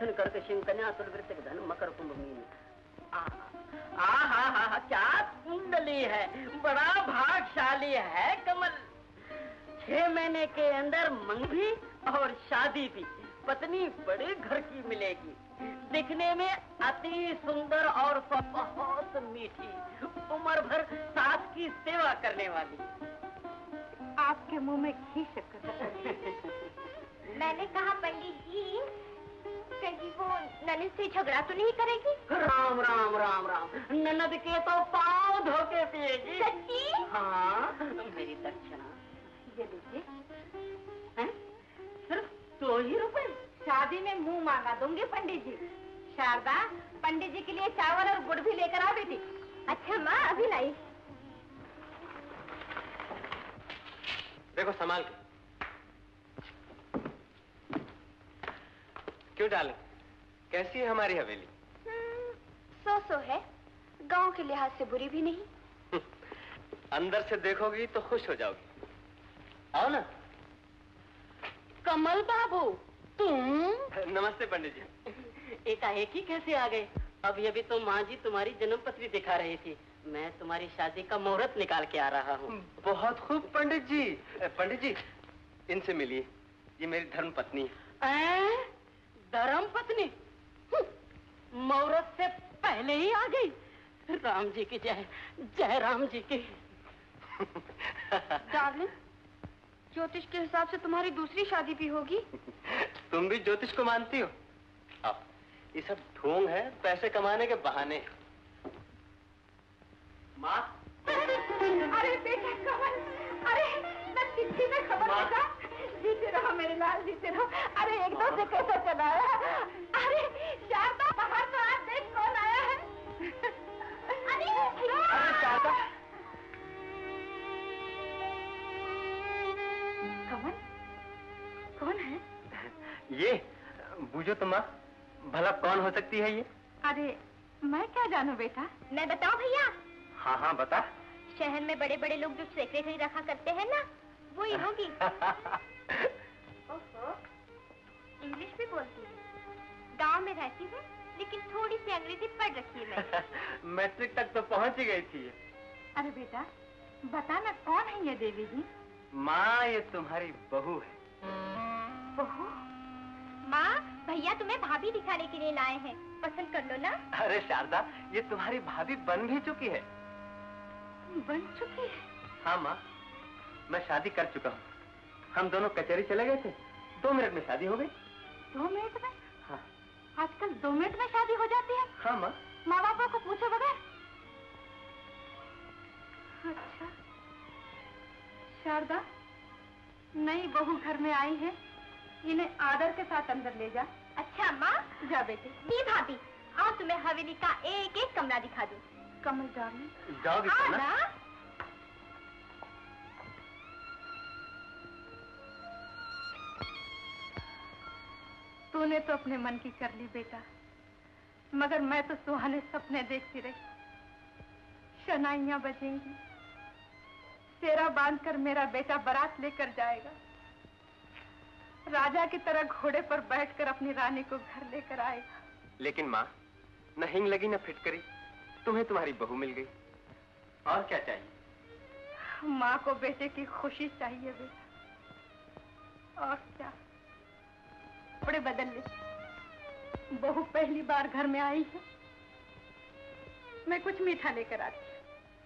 मिथुन कर्क सिंह कन्या तुल वृश्चिक धनु मकर कुंभ मीन। आहा क्या कुंडली है, बड़ा भाग्यशाली है कमल। 6 महीने के अंदर मंगनी और शादी भी, पत्नी बड़े घर की मिलेगी, दिखने में अति सुंदर और बहुत मीठी, उम्र भर सास की सेवा करने वाली। आपके मुंह में घी शक्कर। मैंने कहा पंडित जी, कहीं वो ननद से झगड़ा तो नहीं करेगी? राम राम राम राम, ननद के तो पाँव धोके पिएगी। सच्ची? हाँ, मेरी दक्षिणा ये लीजिए। सिर्फ 2 ही रुपए? शादी में मुंह मांगा दूंगी पंडित जी। शारदा, पंडित जी के लिए चावल और गुड़ भी लेकर आ बेटी। अच्छा माँ, अभी लाई। देखो संभाल के। क्यों डालें? कैसी है हमारी हवेली? सो है, गांव के लिहाज से बुरी भी नहीं। अंदर से देखोगी तो खुश हो जाओगी। आओ ना। कमल बाबू, तुम? नमस्ते पंडित जी। एकाएक ही कैसे आ गए? अभी अभी तो माँ जी तुम्हारी जन्म पत्री दिखा रही थी, मैं तुम्हारी शादी का मुहूर्त निकाल के आ रहा हूँ। बहुत खूब पंडित जी। पंडित जी, इनसे मिलिए, ये मेरी धर्म पत्नी है। धर्म पत्नी? मुहूर्त से पहले ही आ गई। राम जी की जय, जय राम जी की। डार्लिंग, ज्योतिष के हिसाब से तुम्हारी दूसरी शादी भी होगी। तुम भी ज्योतिष को मानती हो? अब ये सब ढोंग है, पैसे कमाने के बहाने। माँ। अरे बेटा कमल, अरे मैं चिट्ठी में खबर देगा। जीते रहो मेरे लाल, जीते रहो। अरे 1-2 से कैसा चला है? अरे शारदा, बाहर तो आज देख कौन आया है। अरे शारदा। कमल, कौन है? ये बूझो तो माँ, भला कौन हो सकती है ये? अरे मैं क्या जानू बेटा। मैं बताऊं भैया? हाँ हाँ बता। शहर में बड़े बड़े लोग जो सेक्रेटरी रखा करते हैं ना, वो ही होगी। ओहो, इंग्लिश भी बोलती है। गांव में रहती है, लेकिन थोड़ी सी अंग्रेजी पढ़ रखी है मैंने। मैट्रिक तक तो पहुंच ही गई थी। अरे बेटा, बताना कौन है ये देवी जी? माँ, ये तुम्हारी बहू है। बहू? माँ, भैया तुम्हें भाभी दिखाने के लिए लाए हैं, पसंद कर लो ना। अरे शारदा, ये तुम्हारी भाभी बन भी चुकी है। बन चुकी है? हाँ माँ, मैं शादी कर चुका हूँ। हम दोनों कचहरी चले गए थे, 2 मिनट में शादी हो गई। 2 मिनट में? हाँ। आजकल 2 मिनट में शादी हो जाती है? हाँ माँ। माँ बापों को पूछे बगैर? अच्छा शारदा, नई बहू घर में आई है, इन्हें आदर के साथ अंदर ले जा। अच्छा माँ। जा बेटे। जी भाभी, आओ तुम्हें हवेली का एक एक कमरा दिखा दूं। कमल डार्लिंग, जाओगी ना? तूने तो अपने मन की कर ली बेटा, मगर मैं तो सुहाने सपने देखती रही। शनाइयां बजेंगी, सेरा बांधकर मेरा बेटा बारात लेकर जाएगा, राजा की तरह घोड़े पर बैठकर अपनी रानी को घर लेकर आएगा। लेकिन माँ, न हिंग लगी न फिटकरी, तुम्हें तुम्हारी बहू मिल गई, और क्या चाहिए? माँ को बेटे की खुशी चाहिए बेटा, और क्या। कपड़े बदल ले, बहू पहली बार घर में आई है, मैं कुछ मीठा लेकर आती हूँ।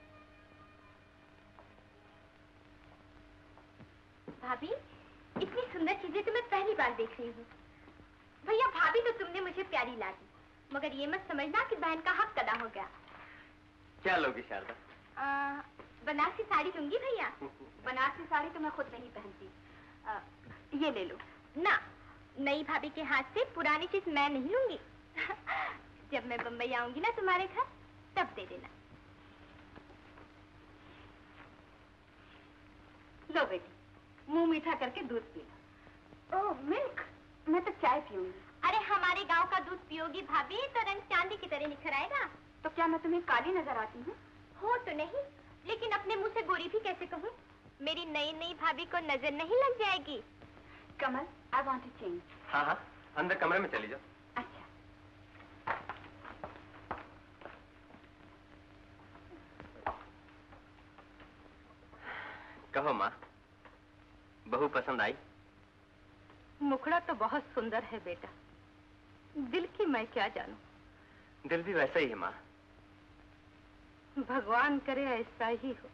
भाभी, इतनी सुंदर चीजें तो मैं पहली बार देख रही हूँ। भैया, भाभी तो तुमने मुझे प्यारी लागी, मगर ये मत समझना कि बहन का हक अदा हो गया। क्या लोगी शारदा? बनारसी साड़ी लूंगी भैया। बनारसी साड़ी तो मैं खुद नहीं पहनती। ये ले लो ना, नई भाभी के हाथ से पुरानी चीज मैं नहीं लूंगी। जब मैं बम्बई आऊंगी ना तुम्हारे घर, तब दे देना। लो बेटी, मुंह मीठा करके दूध पी लो। ओह मिल्क, मैं तो चाय पीऊंगी। अरे हमारे गांव का दूध पियोगी भाभी तो रंग चांदी की तरह निखर आएगा। तो क्या मैं तुम्हें काली नजर आती हूँ? हो तो नहीं, लेकिन अपने मुंह से गोरी भी कैसे कहूँ? मेरी नई नई भाभी को नजर नहीं लग जाएगी। Kamal, I want to change. हाँ हाँ, अंदर कमरे में चली जाओ। अच्छा। कहो माँ, बहू पसंद आई? मुखड़ा तो बहुत सुंदर है बेटा, दिल की मैं क्या जानूं। दिल भी वैसा ही है माँ। भगवान करे ऐसा ही हो।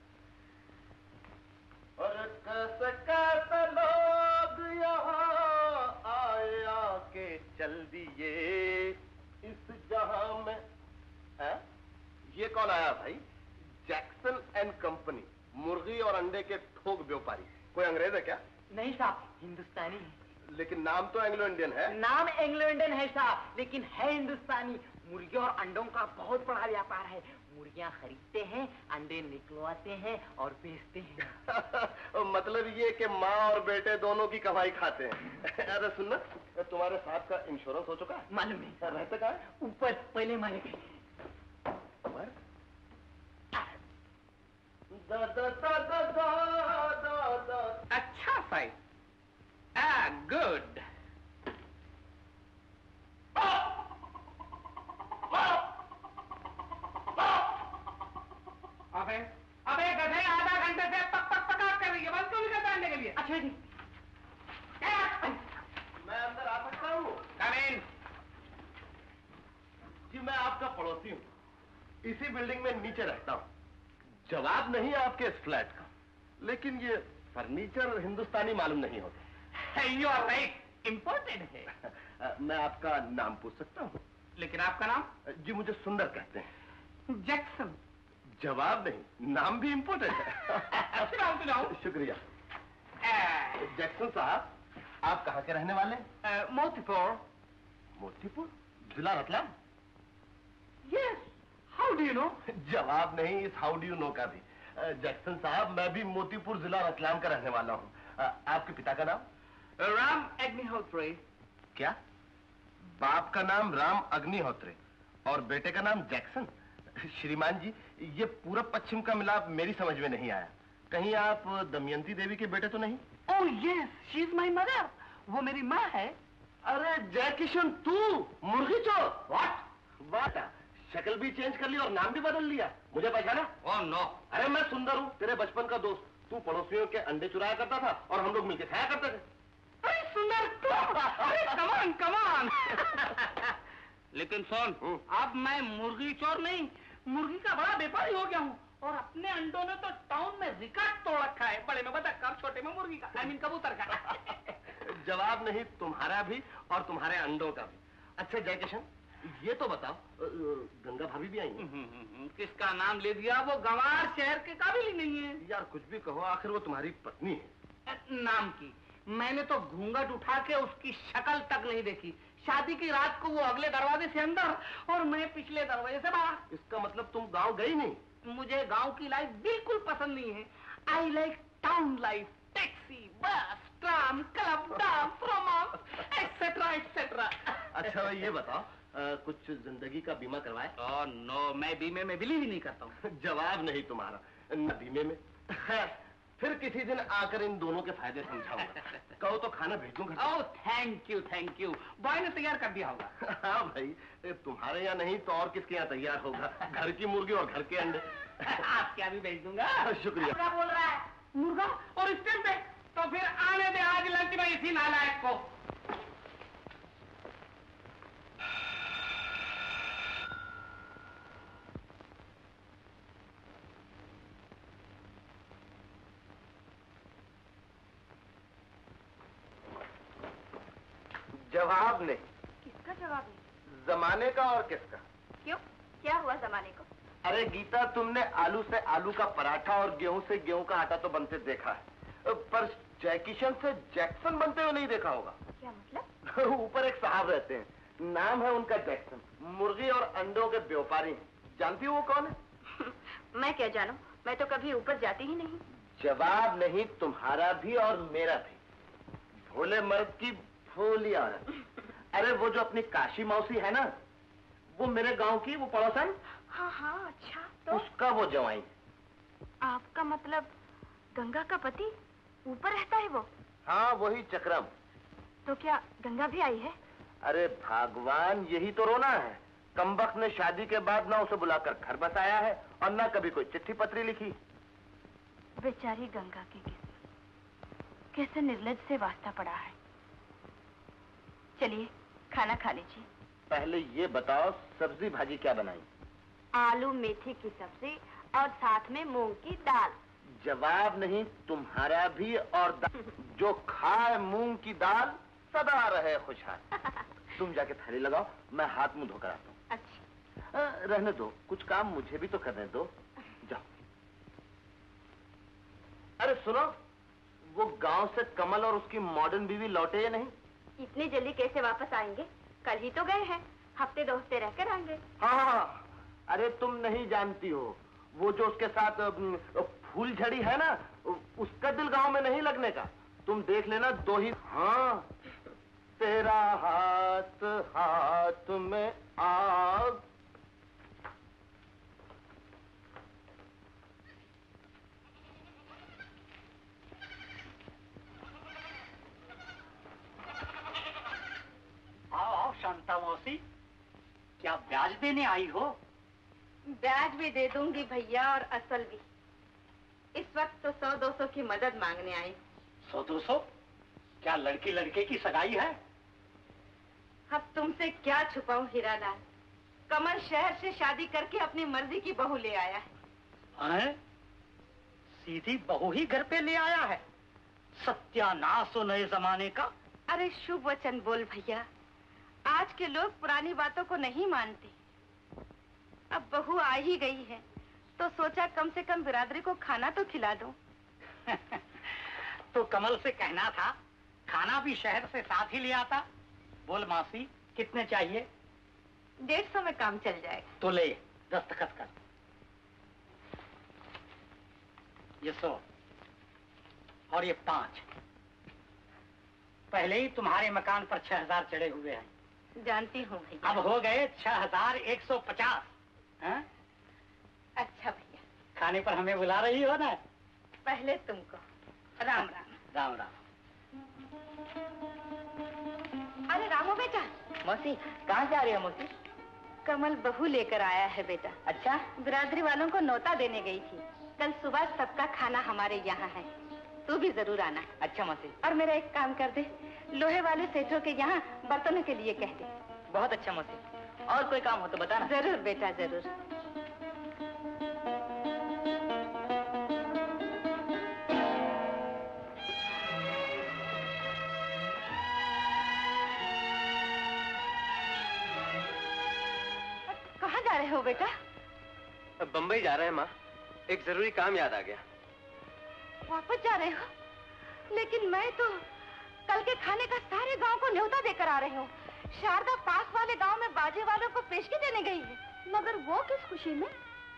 और कैसे कैसे लोग यहाँ आए आके चल दिए इस जहां में। है? ये कौन आया भाई? जैक्सन एंड कंपनी, मुर्गी और अंडे के थोक व्यापारी। कोई अंग्रेज है क्या? नहीं साहब, हिंदुस्तानी है। लेकिन नाम तो एंग्लो इंडियन है। नाम एंग्लो इंडियन है साहब, लेकिन है हिंदुस्तानी। मुर्गियों और अंडों का बहुत बड़ा व्यापार है। मुर्गियां खरीदते हैं, अंडे निकलवाते हैं और बेचते हैं। मतलब ये कि माँ और बेटे दोनों की कमाई खाते हैं। अरे सुनना, तुम्हारे साथ का इंश्योरेंस हो चुका है? मालूम नहीं। रहते कहाँ है? ऊपर पहले माले पे। अच्छा फाइन, गुड। अबे गधे, आधा घंटे से पक पक पका कर रही है, बंद क्यों नहीं करता अंडे के लिए? अच्छा जी। मैं अंदर आ सकता हूँ? कम इन। जी मैं आपका पड़ोसी हूँ, इसी बिल्डिंग में नीचे रहता हूँ। जवाब नहीं है आपके इस फ्लैट का, लेकिन ये फर्नीचर हिंदुस्तानी मालूम नहीं होता। यू आर राइट, इम्पोर्टेड है। मैं आपका नाम पूछ सकता हूँ? लेकिन आपका नाम? जी मुझे सुंदर कहते हैं। जैक्सन। जवाब नहीं, नाम भी इम्पोर्टेंट है। सुनाओ। शुक्रिया। जैक्सन साहब, आप कहाँ के रहने वाले? मोतीपुर। मोतीपुर, जिला Ratlam? Yes, how do you know? जवाब नहीं इस हाउ डू यू नो का भी। जैक्सन साहब, मैं भी मोतीपुर जिला रतलाम का रहने वाला हूँ। आपके पिता का नाम? राम अग्निहोत्री। क्या? बाप का नाम राम अग्निहोत्री और बेटे का नाम जैक्सन? श्रीमान जी, ये पूरब पश्चिम का मिलाप मेरी समझ में नहीं आया। कहीं आप दमयंती देवी के बेटे तो नहीं? Oh yes, she is my mother. वो मेरी माँ है। अरे जय किशन, तू मुर्गी चोर? व्हाट? शक्ल भी चेंज कर ली और नाम भी बदल लिया। मुझे पहचाना? Oh no. अरे मैं सुंदर हूँ, तेरे बचपन का दोस्त। तू पड़ोसियों के अंडे चुराया करता था और हम लोग मिलकर खाया करते थे। अरे सुंदर तुम! अरे कमान कमान। लेकिन सुन, अब मैं मुर्गी चोर नहीं, मुर्गी का बड़ा व्यापारी हो गया हूँ और अपने अंडों ने तो टाउन में रिकॉर्ड तोड़ रखा है। बड़े में बतख, छोटे में मुर्गी का, आई मीन कबूतर का। जवाब नहीं तुम्हारा भी और तुम्हारे अंडों का भी। अच्छा जय किशन, ये तो बताओ, गंगा भाभी भी आई हैं? किसका नाम ले दिया? वो गंवार शहर के काबिल ही नहीं है। यार कुछ भी कहो, आखिर वो तुम्हारी पत्नी है। नाम की मैंने तो घूंघट उठा के उसकी शक्ल तक नहीं देखी। शादी की रात को वो अगले दरवाजे से अंदर और मैं पिछले दरवाजे से बाहर। इसका मतलब तुम गांव गई नहीं? मुझे गांव की लाइफ बिल्कुल पसंद नहीं है। I like town life, taxi, bus, tram, club, dance, romance, etcetera etcetera. अच्छा ये बताओ, कुछ जिंदगी का बीमा करवाए? ओह नो, मैं बीमे में बिलीव ही नहीं करता हूँ। जवाब नहीं तुम्हारा, न बीमे में। फिर किसी दिन आकर इन दोनों के फायदे समझाऊंगा। कहो तो खाना भेज दूं घर। ओह थैंक यू। बॉय ने तैयार कर दिया होगा। हाँ भाई, तुम्हारे यहाँ नहीं तो और किसके यहाँ तैयार होगा? घर की मुर्गी और घर के अंडे। आपके यहाँ भी भेज दूंगा। शुक्रिया। क्या बोल रहा है? मुर्गा और इस टाइम पे? तो फिर आने दे आज लंच में इसी नालायक को। जवाब नहीं। किसका जवाब नहीं? जमाने का और किसका? क्यों, क्या हुआ जमाने को? अरे गीता, तुमने आलू से आलू का पराठा और गेहूं से गेहूं का आटा तो बनते देखा है, पर जयकिशन से जैक्सन बनते हुए नहीं देखा होगा। क्या मतलब? ऊपर एक साहब रहते हैं, नाम है उनका जैक्सन, मुर्गी और अंडों के व्यापारी हैं। जानती हो वो कौन है? मैं क्या जानूं, मैं तो कभी ऊपर जाती ही नहीं। जवाब नहीं तुम्हारा भी और मेरा भी। भोले मर्द की भोली औरत। अरे वो जो अपनी काशी मौसी है ना, वो मेरे गांव की, वो पड़ोसन। हाँ, अच्छा तो? उसका वो जवाई। आपका मतलब गंगा का पति ऊपर रहता है वो? हाँ वही चक्रम। तो क्या गंगा भी आई है? अरे भगवान, यही तो रोना है। कमबख्त ने शादी के बाद ना उसे बुलाकर घर बसाया है और ना कभी कोई चिट्ठी पत्री लिखी। बेचारी गंगा की किस्मत, कैसे निर्लज से वास्ता पड़ा है। चलिए खाना खा लीजिए। पहले ये बताओ सब्जी भाजी क्या बनाई? आलू मेथी की सब्जी और साथ में मूंग की दाल। जवाब नहीं तुम्हारा भी और जो खाए मूंग की दाल सदा रहे खुशहाल। तुम जाके थाली लगाओ, मैं हाथ मुंह धोकर आता हूँ। अच्छा। रहने दो, कुछ काम मुझे भी तो करने दो। जाओ। अरे सुनो, वो गांव से कमल और उसकी मॉडर्न बीवी लौटे या नहीं? इतनी जल्दी कैसे वापस आएंगे? कल ही तो गए हैं, हफ्ते 2 हफ्ते रहकर आएंगे। हाँ, अरे तुम नहीं जानती हो, वो जो उसके साथ फूल झड़ी है ना, उसका दिल गांव में नहीं लगने का। तुम देख लेना 2 ही। हाँ, तेरा हाथ हाथ में आग। आओ शांता मौसी, क्या ब्याज देने आई हो? ब्याज भी दे दूंगी भैया और असल भी। इस वक्त तो 100-200 की मदद मांगने आई। 100-200? क्या लड़की लड़के की सगाई है? अब तुमसे क्या छुपाऊं हीरालाल, कमल शहर से शादी करके अपनी मर्जी की बहू ले आया है। हैं? सीधी बहू ही घर पे ले आया है? सत्यानाश हो नए जमाने का। अरे शुभ वचन बोल भैया, आज के लोग पुरानी बातों को नहीं मानते। अब बहू आ ही गई है तो सोचा कम से कम बिरादरी को खाना तो खिला दूं। तो कमल से कहना था खाना भी शहर से साथ ही ले आता। बोल मासी, कितने चाहिए? 150 में काम चल जाएगा। तो ले, दस्तखत कर। ये 100 और ये 5। पहले ही तुम्हारे मकान पर 6000 चढ़े हुए हैं। जानती हूँ भैया। अब हो गए 6150। हाँ? अच्छा भैया। खाने पर हमें बुला रही हो ना? पहले तुमको। राम राम। राम राम। अरे रामू बेटा। मौसी, कहाँ जा रही है मौसी? कमल बहू लेकर आया है बेटा। अच्छा? बिरादरी वालों को न्योता देने गई थी। कल सुबह सबका खाना हमारे यहाँ है, तू भी जरूर आना। अच्छा मौसी। और मेरा एक काम कर दे, लोहे वाले सेठों के यहाँ बर्तनों के लिए कह दे। बहुत अच्छा मौसी। और कोई काम हो तो बताना। जरूर बेटा जरूर। कहाँ जा रहे हो बेटा? बम्बई जा रहे हैं माँ, एक जरूरी काम याद आ गया। वापस जा रहे हो? लेकिन मैं तो कल के खाने का सारे गांव को न्योता देकर आ रही हूँ। शारदा पास वाले गांव में बाजे वालों को पेशगी देने गई है। मगर वो किस खुशी में?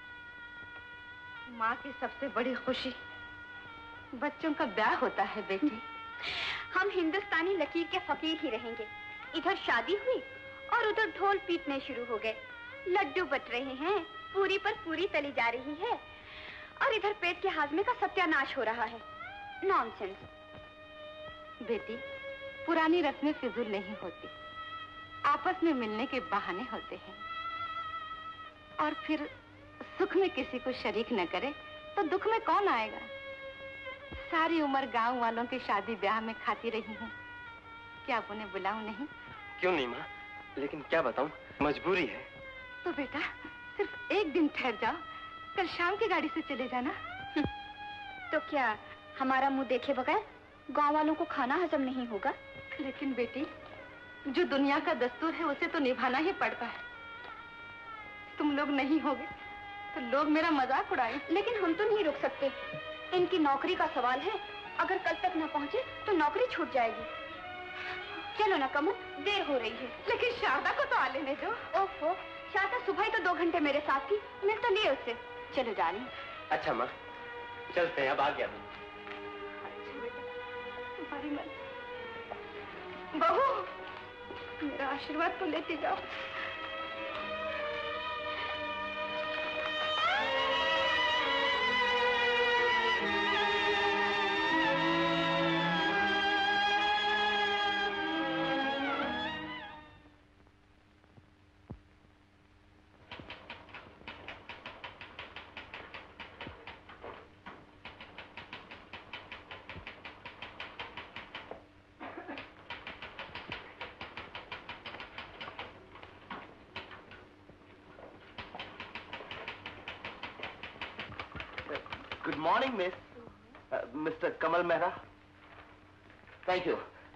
माँ की सबसे बड़ी खुशी बच्चों का ब्याह होता है बेटी। हम हिंदुस्तानी लकीर के फकीर ही रहेंगे। इधर शादी हुई और उधर ढोल पीटने शुरू हो गए। लड्डू बट रहे हैं, पूरी पर पूरी तली जा रही है और इधर पेट के हाजमे का सत्यानाश हो रहा है। नॉनसेंस। बेटी, पुरानी रस्में फिजूल नहीं होती, आपस में मिलने के बहाने होते हैं। और फिर सुख में किसी को शरीक न करे तो दुख में कौन आएगा? सारी उम्र गांव वालों के शादी ब्याह में खाती रही हूँ, क्या अब उन्हें बुलाऊं नहीं? क्यों नहीं माँ, लेकिन क्या बताऊं, मजबूरी है। तो बेटा सिर्फ एक दिन ठहर जाओ, कल शाम की गाड़ी से चले जाना। तो क्या हमारा मुंह देखे बगैर गांव वालों को खाना हजम नहीं होगा? लेकिन बेटी, जो दुनिया का दस्तूर है उसे तो निभाना ही पड़ता है। तुम लोग नहीं होगे तो लोग मेरा मजाक उड़ाए। लेकिन हम तो नहीं रुक सकते, इनकी नौकरी का सवाल है। अगर कल तक न पहुंचे तो नौकरी छूट जाएगी। चलो ना कमल, देर हो रही है। लेकिन शारदा को तो आ लेने दो। ओफो, शारदा सुबह ही तो 2 घंटे मेरे साथ थी, मिल तो लिए उससे। चलो डार्लिंग। अच्छा माँ, चलते हैं, अब आ गया। अच्छा बेटा, तुम्हारी मर्जी। बहू, मेरा आशीर्वाद तो लेते जाओ। Good morning miss. Mister Kamal Mehra. Thank you.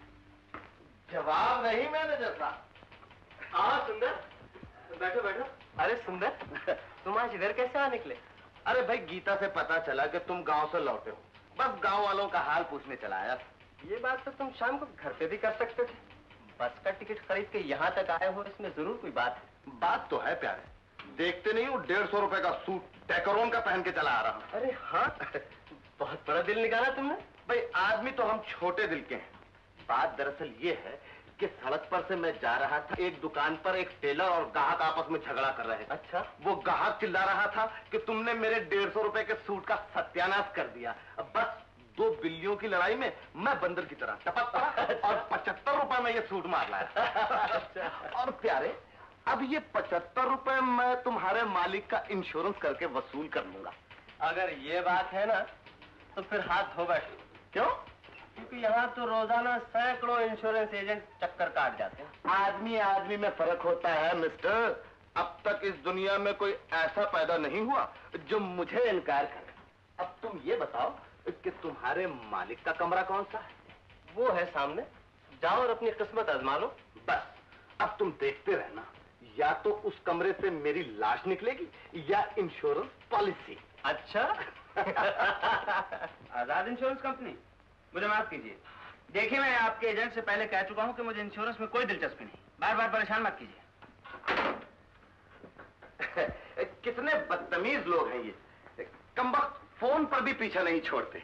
जवाब नहीं मैनेजर साहब। हाँ सुंदर, बैठो बैठो। अरे सुंदर, तुम आज इधर कैसे आ निकले? अरे भाई, गीता से पता चला कि तुम गांव से लौटे हो, बस गांव वालों का हाल पूछने चला आया। ये बात तो तुम शाम को घर पे भी कर सकते थे। बस का टिकट खरीद के यहाँ तक आए हो, इसमें जरूर कोई बात है। बात तो है प्यारे, देखते नहीं हो 150 रुपए का सूट डेकोरोन का पहन के चला आ रहा हूँ। अरे हाँ, बहुत बड़ा दिल निकाला तुमने। भाई आदमी तो हम छोटे दिल के हैं। बात दरअसल ये है कि सड़क पर से मैं जा रहा था, एक दुकान पर एक टेलर और ग्राहक आपस में झगड़ा कर रहे थे। अच्छा। वो ग्राहक चिल्ला रहा था कि तुमने मेरे 150 रुपए के सूट का सत्यानाश कर दिया। अब बस 2 बिल्लियों की लड़ाई में मैं बंदर की तरह टपक पड़ा और 75 रुपए में ये सूट मार लाया। और प्यारे, अब ये 75 रुपए मैं तुम्हारे मालिक का इंश्योरेंस करके वसूल कर लूंगा। अगर ये बात है ना, तो फिर हाथ धो बैठो। क्यों? क्योंकि यहाँ तो रोजाना सैकड़ों इंश्योरेंस एजेंट चक्कर काट जाते हैं। आदमी आदमी में फर्क होता है मिस्टर। अब तक इस दुनिया में कोई ऐसा पैदा नहीं हुआ जो मुझे इनकार करे। अब तुम ये बताओ कि तुम्हारे मालिक का कमरा कौन सा है? वो है सामने, जाओ और अपनी किस्मत आजमा लो। बस अब तुम देखते रहना, या तो उस कमरे से मेरी लाश निकलेगी या इंश्योरेंस पॉलिसी। अच्छा। आजाद इंश्योरेंस कंपनी, मुझे माफ कीजिए। देखिए, मैं आपके एजेंट से पहले कह चुका हूं कि मुझे इंश्योरेंस में कोई दिलचस्पी नहीं। बार बार परेशान मत कीजिए। कितने बदतमीज लोग हैं ये, कमबख्त फोन पर भी पीछा नहीं छोड़ते।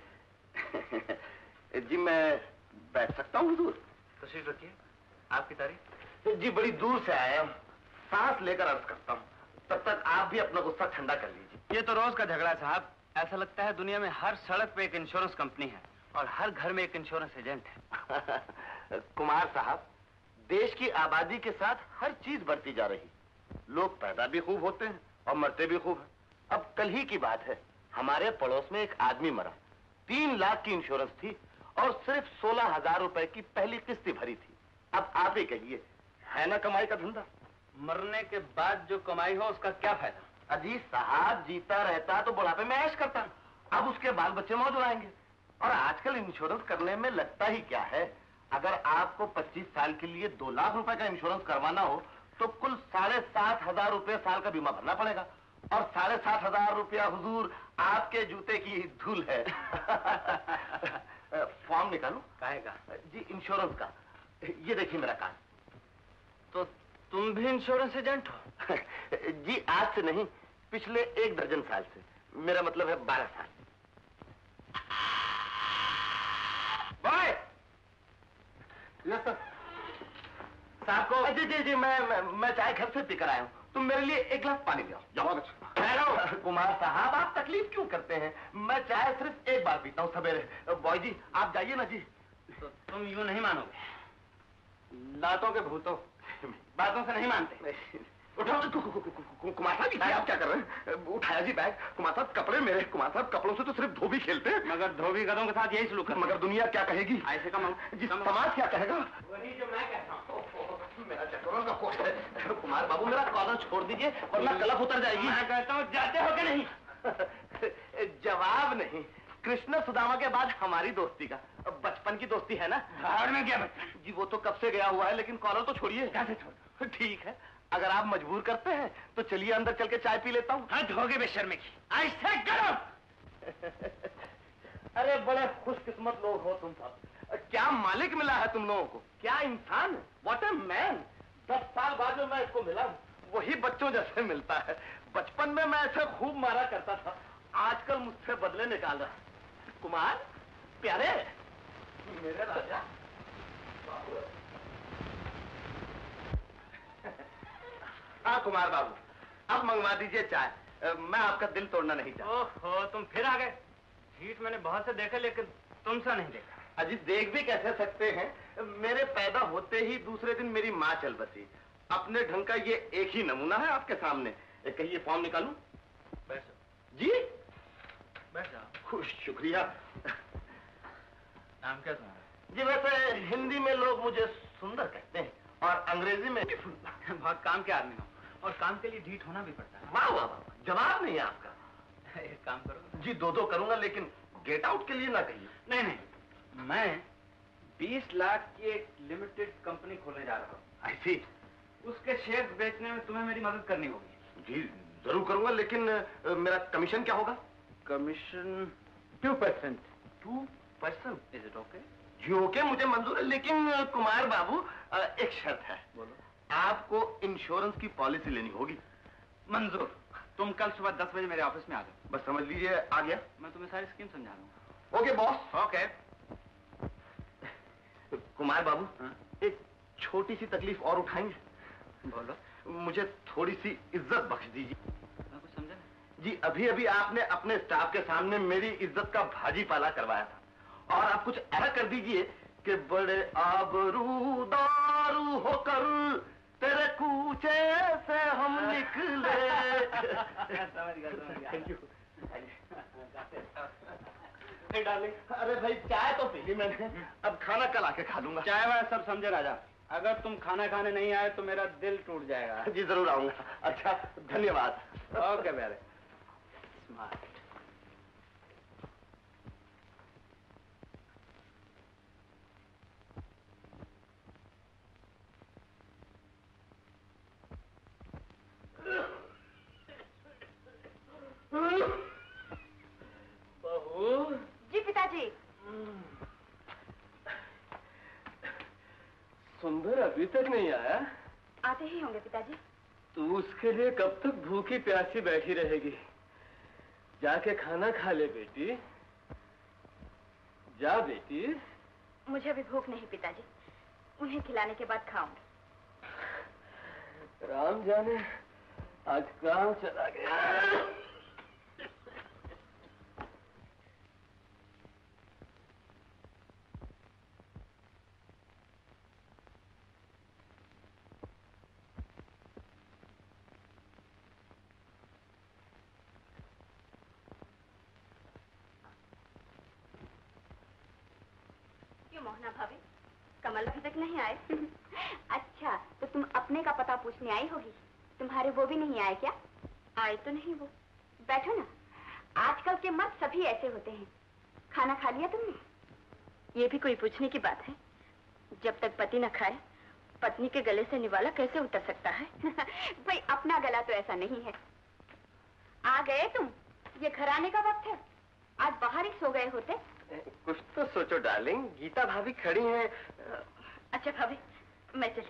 जी मैं बैठ सकता हूँ हुजूर? तशरीफ रखिए, आपकी तारीफ। जी बड़ी दूर से आया हूँ, सांस लेकर अर्ज करता हूँ। तब तक आप भी अपना गुस्सा ठंडा कर लीजिए। ये तो रोज का झगड़ा है साहब। ऐसा लगता है दुनिया में हर सड़क पे एक इंश्योरेंस कंपनी है और हर घर में एक इंश्योरेंस एजेंट है। कुमार साहब, देश की आबादी के साथ हर चीज बढ़ती जा रही। लोग पैदा भी खूब होते हैं और मरते भी खूब हैं। अब कल ही की बात है, हमारे पड़ोस में एक आदमी मरा। 3 लाख की इंश्योरेंस थी और सिर्फ 16,000 रुपए की पहली किस्त भरी थी। अब आप ही कहिए, है ना कमाई का धंधा? मरने के बाद जो कमाई हो उसका क्या फायदा? अजी साहब, जीता रहता तो बुढ़ापे में ऐश करता, अब उसके बाल बच्चे मौज उड़ाएंगे। और आजकल इंश्योरेंस करने में लगता ही क्या है। अगर आपको 25 साल के लिए 2 लाख रुपए का इंश्योरेंस करवाना हो तो कुल 7,500 रुपए साल का बीमा भरना पड़ेगा। और 7,500 रुपया हुजूर आपके जूते की धूल है। फॉर्म निकालूं? काहे का? जी इंश्योरेंस का। ये देखिए मेरा कार्ड। तो तुम भी इंश्योरेंस एजेंट हो? जी आज से नहीं, पिछले 1 दर्जन साल से। मेरा मतलब है 12 साल। बाय। Yes sir. साहब को जी जी जी मैं चाय घर से पीकर आया हूँ। तुम मेरे लिए 1 गिलास पानी ले आओ। जाओ। हेलो कुमार साहब, आप तकलीफ क्यों करते हैं? मैं चाय सिर्फ 1 बार पीता हूँ सवेरे। बॉय जी आप जाइए ना जी। तो तुम यूं नहीं मानोगे। लातों के भूतों, बातों से नहीं मानते। उठाओ। कुमार साहब आप क्या कर रहे हैं? उठाया जी बैग। कुमार साहब कपड़े मेरे। कुमार साहब कपड़ों से तो सिर्फ धोबी खेलते हैं। मगर धोबी गधों के साथ यही सलूक है। मगर दुनिया क्या कहेगी? ऐसे कम जी समाज क्या कहेगा? वही जो मैं कहता हूँ। मेरा चक्करों का कोट है। कुमार बाबू मेरा कॉलर छोड़ दीजिए वरना कलफ उतर जाएगी। मैं कहता हूँ जाते हो कि नहीं? जवाब नहीं। कृष्ण सुदामा के बाद हमारी दोस्ती का बचपन की दोस्ती है ना। भाड़ में क्या बचपन? जी वो तो कब से गया हुआ है, लेकिन कॉलर तो छोड़िए। कैसे छोड़? ठीक है, अगर आप मजबूर करते हैं तो चलिए अंदर चल के चाय पी लेता हूँ। हद होगी बेशर्मी की। ऐसे करो। अरे बड़े खुशकिस्मत लोग हो तुम सब। क्या मालिक मिला है तुम लोगों को, क्या इंसान है। What a man. 10 साल बाद में मैं इसको मिला, वही बच्चों जैसे मिलता है। बचपन में मैं ऐसे खूब मारा करता था, आजकल मुझसे बदले निकाल रहा है। कुमार प्यारे, मेरे राजा। हाँ कुमार बाबू, अब मंगवा दीजिए चाय। मैं आपका दिल तोड़ना नहीं चाहता। ओहो, तुम फिर आ गए। ढीठ मैंने बहुत से देखे लेकिन तुमसा नहीं देखा। अजी देख भी कैसे सकते हैं, मेरे पैदा होते ही दूसरे दिन मेरी माँ चल बसी। अपने ढंग का ये एक ही नमूना है आपके सामने। कहिए फॉर्म निकालूं? बैठो जी। बैठ जाओ। खुश, शुक्रिया। नाम क्या तुम्हारा? जी वैसे हिंदी में लोग मुझे सुंदर कहते हैं और अंग्रेजी में बहुत काम के आदमी हो और काम के लिए ढीठ होना भी पड़ता है। वाह वाह वाह, जवाब नहीं है आपका। एक काम करो, जी 2-2 करूंगा, लेकिन गेट आउट के लिए ना कहिए। नहीं नहीं, मैं 20 लाख की एक लिमिटेड कंपनी खोलने जा रहा हूँ। ऐसी? उसके शेयर बेचने में तुम्हें मेरी मदद करनी होगी। जी जरूर करूंगा, लेकिन मेरा कमीशन क्या होगा? कमीशन 2%। 2%? Is it okay? जी ओके, मुझे मंजूर है, लेकिन कुमार बाबू एक शर्त है। बोलो। आपको इंश्योरेंस की पॉलिसी लेनी होगी। मंजूर। तुम कल सुबह 10 बजे मेरे ऑफिस में आ जाओ। बस समझ लीजिए आ गया। मैं तुम्हें सारी स्कीम समझा दूंगा। Okay boss. ओके। कुमार बाबू, हाँ? एक छोटी सी तकलीफ और उठाएंगे? बोलो। मुझे थोड़ी सी इज्जत बख्श दीजिए। मैं कुछ समझा? जी अभी अभी आपने अपने स्टाफ के सामने मेरी इज्जत का भाजी पाला करवाया था, और आप कुछ ऐसा कर दीजिए कि बड़े आबरूदार होकर तेरे कूचे से हम निकले। समझ गया। Thank you. डार्लिंग, अरे भाई चाय तो पी ली मैंने, अब खाना कल आके खा लूंगा। चाय वाय सब समझे राजा। अगर तुम खाना खाने नहीं आए तो मेरा दिल टूट जाएगा। जी जरूर आऊंगा। अच्छा धन्यवाद। ओके प्यारे। स्मार्ट। बहू। जी पिताजी। सुंदर अभी तक नहीं आया? आते ही होंगे पिताजी। तू उसके लिए कब तक भूखी प्यासी बैठी रहेगी? जाके खाना खा ले बेटी, जा बेटी। मुझे अभी भूख नहीं पिताजी, उन्हें खिलाने के बाद खाऊंगी। राम जाने आज कहाँ चला गया। मोहना भाभी, कमल अभी तक नहीं आए? अच्छा, तो तुम अपने का पता पूछने आई होगी। तुम्हारे वो भी नहीं आए क्या? आए तो नहीं वो। बैठो ना, आजकल के मर्द सभी ऐसे होते हैं। खाना खा लिया तुमने? ये भी कोई पूछने की बात है? जब तक पति न खाए, पत्नी के गले से निवाला कैसे उतर सकता है? भाई अपना गला तो ऐसा नहीं है। आ गए तुम? ये घर आने का वक्त है, आज बाहर ही सो गए होते। कुछ तो सोचो डार्लिंग, गीता भाभी खड़ी हैं। अच्छा भाभी, मैं चली।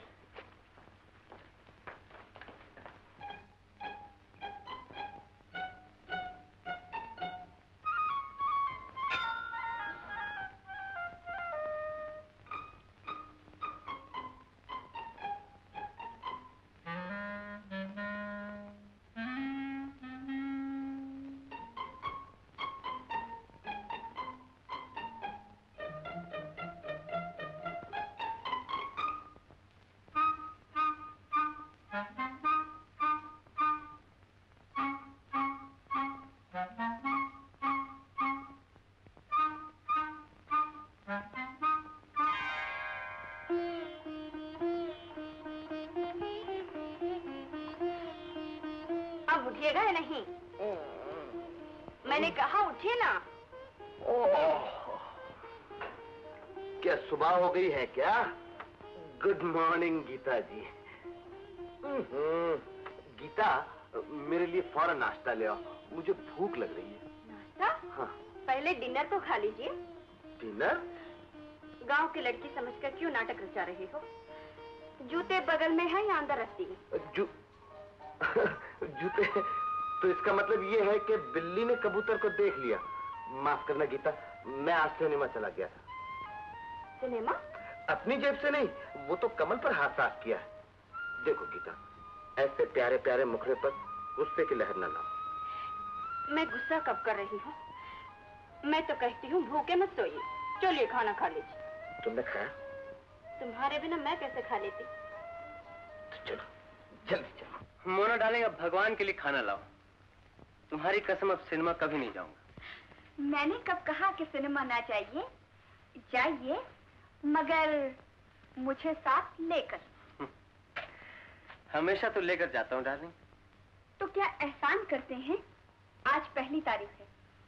उठिएगा या नहीं? मैंने कहा उठिए ना। क्या सुबह हो गई है क्या? Good morning Geeta ji. गीता, मेरे लिए फौरन नाश्ता ले आओ, मुझे भूख लग रही है। नाश्ता? हाँ। पहले डिनर तो खा लीजिए। डिनर? गांव की लड़की समझकर क्यों नाटक रचा रही हो? जूते बगल में है या अंदर रस्ती में? जूते? तो इसका मतलब ये है कि बिल्ली ने कबूतर को देख लिया। माफ करना गीता, मैं आज सिनेमा चला गया था। सिनेमा? अपनी जेब से नहीं, वो तो कमल पर हाथ साफ किया है। देखो गीता, ऐसे प्यारे प्यारे मुखड़े पर गुस्से की लहर न लाओ। मैं गुस्सा कब कर रही हूँ? मैं तो कहती हूँ भूखे मत सोइए, चलिए खाना खा लीजिए। तुमने खाया? तुम्हारे बिना मैं कैसे खा लेती? तो चलो, जल्दी चलो। मोना डालेंगे, अब भगवान के लिए खाना लाओ। तुम्हारी कसम, अब सिनेमा कभी नहीं जाऊंगा। मैंने कब कहा कि सिनेमा ना चाहिए? जाइए, मगर मुझे साथ लेकर। हमेशा तो लेकर जाता हूँ डार्लिंग। तो क्या एहसान करते हैं? आज पहली तारीख है,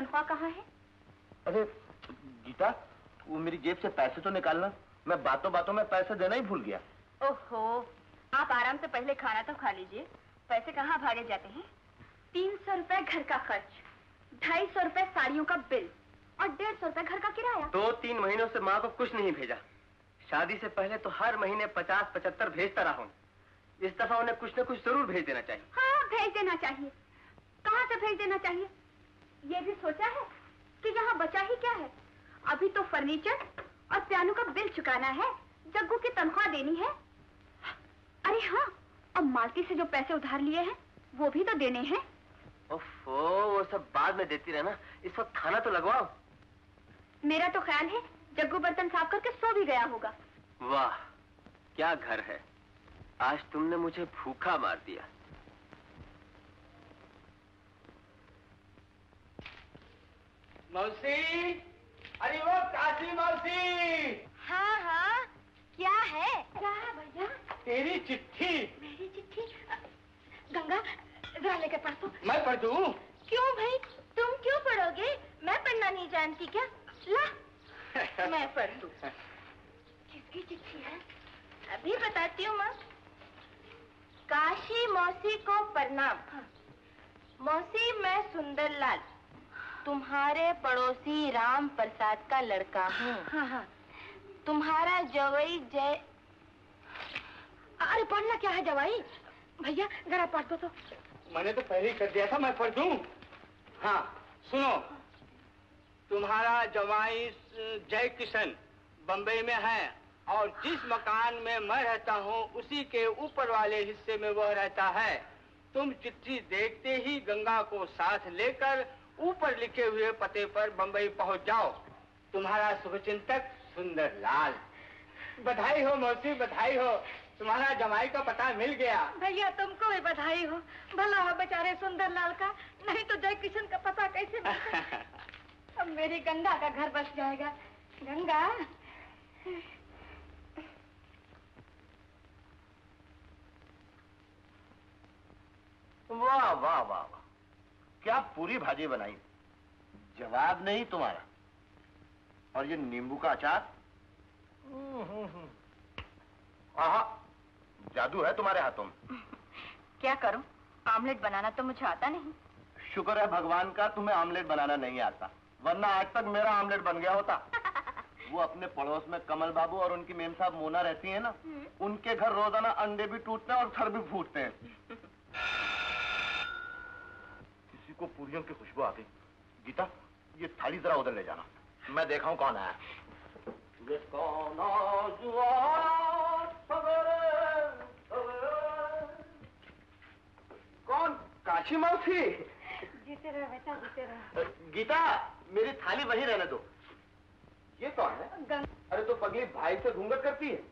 तनख्वाह कहाँ है? अरे गीता, वो मेरी जेब से पैसे तो निकालना, मैं बातों बातों में पैसे देना ही भूल गया। ओहो, आप आराम से पहले खाना तो खा लीजिए, पैसे कहाँ भागे जाते हैं? 300 रुपए घर का खर्च, 250 रुपए साड़ियों का बिल और 150 रुपए घर का किराया। 2-3 महीनों से माँ को कुछ नहीं भेजा। शादी से पहले तो हर महीने 50-75 भेजता रहा हूँ। इस दफा उन्हें कुछ न कुछ जरूर भेज देना चाहिए। हाँ, भेज देना चाहिए। कहाँ से भेज देना चाहिए? ये भी सोचा है कि यहाँ बचा ही क्या है? अभी तो फर्नीचर और पियानो का बिल चुकाना है, जग्गू की तनख्वाह देनी है। अरे हाँ, अब मालती से जो पैसे उधार लिए हैं वो भी तो देने हैं। ओफो, वो सब बाद में देती रहना, इस वक्त खाना तो लगवाओ। मेरा तो ख्याल है जग्गू बर्तन साफ करके सो भी गया होगा। वाह, क्या घर है। आज तुमने मुझे भूखा मार दिया। मौसी, अरे वो काशी मौसी। हाँ हाँ, क्या है? क्या है भैया? तेरी चिट्ठी। मेरी चिट्ठी? गंगा, जरा लेकर पढ़ दो। मैं पढ़ दूं? क्यों भाई, तुम क्यों पढ़ोगे? मैं पढ़ना नहीं जानती क्या? ला, मैं पढ़ दूं। किसकी चिट्ठी है? अभी बताती हूँ माँ। काशी मौसी को प्रणाम। मौसी, मैं सुंदरलाल, तुम्हारे पड़ोसी राम प्रसाद का लड़का हूँ। हाँ हाँ। तुम्हारा जवाई जय। अरे पढ़ना क्या है जवाई? भैया जरा पढ़ दो तो। मैंने तो पहले ही कर दिया था, मैं पढ़ दूं? हाँ, सुनो। तुम्हारा जवाई जय किशन बम्बई में है और जिस मकान में मैं रहता हूँ उसी के ऊपर वाले हिस्से में वह रहता है। तुम चिट्ठी देखते ही गंगा को साथ लेकर ऊपर लिखे हुए पते पर बम्बई पहुँच जाओ। तुम्हारा शुभचिंतक सुंदरलाल। बधाई हो मौसी, बधाई हो, तुम्हारा जमाई का पता मिल गया। भैया तुमको भी बधाई हो, भला हो बेचारे सुंदरलाल का, नहीं तो जय किशन का पता कैसे मिलता? अब मेरी गंगा का घर बस जाएगा। गंगा, वाह वाह वाह वाह, क्या पूरी भाजी बनाई। जवाब नहीं तुम्हारा। और ये नींबू का अचार, आहा, जादू है तुम्हारे हाथों में। क्या करूं, आमलेट बनाना तो मुझे आता नहीं। शुक्र है भगवान का तुम्हें आमलेट बनाना नहीं आता, वरना आज तक मेरा आमलेट बन गया होता। वो अपने पड़ोस में कमल बाबू और उनकी मेम साहब मोना रहती है ना, उनके घर रोजाना अंडे भी टूटते हैं और सर भी फूटते हैं। किसी को पूरियों की खुशबू आ गई। गीता, ये थाली जरा उधर ले जाना, मैं देखा हूं कौन आया। कौन? काशी मौसी। जीते रहो बेटा, जीते रहो। गीता, मेरी थाली वहीं रहने दो। ये कौन है? अरे तो पगली भाई से घूंघट करती है।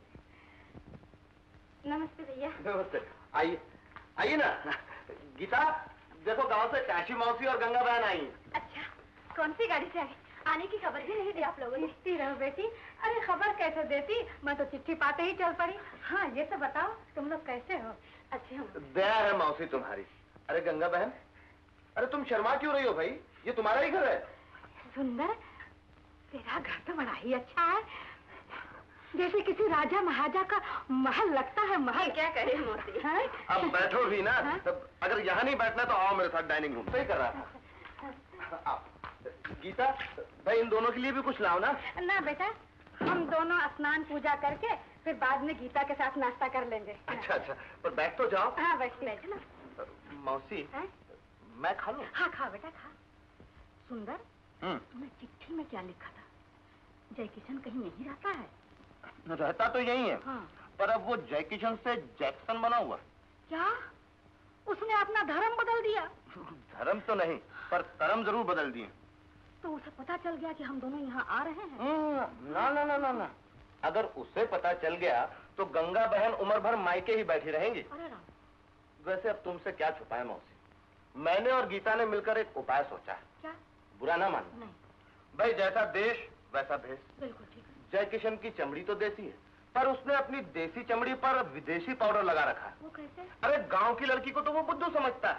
नमस्ते भैया। नमस्ते, आइए आइए ना। गीता, देखो गांव से काशी मौसी और गंगा बहन आई। अच्छा, कौन सी गाड़ी से आई? आने की खबर भी नहीं दी आप लोगों ने। चिट्ठी रहो बेटी। अरे खबर कैसे देती, मैं तो चिट्ठी पाते ही चल पड़ी। हाँ ये तो बताओ, तुम लोग कैसे हो? अच्छे हो? दया है मौसी तुम्हारी। अरे गंगा बहन, अरे तुम शर्मा क्यों रही हो भाई, ये तुम्हारा ही घर है। सुंदर, तेरा घर तो बड़ा ही अच्छा है, जैसे किसी राजा महाराजा का महल लगता है। महल क्या करे मौसी? हाँ? अब बैठो भी ना। हाँ? तब अगर यहाँ नहीं बैठना तो आओ मेरे साथ डाइनिंग रूम। सही कर रहा था। गीता भाई, इन दोनों के लिए भी कुछ लाओ ना। ना बेटा, हम दोनों स्नान पूजा करके फिर बाद में गीता के साथ नाश्ता कर लेंगे। अच्छा अच्छा, पर बैठ तो जाओ। हाँ बैठ ना। मौसी, हाँ? मैं खा लूं? हाँ खा बेटा खा। सुंदर, तूने चिट्ठी में क्या लिखा था? जय किशन कहीं नहीं रहता है? रहता तो यही है। हाँ। पर अब वो जय किशन से जैक्सन बना हुआ। क्या? उसने अपना धर्म बदल दिया? धर्म तो नहीं, पर कर्म जरूर बदल दिए। तो उसे पता चल गया कि हम दोनों यहाँ आ रहे हैं? ना ना ना ना ना, अगर उसे पता चल गया तो गंगा बहन उम्र भर मायके ही बैठी रहेंगी। अरे राम। वैसे अब तुमसे क्या छुपाए मौसी, मैंने और गीता ने मिलकर एक उपाय सोचा है। क्या? बुरा ना मानो। नहीं। भाई जैसा देश वैसा भेष। बिल्कुल ठीक है। जय किशन की चमड़ी तो देसी है, पर उसने अपनी देसी चमड़ी पर विदेशी पाउडर लगा रखा है। वो कैसे? अरे गांव की लड़की को तो वो बुद्धू समझता है।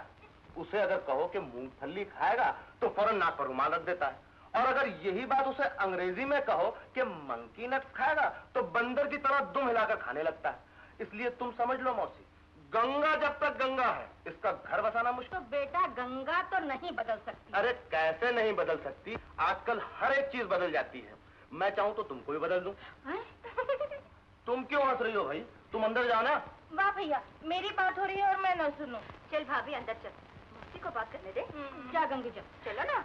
उसे अगर कहो कि मूंगफली खाएगा तो फौरन नाक पर रुमाल रख देता है, और अगर यही बात उसे अंग्रेजी में कहो कि मंकी नट खाएगा तो बंदर की तरह दुम हिलाकर खाने लगता है। इसलिए तुम समझ लो मौसी, गंगा जब तक गंगा है इसका घर बसाना मुश्किल। तो बेटा गंगा तो नहीं बदल सकती। अरे कैसे नहीं बदल सकती, आजकल हर एक चीज बदल जाती है। मैं चाहूँ तो तुमको भी बदल दूं। तुम क्यों हंस रही हो भाई, तुम अंदर जाओ ना। वाह भैया, मेरी बात हो रही है और मैं न सुनूं। चल भाभी अंदर चल, मौसी को बात करने दे। जा गंगे जा, चलो ना।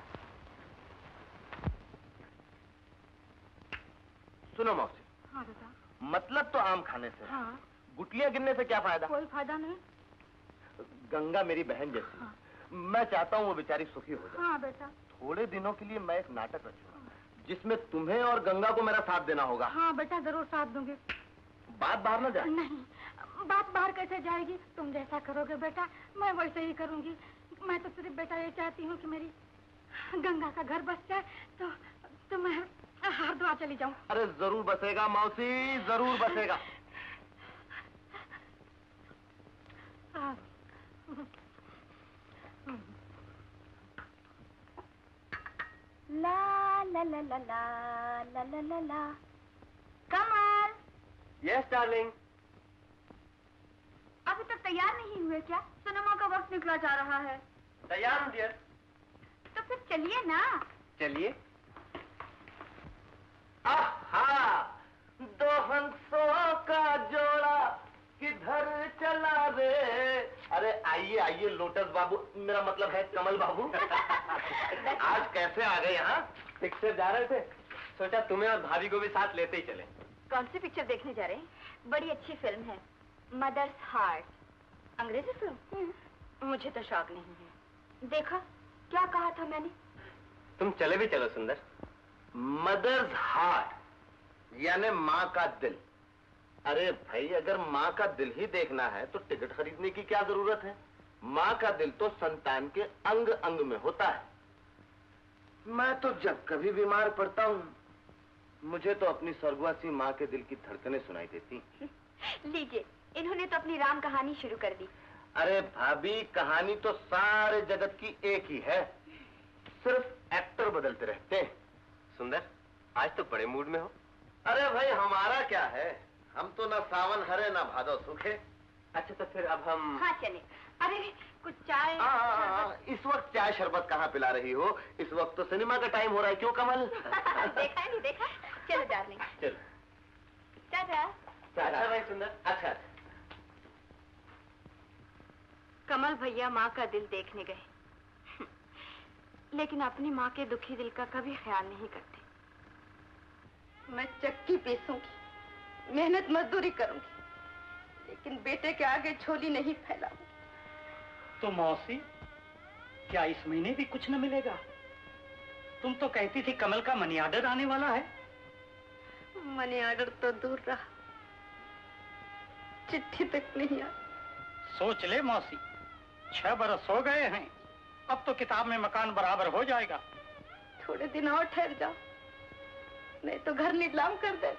सुनो मौसी। हाँ बेटा। मतलब तो आम खाने से, हाँ। गुटलियां गिनने से क्या फायदा? कोई फायदा नहीं। गंगा मेरी बहन जैसी। हाँ। मैं चाहता हूँ वो बेचारी सुखी हो जाए। हाँ बेटा। थोड़े दिनों के लिए मैं एक नाटक रचूंगा जिसमें तुम्हें और गंगा को मेरा साथ देना होगा। हाँ बेटा जरूर साथ दूंगी। बात बाहर न जाए। नहीं, बात बाहर कैसे जाएगी? तुम जैसा करोगे बेटा मैं वैसे ही करूंगी। मैं तो सिर्फ बेटा ये चाहती हूँ कि मेरी गंगा का घर बस जाए तो मैं हरिद्वार चली जाऊँ। अरे जरूर बसेगा मौसी, जरूर बसेगा। ला ला ला ला ला ला ला ला ला। कमल। Yes darling. अभी तक तैयार नहीं हुए क्या? सिनेमा का वक्त निकला जा रहा है। तैयार हूँ डियर। तो फिर चलिए ना। चलिए। आहा, दो हंसों का जोड़ा किधर चला रे। अरे आइए आइए लोटस बाबू, मेरा मतलब है कमल बाबू। आज कैसे आ गए यहाँ? पिक्चर जा रहे थे, सोचा तुम्हें और भाभी को भी साथ लेते ही चले। कौन सी पिक्चर देखने जा रहे हैं? बड़ी अच्छी फिल्म है, मदर्स हार्ट। अंग्रेजी फिल्म? मुझे तो शौक नहीं है। देखा क्या कहा था मैंने? तुम चले भी चलो सुंदर। मदर्स हार्ट यानी माँ का दिल। अरे भाई अगर माँ का दिल ही देखना है तो टिकट खरीदने की क्या जरूरत है? माँ का दिल तो संतान के अंग अंग में होता है। मैं तो जब कभी बीमार पड़ता हूँ मुझे तो अपनी स्वर्गवासी माँ के दिल की धड़कनें सुनाई देती। लीजिए, इन्होंने तो अपनी राम कहानी शुरू कर दी। अरे भाभी कहानी तो सारे जगत की एक ही है, सिर्फ एक्टर बदलते रहते हैं। सुंदर आज तो बड़े मूड में हो। अरे भाई हमारा क्या है, हम तो ना सावन हरे ना भादव सूखे। अच्छा तो फिर अब हम। हाँ चले। अरे कुछ चाय। इस वक्त चाय शरबत कहाँ पिला रही हो? इस वक्त तो सिनेमा का टाइम हो रहा है। क्यों कमल? देखा नहीं देखा? चलो डार्लिंग। चलो। टाटा। अच्छा भाई सुंदर। अच्छा। कमल भैया माँ का दिल देखने गए लेकिन अपनी माँ के दुखी दिल का कभी ख्याल नहीं करते। मैं चक्की पीसूंगी, मेहनत मजदूरी करूंगी, लेकिन बेटे के आगे झोली नहीं फैलाऊंगी। तो मौसी क्या इस महीने भी कुछ न मिलेगा? तुम तो कहती थी कमल का मनी ऑर्डर आने वाला है। मनी ऑर्डर तो दूर रहा, चिट्ठी तक नहीं आई। सोच ले मौसी, 6 बरस हो गए हैं, अब तो किताब में मकान बराबर हो जाएगा। थोड़े दिन और ठहर जाओ, नहीं तो घर नीलाम कर दे।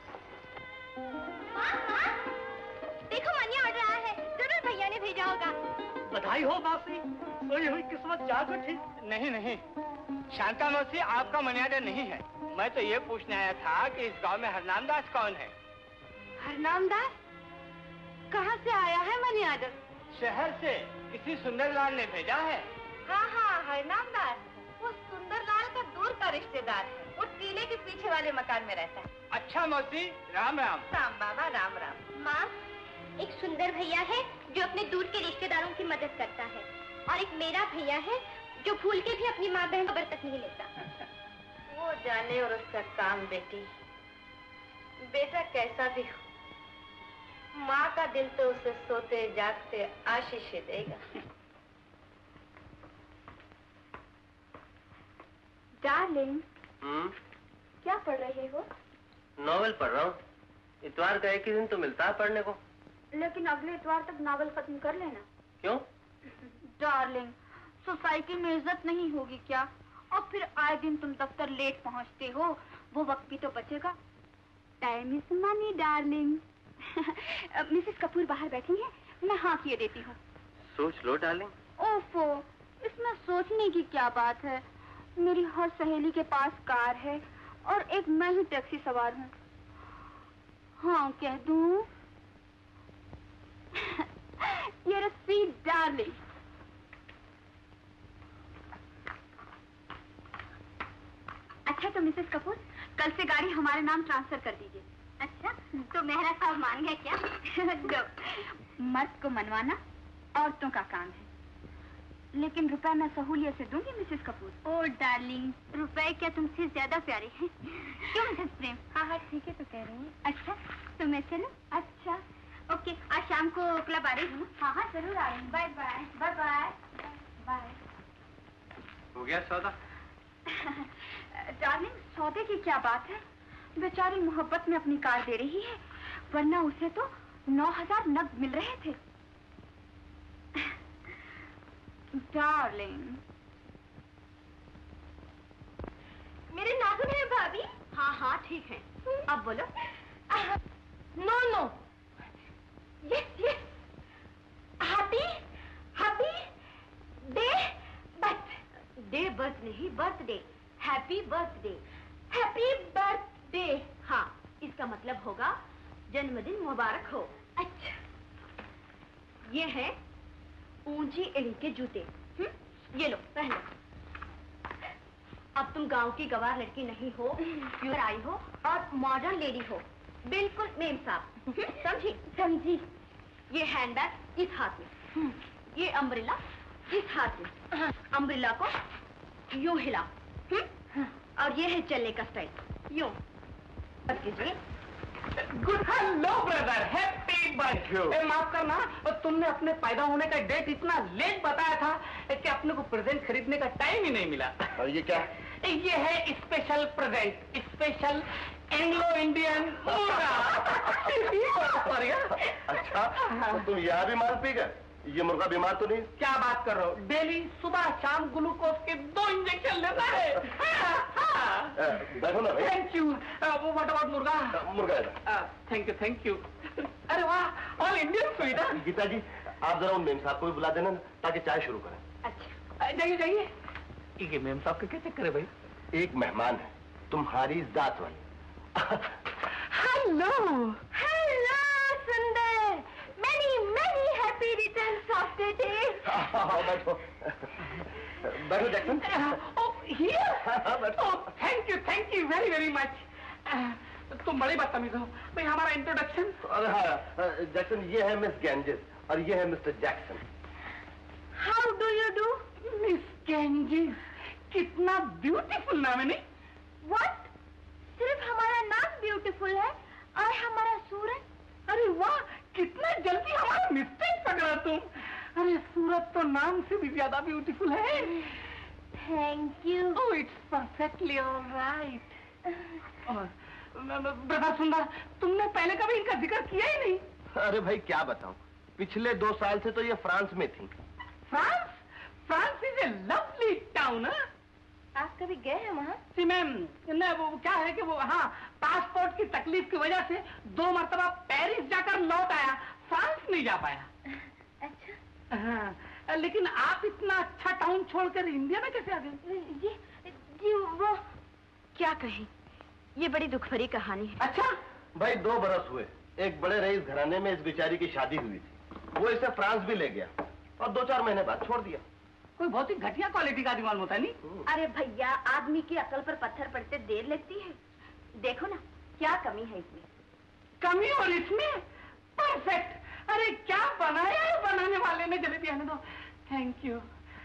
देखो मनी ऑर्डर आया है, जरूर भैया ने भेजा होगा। बधाई हो मौसी, सोई हुई किस्मत जाग उठी। नहीं नहीं शांता मौसी, आपका मनी ऑर्डर नहीं है। मैं तो ये पूछने आया था कि इस गांव में हरनाम दास कौन है? हरनाम दास? कहाँ से आया है मनी ऑर्डर? शहर से किसी सुंदरलाल ने भेजा है। हाँ हाँ हरनाम दास, वो सुंदरलाल का दूर का रिश्तेदार है। वो टीले के पीछे वाले मकान में रहता है। अच्छा मौसी, राम राम। राम बाबा राम राम। माँ, एक सुंदर भैया है जो अपने दूर के रिश्तेदारों की मदद करता है, और एक मेरा भैया है जो भूल के भी अपनी माँ बहन खबर तक नहीं लेता। वो जाने और उसका काम बेटी। बेटा कैसा भी हो, माँ का दिल तो उसे सोते जागते आशीष देगा। डार्लिंग, क्या पढ़ रहे हो? नॉवेल पढ़ रहा हूँ। इतवार का एक ही दिन तो मिलता है पढ़ने को। लेकिन अगले इतवार तक नावल खत्म कर लेना। क्यों? डार्लिंग, सोसाइटी में इज्जत नहीं होगी क्या? और फिर आए दिन तुम दफ्तर लेट पहुंचते हो, वो वक्त भी तो बचेगा। Time is money darling. Mrs Kapoor बाहर बैठी हैं, मैं हाँ किए देती हूँ। सोच लो डार्लिंग, ओफो, इसमें सोचने की क्या बात है? मेरी हर सहेली के पास कार है और एक मैं ही टैक्सी सवार हूँ। हाँ, कह दूँ? You're a sweet darling. अच्छा तो मिसेस कपूर, कल से गाड़ी हमारे नाम ट्रांसफर कर दीजिए। अच्छा, तो मेहरा साहब मान गए क्या? मर्द को मनवाना औरतों का काम है, लेकिन रुपए मैं सहूलियत से दूंगी मिसेस कपूर। ओ डार्लिंग, रुपए क्या तुमसे ज्यादा प्यारे हैं? क्यों मिसेस प्रेम? हाँ ठीक है तो कह रही हूँ। अच्छा, तो मैं चलूं? अच्छा, ओके, आज शाम को क्लब आ रही हूँ। हाँ जरूर आ रही हूँ। Bye bye. Bye bye bye. हो गया सौदा? डार्लिंग, सौदे की क्या बात है? बेचारी मोहब्बत में अपनी कार दे रही है, वरना उसे तो 9,000 नग मिल रहे थे। डार्लिंग, मेरे नाखून है भाभी? हाँ ठीक है। अब बोलो। No, yes, happy day birth नहीं, बर्थडे। Happy birthday. हाँ, इसका मतलब होगा जन्मदिन मुबारक हो। अच्छा, ये है ऊंची एड़ी के जूते। ये लो, पहनो। अब तुम गांव की गवार लड़की नहीं हो, प्योर आई हो और मॉडर्न लेडी हो, बिल्कुल मेम साहब। समझी? ये हैंडबैग इस हाथ में, ये अम्ब्रेला इस हाथ में। अम्ब्रेला को यूं हिला, और ये है चलने का स्टाइल, यूं। Good hello brother, happy birthday. माफ करना, तुमने अपने पैदा होने का डेट इतना लेट बताया था कि अपने को प्रेजेंट खरीदने का टाइम ही नहीं मिला। और ये क्या? ये है special present, special Anglo Indian. अच्छा, तो तुम यहाँ भी माल पी गए? ये मुर्गा बीमार तो नहीं? क्या बात कर रहे हो? डेली सुबह शाम ग्लूकोज के 2 इंजेक्शन लेता है। बैठो ना भाई। Thank you. व्हाट अबाउट मुर्गा? मुर्गा। Thank you. अरे वाह, all Indian sweet. Geeta ji, आप जरा उन मेम साहब को भी बुला देना ताकि चाय शुरू करें। अच्छा, जाइए। ये मेम साहब का क्या चक्कर है भाई? एक मेहमान है तुम्हारी जात वाली। हेलो सुंदर, many happy returns of the day. बैठो Jackson. Thank you very much. तुम बड़ी बदतमीज हो भाई। हमारा इंट्रोडक्शन? अरे हाँ जैक्सन, ये है मिस गैंजेस और ये है mister Jackson. How do you do? Miss Ganges, कितना ब्यूटीफुल नाम है नहीं? What? सिर्फ हमारा नाम ब्यूटीफुल है और हमारा सूरज? अरे वाह, कितना जल्दी हमारा मिस्टेक पकड़ा तुम। अरे सूरत तो नाम से भी ज्यादा ब्यूटीफुल है। Thank you. Oh, it's perfectly all right. Brother Sundar, तुमने पहले कभी इनका जिक्र किया ही नहीं। अरे भाई क्या बताऊं, पिछले 2 साल से तो ये फ्रांस में थी। France is a lovely town. आप कभी गए हैं वहाँ? जी मैम, वो क्या है कि वो हाँ, पासपोर्ट की तकलीफ की वजह से 2 मरतबा पेरिस जाकर लौट आया, फ्रांस नहीं जा पाया। अच्छा। हाँ, लेकिन आप इतना अच्छा टाउन छोड़कर इंडिया में कैसे आ गए? जी वो क्या कहें, ये बड़ी दुख भरी कहानी है। अच्छा भाई 2 बरस हुए, एक बड़े रईस घराने में इस बेचारी की शादी हुई थी। वो इसे फ्रांस भी ले गया और 2-4 महीने बाद छोड़ दिया। कोई बहुत ही घटिया क्वालिटी का आदमी होता नहीं। अरे भैया, आदमी की अकल पर पत्थर पड़ते देर लगती है। देखो ना क्या कमी है इसमें। कमी और इसमें परफेक्ट। अरे क्या बनाया है बनाने वाले ने, जलेबी आने दो। Thank you.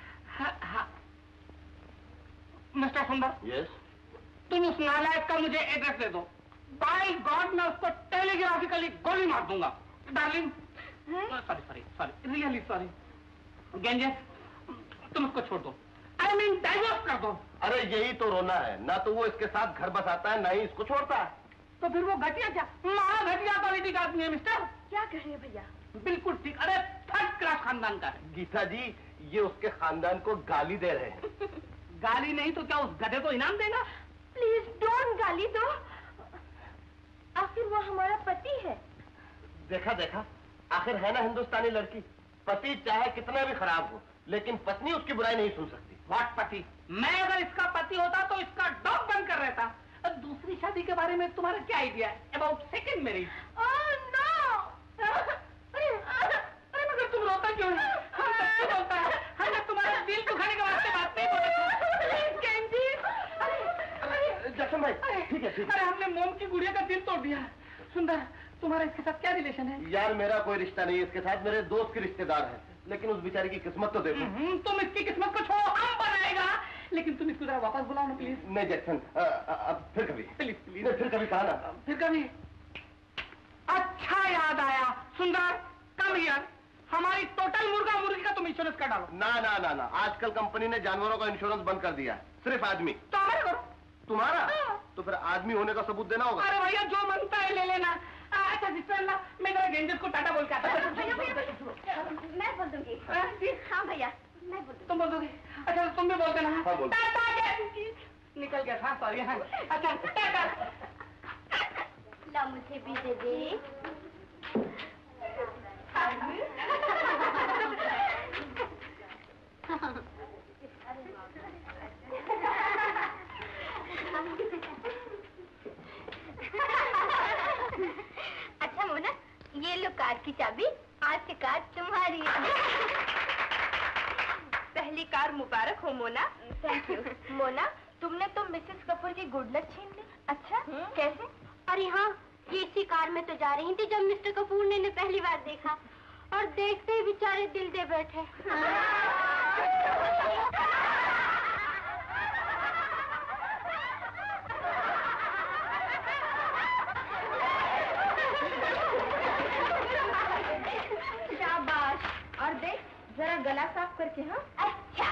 Mister Sundar. Yes. तुम उस नालायक का मुझे एड्रेस दे दो। बाय गॉड, मैं उसको टेलीग्राफिकली गोली मार दूंगा। Darling, sorry, really sorry. Ganges, तुम उसको छोड़ दो। I mean, डाइवोर्स कर दो। अरे यही तो रोना है, ना तो वो इसके साथ घर बसाता है ना ही इसको छोड़ता है। तो फिर वो घटिया क्या, घटिया क्वालिटी का आदमी है मिस्टर। क्या कह रहे हैं भैया? बिल्कुल ठीक। अरे 3rd क्लास खानदान का है। गीता जी, ये उसके खानदान को गाली दे रहे हैं। गाली नहीं तो क्या उस गधे को इनाम देगा? प्लीज डोंट गाली दो, आखिर वो हमारा पति है। देखा, आखिर है ना हिंदुस्तानी लड़की, पति चाहे कितना भी खराब हो लेकिन पत्नी उसकी बुराई नहीं सुन सकती। व्हाट पति? मैं अगर इसका पति होता तो इसका डॉग बनकर रहता। दूसरी शादी के बारे में तुम्हारा क्या आइडिया है? About second marriage? अरे मगर तुम रोता क्यों है? हम सबसे बोलता है, हमने तुम्हारा दिल दुखाने के वास्ते बात नहीं बोली। जशन भाई, ठीक है। अरे हमने मोम की गुड़िया का दिल तोड़ दिया। सुंदर, तुम्हारा इसके साथ क्या रिलेशन है? यार मेरा कोई रिश्ता नहीं है इसके साथ, मेरे दोस्त के रिश्तेदार हैं। लेकिन उस बेचारी की किस्मत तो देखो। तुम इसकी किस्मत को छोड़ो, हम बनाएगा। लेकिन तुम इसको जरा वापस बुलाओ ना प्लीज। नहीं जैक्सन, अब फिर कभी। Please please. फिर कभी कहा ना। फिर कभी। अच्छा याद आया सुंदर, कम हियर। हमारी टोटल मुर्गा मुर्गी का तुम इंश्योरेंस कर डालो। ना ना ना ना, आजकल कंपनी ने जानवरों का इंश्योरेंस बंद कर दिया है, सिर्फ आदमी। तो हमारे करो। तुम्हारा? तो फिर आदमी होने का सबूत देना होगा। अरे भैया जो मनता है ले लेना। अच्छा सिस्टर, मैं जरा गेंजर को टाटा बोल के आता हूँ। मैं बोल दूंगी। हाँ भैया, मैं बोल दूंगी। तुम बोल दोगे? अच्छा तुम भी बोल देना। हाँ बोल। निकल गया। हाँ सॉरी। हाँ अच्छा टाटा। ला मुझे भी दे दे। अच्छा मोना, ये लो कार की चाबी। आज से कार तुम्हारी। पहली कार मुबारक हो मोना। Thank you. मोना, तुमने तो मिसेस कपूर की गुड लक छीन ली। अच्छा, कैसे? अरे हाँ, ये इसी कार में तो जा रही थी जब मिस्टर कपूर ने पहली बार देखा, और देखते ही बेचारे दिल दे बैठे। शाबाश। और देख जरा गला साफ करके। हाँ अच्छा।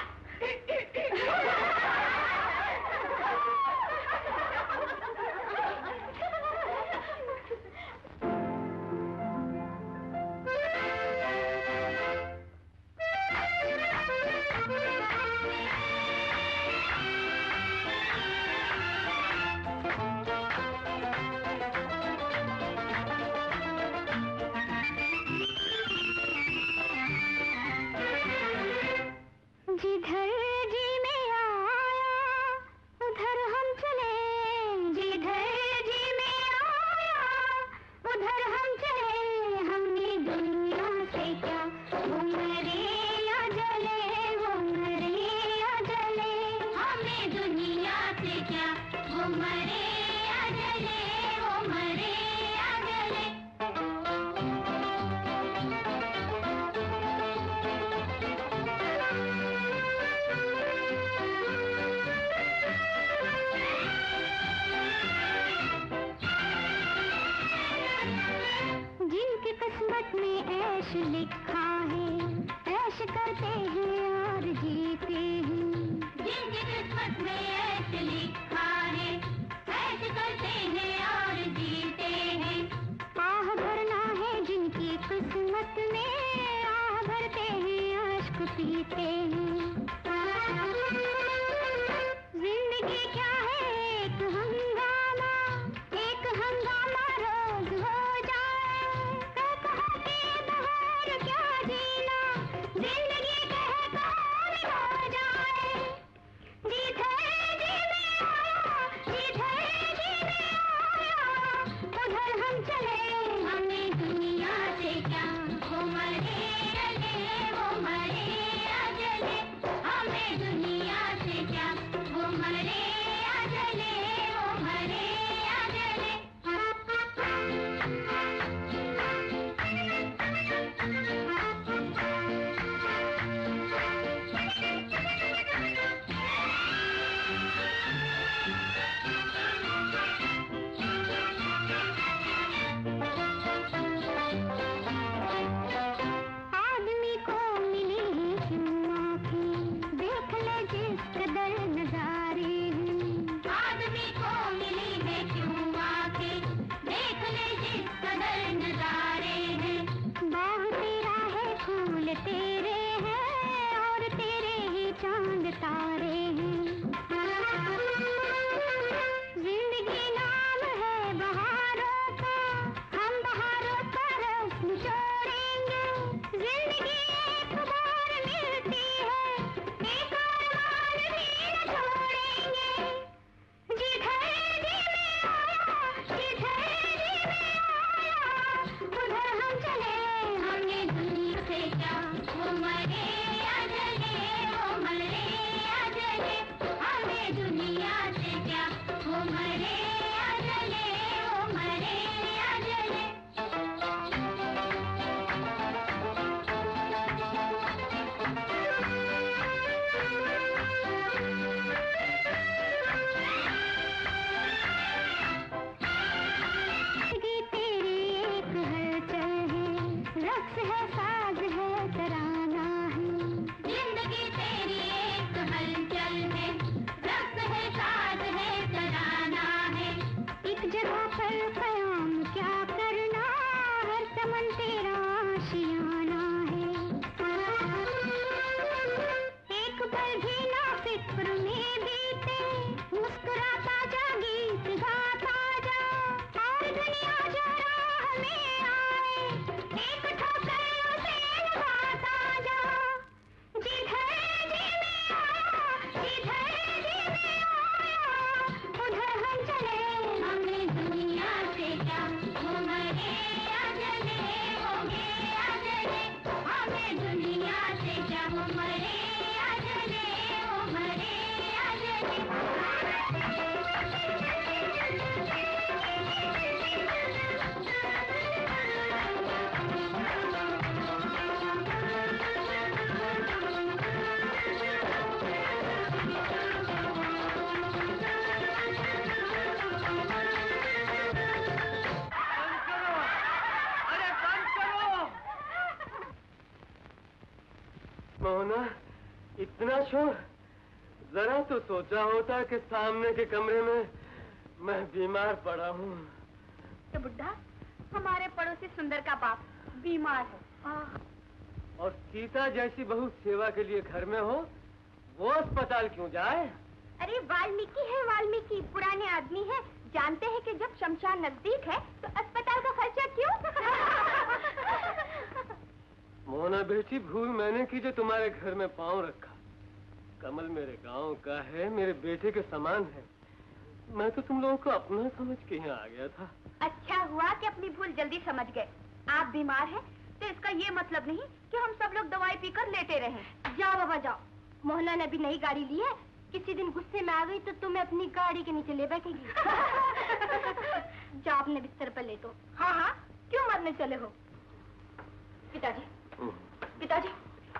जिधर जी में आया उधर हम चले, जिधर जी में आया उधर हम चले। हमने दुनिया से क्या वो मरे या जले, वो मरे या जले। हमने दुनिया से क्या वो मरे या जले, वो मरे या जले। जिनकी किस्मत में ऐश लिखा है, ऐश करते हैं और जीते हैं। जिनकी किस्मत में ऐश लिखा है, ऐश करते हैं और जीते हैं। मोहना, इतना शोर? जरा तो सोचा होता कि सामने के कमरे में मैं बीमार पड़ा हूँ। तो बुड्ढा, हमारे पड़ोसी सुंदर का बाप बीमार है। और सीता जैसी बहू सेवा के लिए घर में हो, वो अस्पताल क्यों जाए? अरे वाल्मीकि है, वाल्मीकि पुराने आदमी है, जानते हैं कि जब शमशान नजदीक है तो अस्पताल का खर्चा क्यों? मोहना बेटी, भूल मैंने की जो तुम्हारे घर में पांव रखा। कमल मेरे गांव का है, मेरे बेटे के समान है। मैं तो तुम लोगों को अपना समझ के यहाँ आ गया था। अच्छा हुआ कि अपनी भूल जल्दी समझ गए। आप बीमार हैं तो इसका ये मतलब नहीं कि हम सब लोग दवाई पीकर लेटे रहे। जाओ बाबा जाओ, मोहना ने अभी नई गाड़ी ली है, किसी दिन गुस्से में आ गई तो तुम्हें अपनी गाड़ी के नीचे ले बैठेगी। जाओ अपने बिस्तर पर लेटो। हाँ हाँ, क्यों मरने चले हो? पिताजी, पिताजी,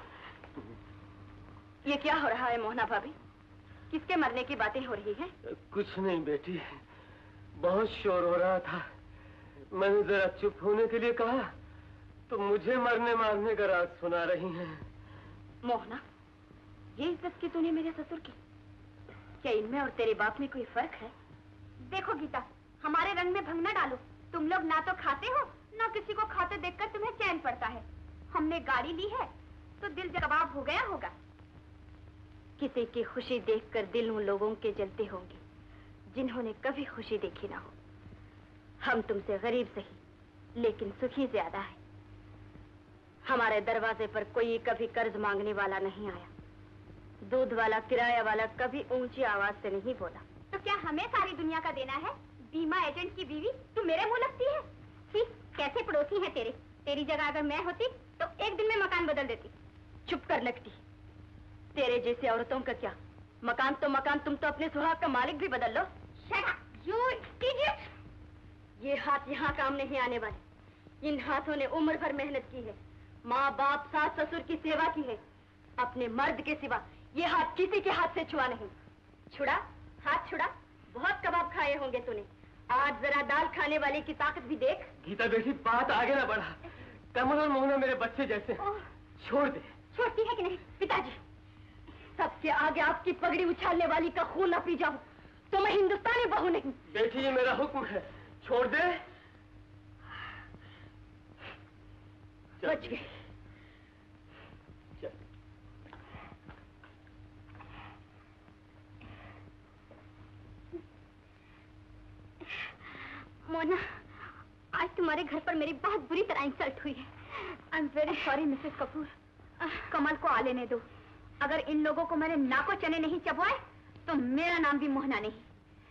ये क्या हो रहा है मोहना भाभी? किसके मरने की बातें हो रही हैं? कुछ नहीं बेटी, बहुत शोर हो रहा था। मैंने जरा चुप होने के लिए कहा तो मुझे मरने मारने का राज सुना रही हैं। मोहना, ये इज्जत की तूने मेरे ससुर की? क्या इनमें और तेरे बाप में कोई फर्क है? देखो गीता, हमारे रंग में भंग न डालो। तुम लोग ना तो खाते हो, ना किसी को खाते देखकर तुम्हें चैन पड़ता है। हमने गाड़ी ली है तो दिल कबाब हो गया होगा। किसी की खुशी देखकर दिल उन लोगों के जलते होंगे जिन्होंने कभी खुशी देखी ना हो। हम तुमसे गरीब सही लेकिन सुखी ज्यादा है। हमारे दरवाजे पर कोई कभी कर्ज मांगने वाला नहीं आया। दूध वाला, किराया वाला कभी ऊंची आवाज से नहीं बोला। तो क्या हमें सारी दुनिया का देना है? बीमा एजेंट की बीवी तू मेरे मुंह लगती है? कैसे पड़ोसी है तेरे? तेरी जगह अगर मैं होती तो एक दिन में मकान बदल देती। चुप कर लगती, तेरे जैसे औरतों का क्या मकान तो मकान, तुम तो अपने सुहाग का मालिक भी बदल लो। Shut up, you idiot! ये हाथ यहाँ काम नहीं आने वाले। इन हाथों ने उम्र भर मेहनत की है, माँ बाप सास ससुर की सेवा की है। अपने मर्द के सिवा ये हाथ किसी के हाथ से छुआ नहीं। छुड़ा, हाथ छुड़ा। बहुत कबाब खाए होंगे तूने, आज जरा दाल खाने वाले की ताकत भी देख। गीता बेटी, बात आगे ना बढ़ा। कमल और मोहना मेरे बच्चे जैसे, छोड़ दे। छोड़ती है कि नहीं? पिताजी, सबसे आगे आपकी पगड़ी उछालने वाली का खून न पी जाऊं तो मैं हिंदुस्तानी बहू नहीं। बेटी, ये मेरा हुक्म है, छोड़ दे। बच गए। मोना, आज तुम्हारे घर पर मेरी बहुत बुरी तरह इंसल्ट हुई है। I am very sorry Mrs Kapoor. Kamal को आ लेने दो। अगर इन लोगों को मैंने नाको चने नहीं चबवाए तो मेरा नाम भी मोहना नहीं।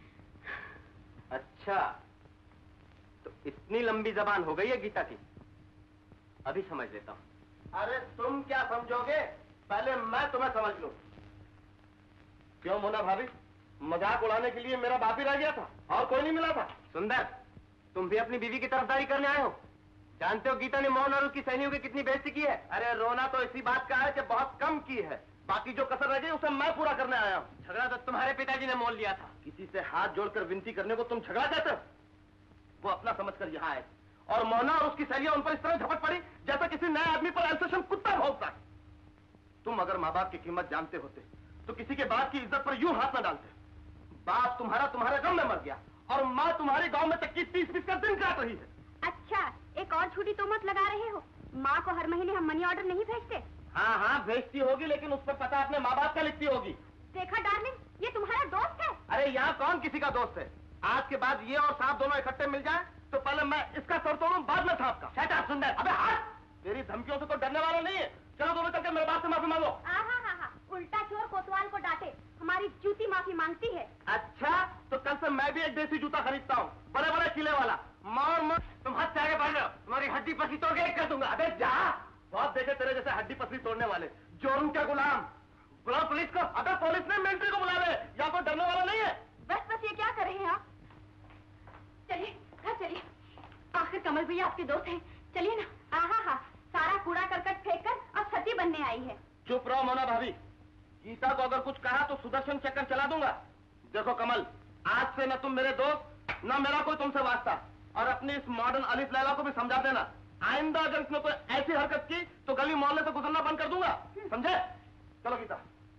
अच्छा, तो इतनी लंबी जबान हो गई है गीता की? अभी समझ लेता हूँ। अरे तुम क्या समझोगे, पहले मैं तुम्हें समझ लूं। क्यों मोना भाभी, मजाक उड़ाने के लिए मेरा बाप ही रह गया था और कोई नहीं मिला था? सुंदर, तुम भी अपनी बीवी की तरफदारी करने आए हो? जानते हो गीता ने मोहन और उसकी सहेलियों की कितनी बेइज्जती की है? अरे रोना तो इसी बात का है कि बहुत कम की है, बाकी जो कसर रह गई उसे मैं पूरा करने आया हूँ। झगड़ा तो तुम्हारे पिताजी ने मोल लिया था। किसी से हाथ जोड़कर विनती करने को तुम झगड़ा कहते हो? वो अपना समझकर यहाँ आए और मोहना और उसकी सहेलियां उन पर इस तरह झपट पड़ी जैसा किसी नए आदमी पर एल्सेशन कुत्ता भौंकता है। तुम अगर माँ बाप की कीमत जानते होते तो किसी के बाप की इज्जत पर यूं हाथ न डालते। बाप तुम्हारा तुम्हारे गम में मर गया और माँ तुम्हारे गांव में तक की 30-20 का दिन काट रही है। अच्छा, एक और झूठी तोहमत लगा रहे हो। माँ को हर महीने हम मनी ऑर्डर नहीं भेजते? हाँ हाँ भेजती होगी, लेकिन उस पर पता अपने माँ बाप का लिखती होगी। देखा डार्लिंग, ये तुम्हारा दोस्त है। अरे यहाँ कौन किसी का दोस्त है? आज के बाद ये और सांप दोनों इकट्ठे मिल जाए तो पहले मैं इसका सर तोड़ूं, बाद में सांप का। शट अप सुंदर। अबे हाथ, तेरी धमकियों से तो डरने वाला नहीं है। चलो दोनों चलकर मेरे बाप से माफी मांगो। हाँ, उल्टा चोर कोतवाल को डांटे, हमारी जूती माफी मांगती है। अच्छा, तो कल से मैं भी एक देसी जूता खरीदता हूँ, बड़े बड़े किले वाला। मार तुम हाथ से आगे बढ़ रहे हो, तुम्हारी हड्डी पसली तोड़ के एक कर दूंगा। अबे जा, बहुत देखे तेरे जैसे हड्डी पसली तोड़ने वाले। जोरून क्या गुलाम, बुलाओ पुलिस को। अबे पुलिस ने मिलिट्री को बुला ले, यहाँ कोई डरने वाला नहीं है। बस ये क्या कर रहे हैं आप? चलिए घर चलिए, आखिर कमल भैया आपके दोस्त हैं, चलिए ना। हाँ, सारा कूड़ा करकट फेंक कर अब सती बनने आई है। चुप रहो मोना भाभी, गीता को अगर कुछ कहा तो सुदर्शन चक्कर चला दूंगा। देखो कमल, आज से न तुम मेरे दोस्त न मेरा कोई तुमसे वास्ता, और अपनी इस मॉडर्न अलिफ लैला को भी समझा देना आइंदा अगर इसने कोई ऐसी हरकत की तो गली मोहल्ले से गुजरना बंद कर दूंगा, समझे? चलो गीता।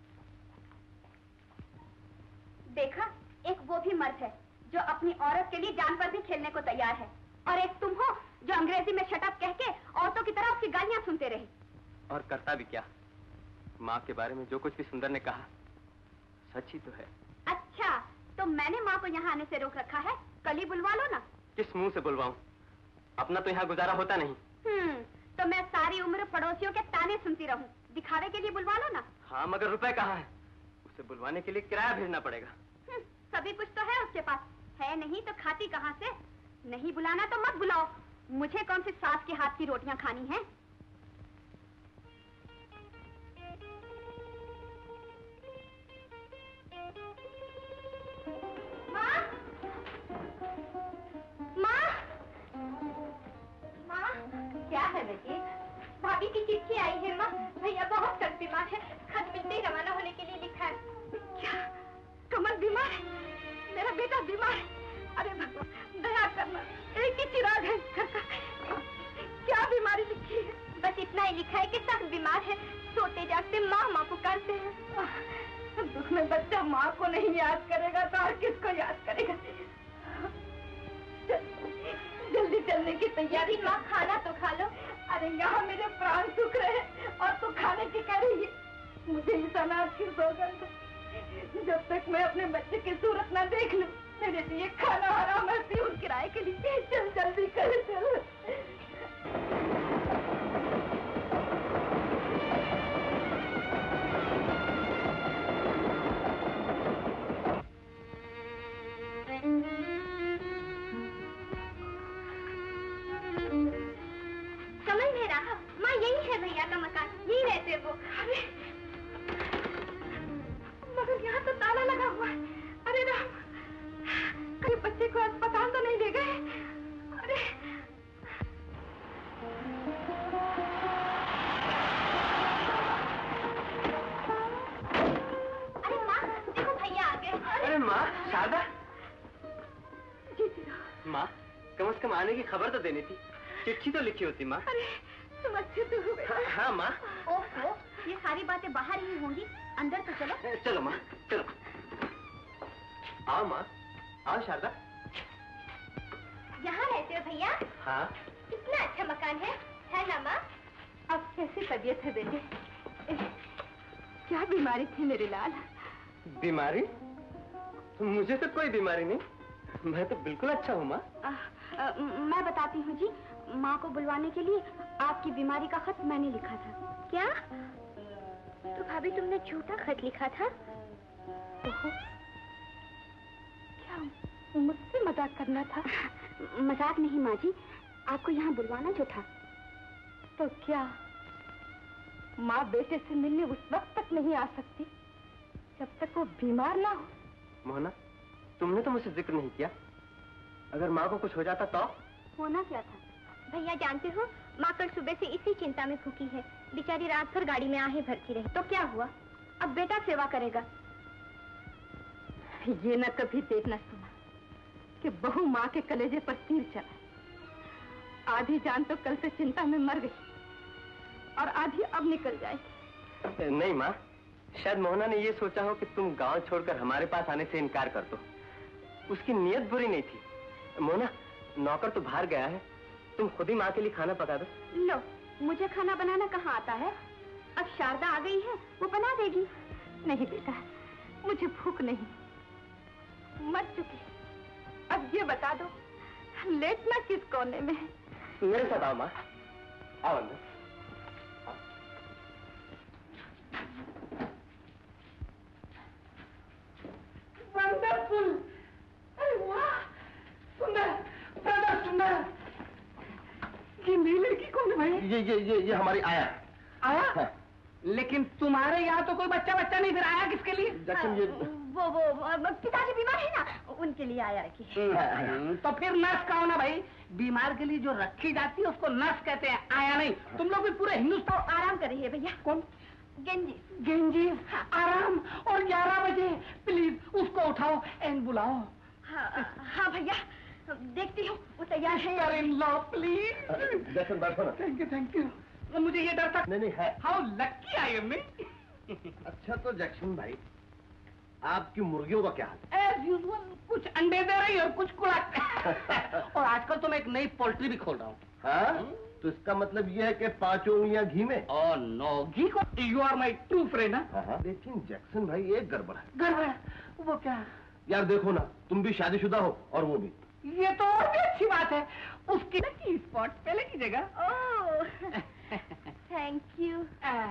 देखा, एक वो भी मर्द है जो अपनी औरत के लिए जान पर भी खेलने को तैयार है, और एक तुम हो जो अंग्रेजी में शट अप कह के औरतों की तरह उसकी गालियां सुनते रहे। और करता भी क्या? माँ के बारे में जो कुछ भी सुंदर ने कहा सच ही तो है। अच्छा, तो मैंने माँ को यहाँ आने से रोक रखा है, कल ही बुलवा लो ना। किस मुंह से बुलवाऊं? अपना तो यहाँ गुजारा होता नहीं। तो मैं सारी उम्र पड़ोसियों के ताने सुनती रहूं, दिखावे के लिए बुलवा लो ना। हाँ, मगर रुपए कहाँ है? उसे बुलवाने के लिए किराया भेजना पड़ेगा। सभी कुछ तो है उसके पास, है नहीं तो खाती कहाँ से? नहीं बुलाना तो मत बुलाओ, मुझे कौन सी सास के हाथ की रोटियां खानी है? माँ, माँ, माँ, क्या है बेटी? भाभी की चिट्ठी आई है माँ, भैया बहुत सख्त बीमार है, खत मिलते ही रवाना होने के लिए लिखा है। क्या? कमल बीमार है? मेरा बेटा बीमार है? अरे भगवान, दया करना, एक ही चिराग है घर का। क्या बीमारी लिखी है? बस इतना ही लिखा है कि सख्त बीमार है, सोते जागते माँ माँ पुकारते हैं। दुख में बच्चा माँ को नहीं याद करेगा तो और किसको याद करेगा? जल्दी चलने की तैयारी। माँ, खाना तो खा लो। अरे यहाँ मेरे प्राण सूख रहे हैं और तू खाने की कह रही है? मुझे इस अनाज की सौगंध, जब तक मैं अपने बच्चे की सूरत न देख लूं, मेरे लिए खाना हराम है। पीऊं किराए के लिए। चल जल्दी कर, चल। समझ नहीं रहा माँ, यही है भैया का मकान, यही रहते वो। अरे मगर यहाँ तो ताला लगा हुआ है। अरे राम, कहीं बच्चे को अस्पताल तो नहीं ले गए? अरे अरे माँ, देखो भैया आ गए। अरे माँ, शारदा। जी जी। माँ, कम से कम आने की खबर तो देनी थी, चिट्ठी तो लिखी होती। माँ, अरे तुम अच्छे तो हुए। हाँ माँ। ओहो, ये सारी बातें बाहर ही होंगी, अंदर तो चलो। चलो माँ, चलो। आओ माँ, आओ शारदा। यहाँ रहते हो भैया? हाँ। कितना अच्छा मकान है ना माँ? अब कैसी तबीयत है बेटे? क्या बीमारी थी मेरे लाल? बीमारी? मुझे तो कोई बीमारी नहीं, मैं तो बिल्कुल अच्छा हूँ माँ। मैं बताती हूँ जी, माँ को बुलवाने के लिए आपकी बीमारी का खत मैंने लिखा था। क्या? तो भाभी तुमने झूठा खत लिखा था? ओहो, क्या मुझसे मजाक करना था? मजाक नहीं माँ जी, आपको यहाँ बुलवाना जो था। तो क्या माँ बेटे से मिलने उस वक्त तक नहीं आ सकती जब तक वो बीमार ना हो? मोहना, तुमने तो मुझसे जिक्र नहीं किया, अगर माँ को कुछ हो जाता तो? होना क्या था? भैया जानते हो, माँ कल सुबह से इसी चिंता में भूखी है, बेचारी रात भर गाड़ी में आहें भरती रही। तो क्या हुआ, अब बेटा सेवा करेगा। ये न कभी देखना सुना कि बहू माँ के कलेजे पर तीर चला। आधी जान तो कल से चिंता में मर गई और आधी अब निकल जाएगी। नहीं माँ, शायद मोहना ने ये सोचा हो कि तुम गांव छोड़कर हमारे पास आने से इनकार कर दो। उसकी नीयत बुरी नहीं थी। मोहना, नौकर तो बाहर गया है, तुम खुद ही माँ के लिए खाना पका दो। लो, मुझे खाना बनाना कहाँ आता है? अब शारदा आ गई है, वो बना देगी। नहीं बेटा, मुझे भूख नहीं, मर चुकी। अब ये बता दो, लेटना किस कोने में है? मेरे साथ आओ माँ, आओ अंदर। वंडरफुल, अरे वाह, सुंदर, सुंदर, सुंदर। ये नीले की कौन है भाई? ये हमारी आया। आया? हाँ। लेकिन तुम्हारे यहाँ तो कोई बच्चा नहीं, फिर आया किसके लिए? ये वो पिताजी बीमार है ना, उनके लिए आया कि। तो फिर नर्स कहो ना भाई, बीमार के लिए जो रखी जाती है उसको नर्स कहते हैं, आया नहीं। तुम लोग भी पूरे हिंदुस्तान आराम कर रही है भैया। कौन? गेंजी। गेंजी? हाँ। आराम? और 11 बजे प्लीज उसको उठाओ एंड बुलाओ। हाँ भैया, देखती हूँ वो तैयार है। प्लीज जैक्सन बैठो ना। Thank you. मुझे ये डर था। नहीं है। How lucky I am. अच्छा तो जैक्सन भाई, आपकी मुर्गियों का क्या हाल है? एज यूजुअल, कुछ अंडे दे रही और कुछ कुड़ा। और आजकल तो मैं एक नई पोल्ट्री भी खोल रहा हूँ। हाँ? तो इसका मतलब ये है कि 5 उंगलियां घी में? और नो घी को। You are my true friend. हाँ। लेकिन जैक्सन भाई एक गड़बड़ है। गड़बड़? वो क्या? यार देखो ना, तुम भी शादीशुदा हो और वो भी। ये तो और भी अच्छी बात है। उसकी लकी स्पॉट पहले की जगह। Oh thank you.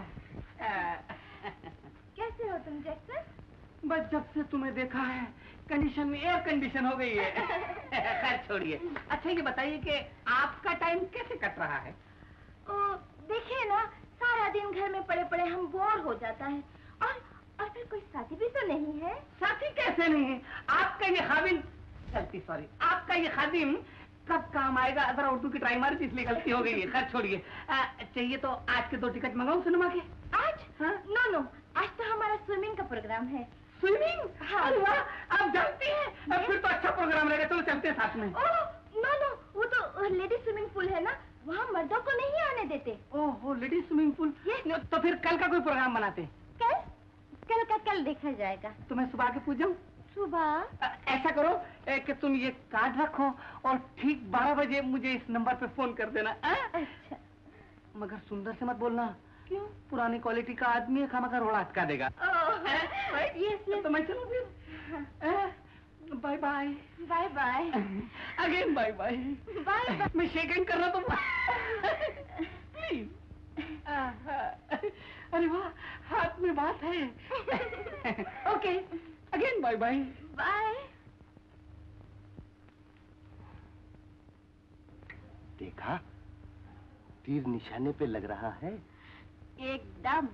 कैसे हो तुम जैक्सन? बस जब से तुम्हें देखा है कंडीशन में एयर कंडीशन हो गई है। खैर छोड़िए। अच्छा ये बताइए कि आपका टाइम कैसे कट रहा है? देखिए ना, सारा दिन घर में पड़े पड़े हम बोर हो जाता है। और फिर कोई साथी भी तो नहीं है। साथी कैसे नहीं है? आपका ये खादिम, गलती सॉरी, आपका ये खादिम कब काम आएगा? अगर उर्दू की ट्राई मारी थी इसलिए गलती हो गई है। खैर छोड़िए। चाहिए तो आज के 2 टिकट मंगाऊं सिनेमा के? आज? हाँ? नो, आज तो हमारा स्विमिंग का प्रोग्राम है। स्विमिंग? हाँ। अरे वाह, आप जानती हैं? फिर तो अच्छा प्रोग्राम रहेगा। चलो चलते हैं साथ में। नो, वो तो लेडीज स्विमिंग पूल है ना, वहाँ मर्दों को नहीं आने देते। Oh ladies swimming pool. तो फिर कल का कोई प्रोग्राम बनाते हैं? कल का कल देखा जाएगा। तो मैं सुबह के पूछ जाऊं? सुबह? ऐसा करो कि तुम ये कार्ड रखो और ठीक 12 बजे मुझे इस नंबर पे फोन कर देना। अच्छा। मगर सुंदर से मत बोलना। क्यों? पुरानी क्वालिटी का आदमी है, खामखा रोड़ा अटका देगा। यस। तो मैं चलूं फिर? Bye bye. Bye bye. Again bye bye. Bye. मैं शेक हैंड कर रहा तो प्लीज। अरे वाह, हाथ में बात है। Okay, again bye bye. Bye. देखा, तीर निशाने पे लग रहा है। एकदम।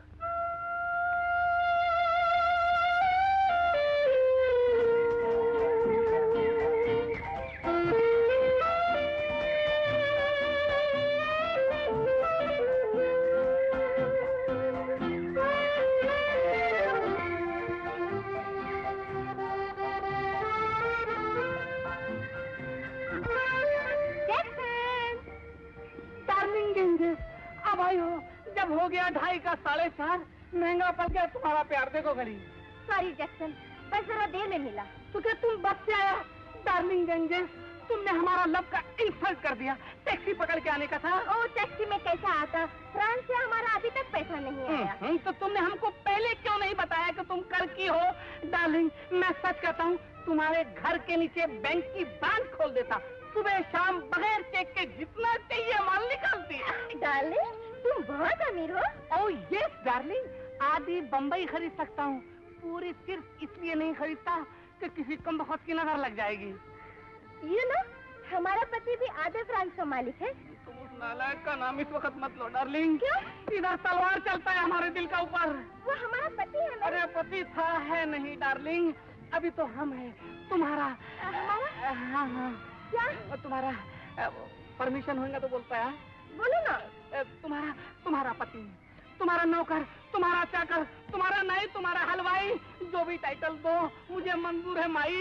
अब आई हो, जब हो गया 2:30 का 4:30, महंगा पड़ गया तुम्हारा प्यार। देखो घड़ी। सॉरी जैक्सन, बस जरा देर में मिला। तो क्या तुम बस से आया? डार्लिंग एंजेस, तुमने हमारा लव का इंसल्ट कर दिया। टैक्सी पकड़ के आने का था। टैक्सी में कैसा आता? फ्रांस से हमारा अभी तक पैसा नहीं आया। तो तुमने हमको पहले क्यों नहीं बताया कि तुम कर की हो? डार्लिंग, मैं सच कहता हूँ, तुम्हारे घर के नीचे बैंक की ब्रांच खोल देता। सुबह शाम बगैर चेक के जितना चाहिए माल निकालती। डार्लिंग, तुम बहुत अमीर हो। ओह यस डार्लिंग, आधी बम्बई खरीद सकता हूँ। पूरी सिर्फ इसलिए नहीं खरीदता कि किसी कमबख्त की नजर लग जाएगी। ये ना, हमारा पति भी आधे फ्रांस का मालिक है। तुम उस नालायक का नाम इस वक्त मत लो डार्लिंग। क्यों? इधर तलवार चलता है हमारे दिल का ऊपर। वो हमारा पति है ना? अरे पति था, है नहीं डार्लिंग, अभी तो हम हैं। तुम्हारा? हमारा? हाँ। क्या? तुम्हारा परमिशन होगा तो बोलता है। बोलो ना। तुम्हारा पति, तुम्हारा नौकर, तुम्हारा चाकर, तुम्हारा नाई, तुम्हारा हलवाई, जो भी टाइटल दो मुझे मंजूर है माई।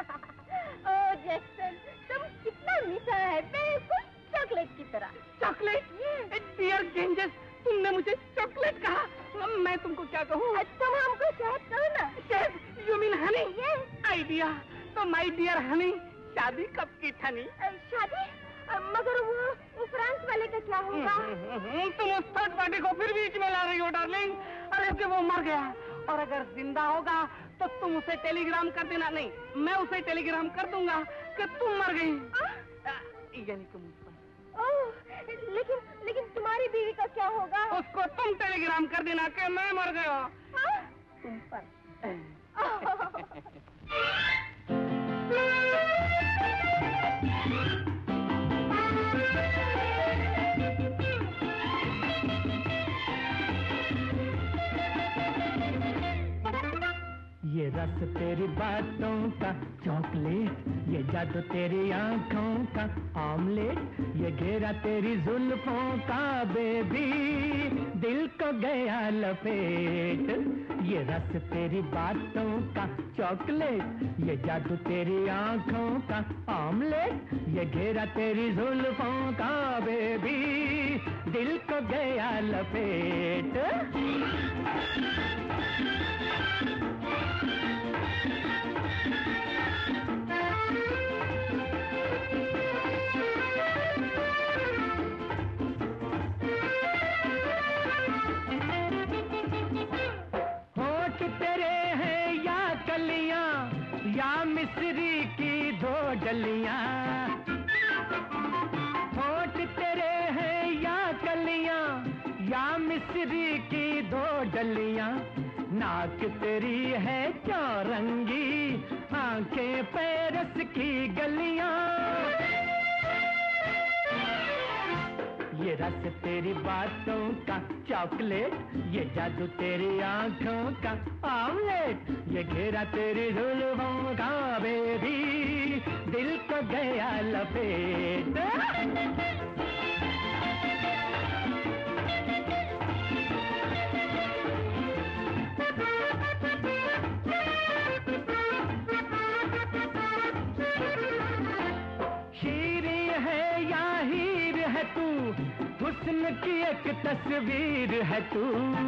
ओह जैक्सन, तुम कितना मीठा है, बिल्कुल चॉकलेट की तरह। चॉकलेट? डियर गेंजेस, तुमने मुझे चॉकलेट कहा। मैं तुमको क्या कहूँ? तुम हमको शहद कहो ना। शहद? You mean honey? आइडिया। तो माई डियर हनी, शादी कब की ठनी? शादी? मगर वो फ्रांस वाले का क्या होगा? तुम उस थर्ड पार्टी को फिर बीच में ला रही हो डार्लिंग। अरे कि वो मर गया, और अगर जिंदा होगा तो तुम उसे टेलीग्राम कर देना। नहीं, मैं उसे टेलीग्राम कर दूंगा कि तुम मर गई। यानी कि मुझ पर। लेकिन तुम्हारी बीवी का क्या होगा? उसको तुम टेलीग्राम कर देना कि मैं मर गया। तुम पर। ये रस तेरी बातों का, चौंक चॉकलेट, ये जादू तेरी आंखों का ऑमलेट, ये घेरा तेरी जुल्फों का बेबी, दिल को गया लपेट, ये रस तेरी बातों का चॉकलेट, ये जादू तेरी आंखों का ऑमलेट, ये घेरा तेरी जुल्फों का बेबी, दिल को गया लपेट। होठ तेरे हैं या कलियां, या मिस्री की दो डलियां, होठ तेरे हैं या कलियां, या मिस्री की दो डलियां, नाक तेरी है चौरंगी, आंखें पैरस की गलियां, ये रस तेरी बातों का चॉकलेट, ये जादू तेरी आंखों का ऑमलेट, ये घेरा तेरी जुल्फों का बेबी, दिल को गया लपेट। शीरी है या हीर है तू, हुस्न की एक तस्वीर है तू,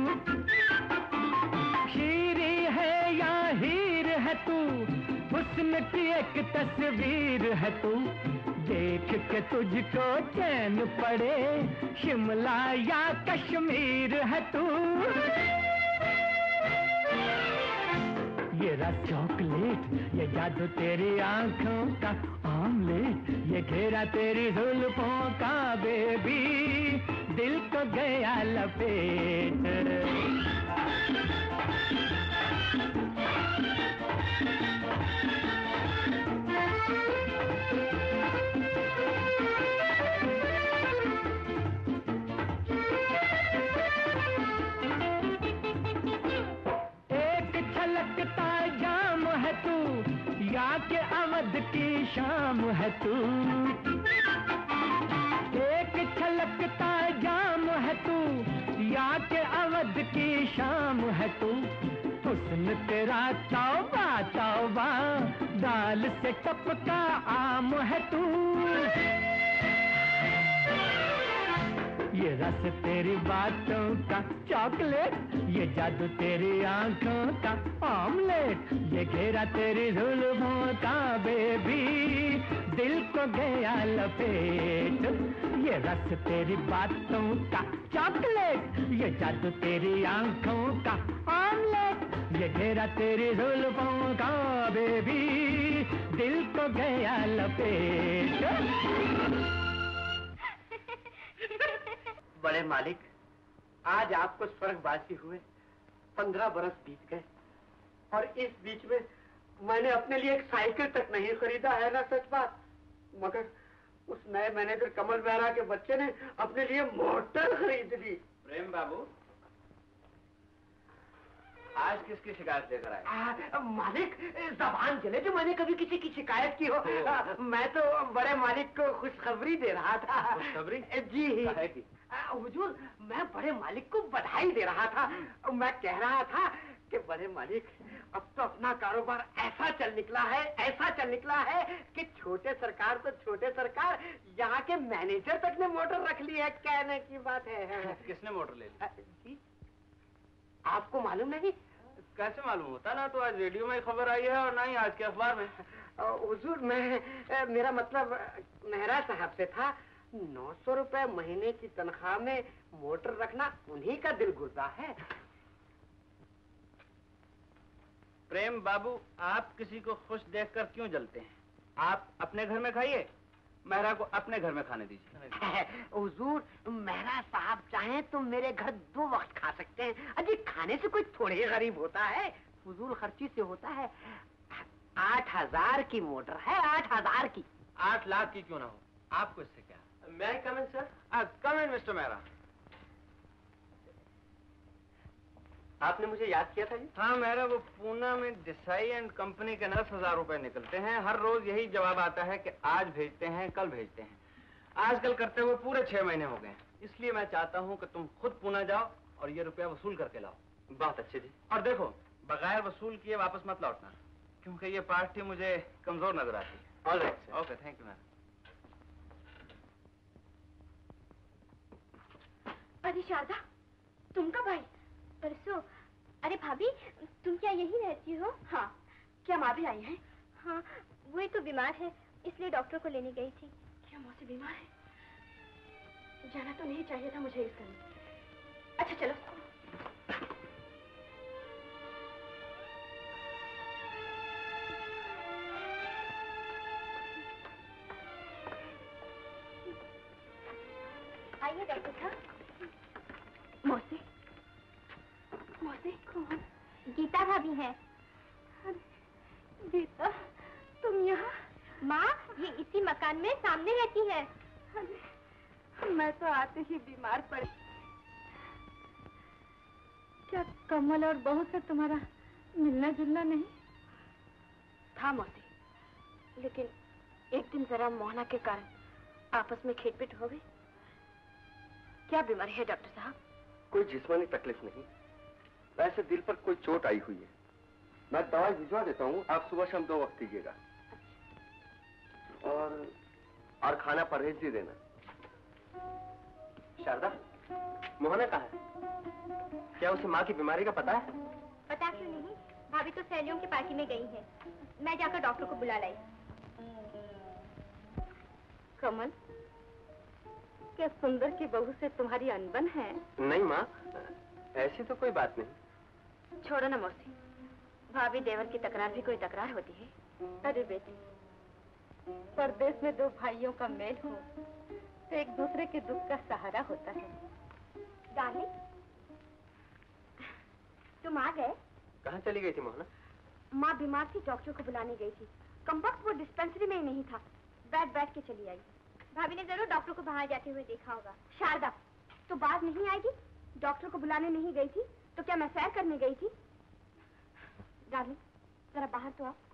शीरी है या हीर है तू, हुस्न की एक तस्वीर है तू, देख के तुझको चैन पड़े, शिमला या कश्मीर है तू, ये रस चॉकलेट, ये जादू तेरी आंखों का ऑमलेट, ये घेरा तेरी जुल्फों का बेबी, दिल को गया लपेट। या के अवध की शाम है तू, एक छलकता जाम है तू, या के अवध की शाम है तू, हुस्न तेरा तौबा तौबा, दाल से टपका आम है तू, ये रस तेरी बातों का चॉकलेट, ये जादू तेरी आंखों का ऑमलेट, ये घेरा तेरी जुल्फों का बेबी, दिल को गया लपेट, ये रस तेरी बातों का चॉकलेट, ये जादू तेरी आंखों का ऑमलेट, ये घेरा तेरी जुल्फों का बेबी, दिल को गया लपेट। बड़े मालिक, आज आपको स्वर्गवासी हुए 15 बरस बीत गए, और इस बीच में मैंने अपने लिए एक साइकिल तक नहीं खरीदा है ना, सच बात, मगर उस नए मैनेजर कमल बेहरा के बच्चे ने अपने लिए मोटर खरीद ली। प्रेम बाबू, आज किसकी शिकायत लेकर आए? मालिक, जबान चले जो मैंने कभी किसी की शिकायत की हो। मैं तो बड़े मालिक को खुशखबरी दे रहा था। खुशखबरी? जी हुजूर, मैं बड़े मालिक को बधाई दे रहा था। मैं कह रहा था कि बड़े मालिक, अब तो अपना कारोबार ऐसा चल निकला है कि छोटे सरकार तो छोटे सरकार, यहाँ के मैनेजर तक ने मोटर रख ली है। कहने की बात है। किसने मोटर ले ली? जी, आपको मालूम नहीं? कैसे मालूम होता? ना तो आज रेडियो में खबर आई है और ना ही आज के अखबार में। हुजूर, मेरा मतलब मेहरा साहब से था, 900 रुपए महीने की तनख्वाह में मोटर रखना उन्हीं का दिल गुर्दा है। प्रेम बाबू, आप किसी को खुश देखकर क्यों जलते हैं? आप अपने घर में खाइए, मेहरा को अपने घर में खाने दीजिए। हुजूर, मेहरा साहब चाहें तो मेरे घर 2 वक्त खा सकते हैं। अजी, खाने से कोई थोड़े ही गरीब होता है, फजूल खर्ची से होता है। 8000 की मोटर है, 8000 की। 8 लाख की क्यों ना हो, आपको इससे क्या? May I come in sir? Come in mister Mehra. आपने मुझे याद किया था जी? हाँ मेरा वो पूना में देसाई एंड कंपनी के 10,000 रुपए निकलते हैं। हर रोज यही जवाब आता है कि आज भेजते हैं, कल भेजते हैं। आजकल करते हुए पूरे 6 महीने हो गए हैं। इसलिए मैं चाहता हूँ कि तुम खुद पूना जाओ और ये रुपया वसूल करके लाओ। बहुत अच्छे जी। और देखो, बगैर वसूल किए वापस मत लौटना, क्योंकि ये पार्टी मुझे कमजोर नजर आती है। All right. Okay, thank you ma'am. अरे शारदा, तुम कब आई? परसों। अरे भाभी, तुम क्या यही रहती हो? हाँ। क्या माँ भी आई है? हाँ, वही तो बीमार है, इसलिए डॉक्टर को लेने गई थी। क्या मौसी बीमार है? जाना तो नहीं चाहिए था मुझे इस घर। अच्छा चलो। आइए डॉक्टर साहब। मौसी, मौसी कौन? गीता भाभी है। गीता, तुम यहाँ? माँ, ये इसी मकान में सामने रहती है। मैं तो आते ही बीमार पड़ी। क्या कमल और बहू से तुम्हारा मिलना जुलना नहीं था? मौसी, लेकिन एक दिन जरा मोहना के कारण आपस में खींचपीट हो गई। क्या बीमारी है डॉक्टर साहब? कोई जिस्मानी तकलीफ नहीं, वैसे दिल पर कोई चोट आई हुई है। मैं दवाई भिजवा देता हूँ, आप सुबह शाम 2 वक्त कीजिएगा। और खाना परहेज ही देना। शारदा, मोहना कहाँ है? क्या उसे माँ की बीमारी का पता है? पता क्यों नहीं, भाभी तो सहेलियों की पार्टी में गई है। मैं जाकर डॉक्टर को बुला लाई। कमल, क्या सुंदर की बहू से तुम्हारी अनबन है? नहीं माँ, ऐसी तो कोई बात नहीं। छोड़ो ना मौसी, भाभी देवर की तकरार भी कोई तकरार होती है। अरे बेटी, परदेश में 2 भाइयों का मेल हो तो एक दूसरे के दुख का सहारा होता है। डार्लिंग, तुम आ गए? कहाँ चली गई थी मोहना? माँ बीमार थी, डॉक्टर को बुलाने गई थी। कमबख्त वो डिस्पेंसरी में ही नहीं था, बैठ के चली आई। भाभी ने जरूर डॉक्टर को बाहर जाते हुए देखा होगा। शारदा, तो बात नहीं आएगी? डॉक्टर को बुलाने नहीं गई थी तो क्या मैं सैर करने गई थी? डार्लिंग, जरा बाहर तो आओ।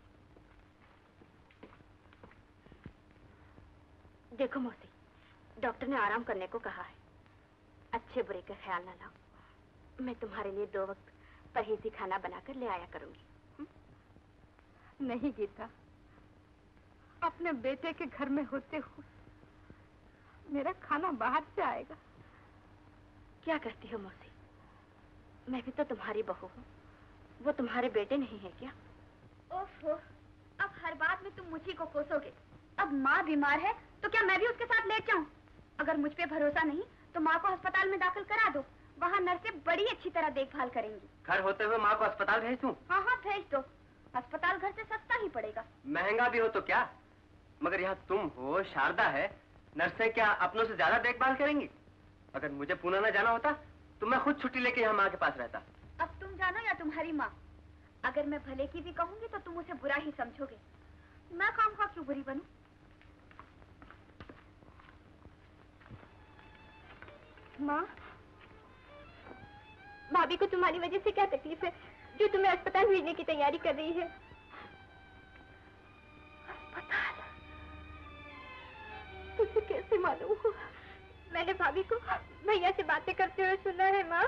देखो मौसी, डॉक्टर ने आराम करने को कहा है। अच्छे बुरे का ख्याल ना लाओ। मैं तुम्हारे लिए 2 वक्त परहेजी खाना बनाकर ले आया करूंगी। नहीं गीता, अपने बेटे के घर में होते हुए मेरा खाना बाहर से आएगा। क्या कहती हो मौसी? मैं भी तो तुम्हारी बहू हूँ, वो तुम्हारे बेटे नहीं है क्या? ओहो, अब हर बात में तुम मुझी को कोसोगे। अब माँ बीमार है तो क्या मैं भी उसके साथ लेट जाऊं? अगर मुझ पे भरोसा नहीं तो माँ को अस्पताल में दाखिल करा दो, वहाँ नर्सें बड़ी अच्छी तरह देखभाल करेंगी। घर होते हुए माँ को अस्पताल भेज दूं? हाँ हाँ भेज दो, अस्पताल घर से सस्ता ही पड़ेगा। महंगा भी हो तो क्या, मगर यहाँ तुम हो, शारदा है, नर्सें क्या अपनों से ज्यादा देखभाल करेंगी? अगर मुझे पूना न जाना होता तो मैं खुद छुट्टी लेके यहाँ माँ के पास रहता। अब तुम जानो या तुम्हारी माँ, अगर मैं भले की भी कहूंगी तो तुम उसे बुरा ही समझोगे। मैं खामखा क्यों बुरी बनूं? माँ, भाभी को तुम्हारी वजह से क्या तकलीफ है जो तुम्हें अस्पताल भेजने की तैयारी कर रही है? अस्पताल? तुझे कैसे मालूम हुआ? मैंने भाभी को भैया से बातें करते हुए सुना है माँ।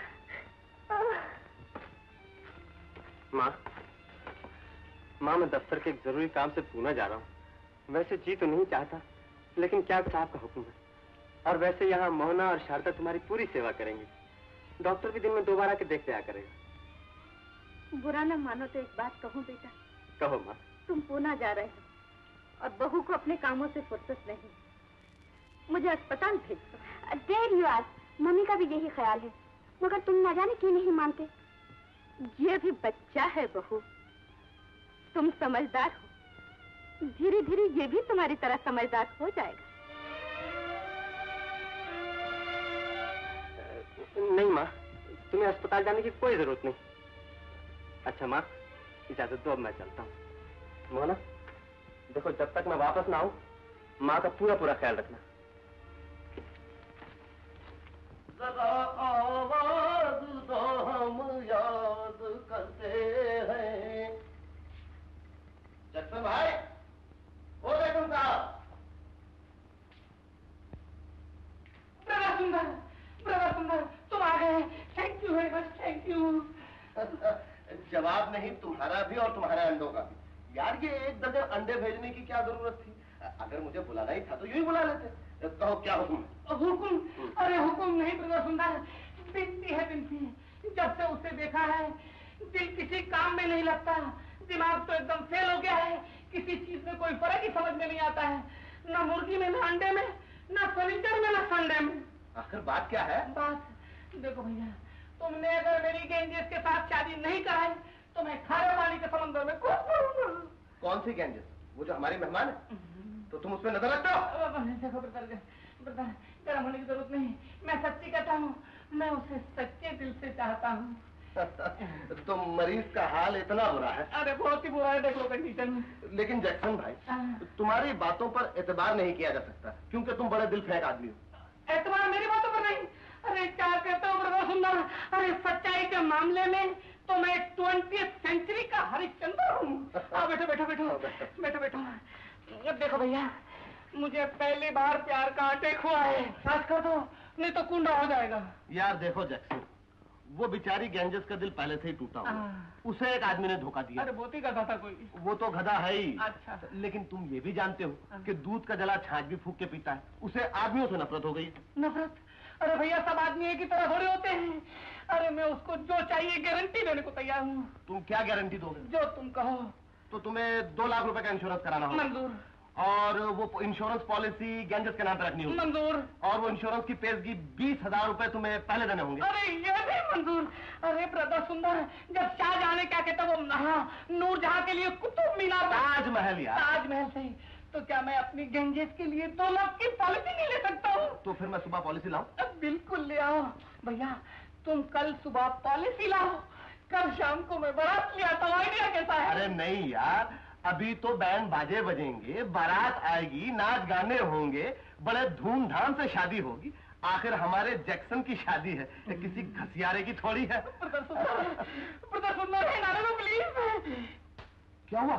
माँ, मैं दफ्तर के एक जरूरी काम से पूना जा रहा हूँ। वैसे जी तो नहीं चाहता, लेकिन क्या साहब का हुक्म है। और वैसे यहाँ मोहना और शारदा तुम्हारी पूरी सेवा करेंगी। डॉक्टर भी दिन में 2 बार आके देख लिया करेगा। बुरा न मानो तो एक बात कहूँ बेटा। कहो माँ। तुम पूना जा रहे हो और बहू को अपने कामों से फुर्सत नहीं, मुझे अस्पताल भेज दो। देर यू आज, मम्मी का भी यही ख्याल है, मगर तुम न जाने क्यों नहीं मानते। ये भी बच्चा है बहू, तुम समझदार हो, धीरे धीरे ये भी तुम्हारी तरह समझदार हो जाएगा। नहीं माँ, तुम्हें अस्पताल जाने की कोई जरूरत नहीं। अच्छा माँ, इजाजत दो, अब मैं चलता हूँ। मोहना, देखो जब तक मैं वापस ना आऊं, माँ का पूरा पूरा ख्याल रखना। जरा आवाज दो नाम याद करते हैं। जैक्सन भाई, ओ जैक्सन साहब। ब्रदर सुंदर, तुम आ गए। Thank you very much, thank you. जवाब नहीं तुम्हारा भी और तुम्हारे अंडों का भी। यार ये 1 दर्जन अंडे भेजने की क्या जरूरत थी? अगर मुझे बुलाना ही था तो यूं ही बुला लेते। कहो क्या हुक्म है? हुक्म? अरे हुक्म नहीं ब्रदर सुंदर, बिनती है बिनती। जब से उसे देखा है दिल किसी काम में नहीं लगता, दिमाग तो एकदम फेल हो गया है, किसी चीज में कोई फर्क ही समझ में नहीं आता है, ना मुर्गी में, ना अंडे में, ना फर्नीचर में, ना संडे में। आखिर बात क्या है? बात देखो भैया, तुमने अगर मेरी गेंजेस के साथ शादी नहीं कराई तो मैं खारे पानी के समंदर में कूद पड़ूंगा। कौन सी गेंजेस? वो जो हमारी मेहमान है? तो तुम उसमें नजर रखते हो? देखो ब्रदर, गरम होने की जरूरत नहीं, मैं सच्ची कहता हूँ, मैं उसे सच्चे दिल से चाहता हूँ। तो मरीज का हाल इतना बुरा है? अरे बहुत ही बुरा है, देख लो कंडीशन। लेकिन जैक्सन भाई, तुम्हारी बातों पर एतबार नहीं किया जा सकता, क्योंकि तुम बड़े दिल फेंक आदमी हो। एतबार मेरी बातों पर नहीं? अरे क्या कहते हो ब्रदर सुंदर, अरे सच्चाई के मामले में तो मैं 20वीं सेंचुरी का हरिश्चंद्र हूँ। बैठो बैठो बैठो बैठो बैठो। देखो भैया, मुझे पहली बार प्यार का अटैक हुआ है, साथ कर दो नहीं तो कुंडा हो जाएगा। यार देखो जैक्सन, वो बेचारी गेंजेस का दिल पहले से ही टूटा हुआ, उसे एक आदमी ने धोखा दिया। अरे बहुत ही गधा था कोई। वो तो गधा है ही। अच्छा। लेकिन तुम ये भी जानते हो कि दूध का जला छाछ भी फूंक के पीता है, उसे आदमियों से नफरत हो गई। नफरत? अरे भैया सब आदमी एक ही तरह थोड़े होते हैं। अरे मैं उसको जो चाहिए गारंटी देने को तैयार हूँ। तुम क्या गारंटी दोगे? जो तुम कहो। तो तुम्हें 2 लाख रुपए का इंश्योरेंस कराना होगा। मंजूर। और वो इंश्योरेंस पॉलिसी गेंजेस के नाम पे रखनी होगी। मंजूर। और वो इंश्योरेंस की पेशगी 20,000 रुपए तुम्हें पहले देने होंगे। अरे ये भी मंजूर। अरे ब्रदर सुंदर, जब शाहजहां ने क्या कहता वो नूरजहां के लिए कुतुब मीनार, ताजमहल यार। ताजमहल सही, तो क्या मैं अपनी गेंजेस के लिए 2 लाख की पॉलिसी नहीं ले सकता हूँ? तो फिर मैं सुबह पॉलिसी लाऊं? बिल्कुल ले आओ भैया, तुम कल सुबह पॉलिसी लाओ, कल शाम को मैं बारात ले आता हूँ। आइडिया कैसा है? अरे नहीं यार, अभी तो बैंड बाजे बजेंगे, बारात आएगी, नाच गाने होंगे, बड़े धूमधाम से शादी होगी। आखिर हमारे जैक्सन की शादी है, किसी घसियारे की थोड़ी है। ब्रदर सुंदर प्लीज। क्या हुआ?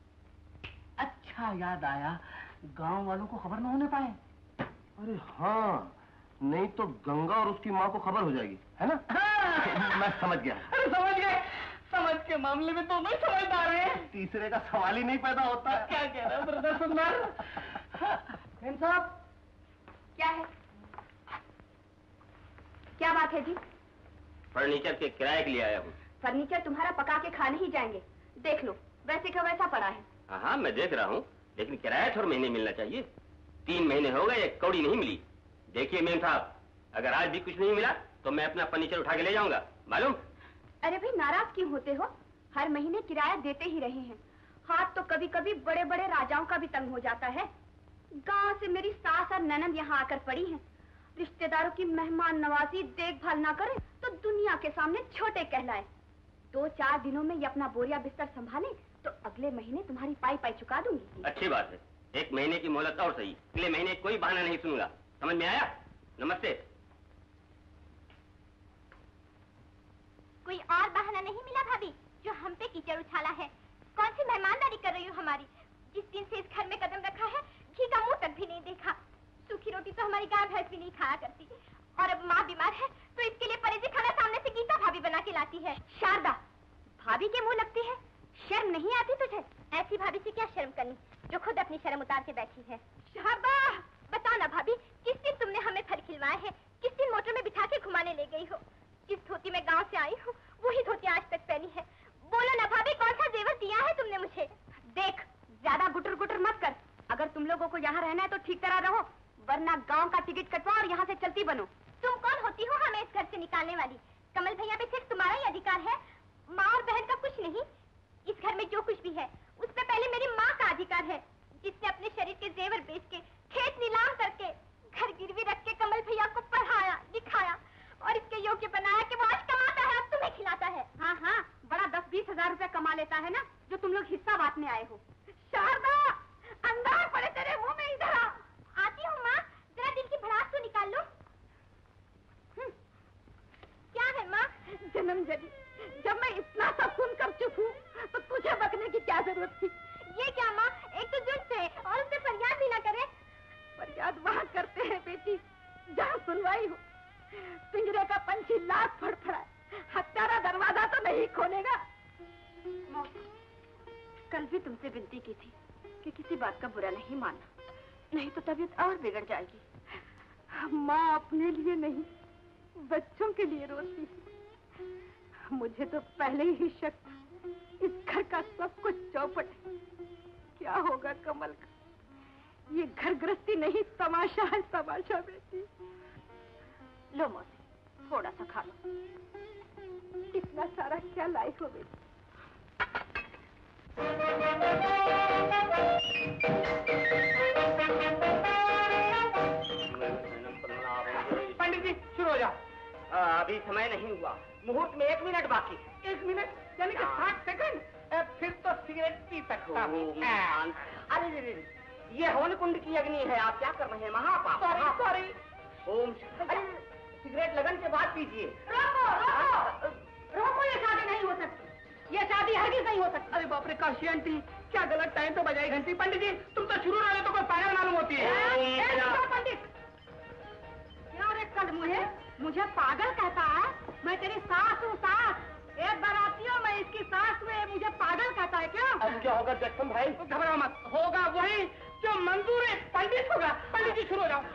अच्छा याद आया, गांव वालों को खबर न होने पाए। अरे हाँ, नहीं तो गंगा और उसकी माँ को खबर हो जाएगी, है ना? हाँ। मैं समझ गया। अरे समझ गए, समझ के मामले में दोनों ही समझदार हैं। तीसरे का सवाल ही नहीं पैदा होता। क्या कह रहे हो ब्रदर सुंदर? साहब क्या है? क्या बात है जी? फर्नीचर के किराए के लिए आया हूँ। फर्नीचर तुम्हारा पका के खा नहीं जाएंगे, देख लो वैसे का वैसा पड़ा है। हाँ मैं देख रहा हूँ, लेकिन किराया हर महीने मिलना चाहिए। 3 महीने हो गए, एक कौड़ी नहीं मिली। देखिए मेम साहब, अगर आज भी कुछ नहीं मिला तो मैं अपना फर्नीचर उठा के ले जाऊंगा, मालूम? अरे भाई नाराज क्यों होते हो? हर महीने किराया देते ही रहे हैं। हाथ तो कभी कभी बड़े बड़े राजाओं का भी तंग हो जाता है। गांव से मेरी सास और ननद यहाँ आकर पड़ी हैं। रिश्तेदारों की मेहमान नवाजी देखभाल ना करे तो दुनिया के सामने छोटे कहलाए। 2-4 दिनों में ये अपना बोरिया बिस्तर संभाले तो अगले महीने तुम्हारी पाई पाई चुका दूंगी। अच्छी बात है, 1 महीने की मोहलत और सही। अगले महीने कोई बहाना नहीं सुनूंगा, समझ में आया? नमस्ते। कोई और बहाना नहीं मिला भाभी जो हम पे कीचड़ उछाला है? कौन सी मेहमानदारी कर रही हो हमारी? जिस दिन से इस घर में कदम रखा है घी का मुंह तक भी नहीं देखा। सूखी रोटी तो हमारी गाय भैंस भी नहीं खाया करती, और अब माँ बीमार है तो इसके लिए परहेजी खाना सामने से गीता भाभी बना के लाती है। शारदा, भाभी के मुंह लगती है, शर्म नहीं आती तुझे? ऐसी भाभी से क्या शर्म करनी जो खुद अपनी शर्म उतार के बैठी है। शारदा बताओ ना भाभी, किस दिन तुमने हमें फल खिलवाए हैं? किस दिन मोटर में बिठा के घुमाने ले गई हो? जिस धोती में गांव से आई हूँ वही धोती आज तक पहनी है। बोलो ना भाभी, कौन सा जेवर दिया है तुमने मुझे? देख, ज्यादा गुटर गुटर मत कर। अगर तुम लोगों को यहाँ रहना है तो ठीक तरह रहो, वरना गांव का टिकट कटवा और यहाँ से चलती बनो। तुम कौन होती हो हमें इस घर से निकालने वाली? कमल भैया पे सिर्फ तुम्हारा ही अधिकार है, माँ और बहन का कुछ नहीं। इस घर में जो कुछ भी है उस पे पहले मेरी माँ का अधिकार है, जिसने अपने शरीर के जेवर बेच के, खेत नीलाम करके, घर गिरवी रख के कमल भैया को पढ़ाया लिखाया और इसके योग्य बनाया कि वो आज कमाता है और तुम्हें खिलाता है। हाँ हाँ, बड़ा 10-20 हजार रुपया कमा लेता है ना, जो तुम लोग हिस्सा बांटने आए हो। शारदा, अंधार पड़े तेरे मुंह में, इधर आ। आती हूँ माँ, जरा दिल की भड़ास तो निकाल लो। क्या है माँ? जन्म ही की थी कि किसी बात का बुरा नहीं मानना, नहीं तो तबीयत और बिगड़ जाएगी। माँ अपने लिए नहीं, बच्चों के लिए रोती है। मुझे तो पहले ही शक था, इस घर का सब कुछ चौपट है। क्या होगा कमल का? ये घर गृहस्थी नहीं, तमाशा है, तमाशा बेटी। लो मौसी, थोड़ा सा खा लो। इतना सारा क्या लाई हो बेटी? पंडित जी शुरू हो जाओ। अभी समय नहीं हुआ, मुहूर्त में 1 मिनट बाकी। 1 मिनट यानी कि 60 सेकंड? फिर तो सिगरेट पी सकता हूँ। अरे ये हवन कुंड की अग्नि है, आप क्या कर रहे हैं? महापाप। सॉरी। ओम। अरे सिगरेट लगन के बाद पीजिए। रोको, ये शादी नहीं हो सकती, ये शादी हरगिज़ नहीं हो सकती। अरे बाप रे काशी आंटी, क्या गलत टाइम तो बजाई घंटी। पंडित जी तुम तो शुरू रहे तो कोई पागल मालूम होती है। पंडित क्या रे कल मुझे पागल कहता है? मैं तेरी सास हूँ, सास। एक बारातियों में इसकी सास में मुझे पागल कहता है क्या? अब क्या होगा जक्सन भाई? घबराओ मत, होगा वही जो मंजूर है, पंडित होगा। पंडित जी शुरू हो जाओ।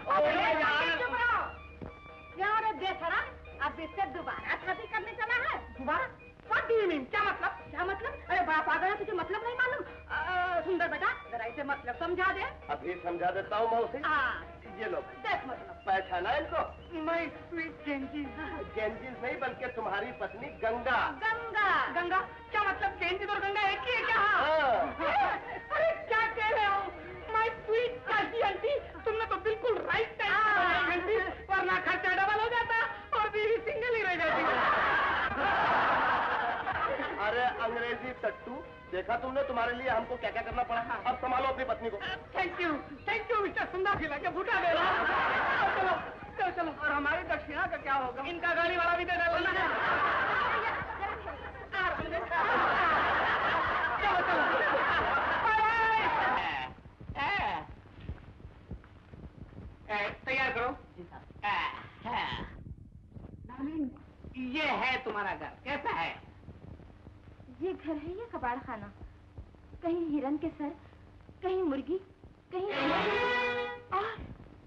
क्या रे बेसरा, अब इससे दोबारा शादी करने चला है? दोबारा? What do you mean? क्या मतलब? क्या मतलब? अरे बड़ा पागल है, तुझे मतलब नहीं मालूम? सुंदर बेटा, जरा इसे मतलब समझा दे। अभी समझा देता हूँ मौसी। ये लो देख मतलब। पहचाना इनको? मैं स्वीट गेंजीज। गेंजीज नहीं बल्कि तुम्हारी पत्नी गंगा। गंगा? गंगा? क्या मतलब गेंजीज और गंगा एक ही है क्या? अरे क्या कह रहे हो? माय स्वीट काशी आंटी, तुमने तो बिल्कुल राइट टाइम घंटी, वरना खर्चा डबल हो जाता और बीवी सिंगल ही रह जाती। अरे अंग्रेजी टट्टू, देखा तुमने तुम्हारे लिए हमको क्या क्या करना पड़ा। अब संभालो अपनी पत्नी को। थैंक यू मिस्टर सुंदर खिला के फूटा दे रहा। चलो चलो चलो। और हमारी दक्षिणा का क्या होगा? इनका गाड़ी वाला भी दे देना। चलो चलो। तैयार करो। ये है तुम्हारा घर, कैसा है? ये घर है या कबाड़ खाना? कहीं हिरन के सर, कहीं मुर्गी, कहीं और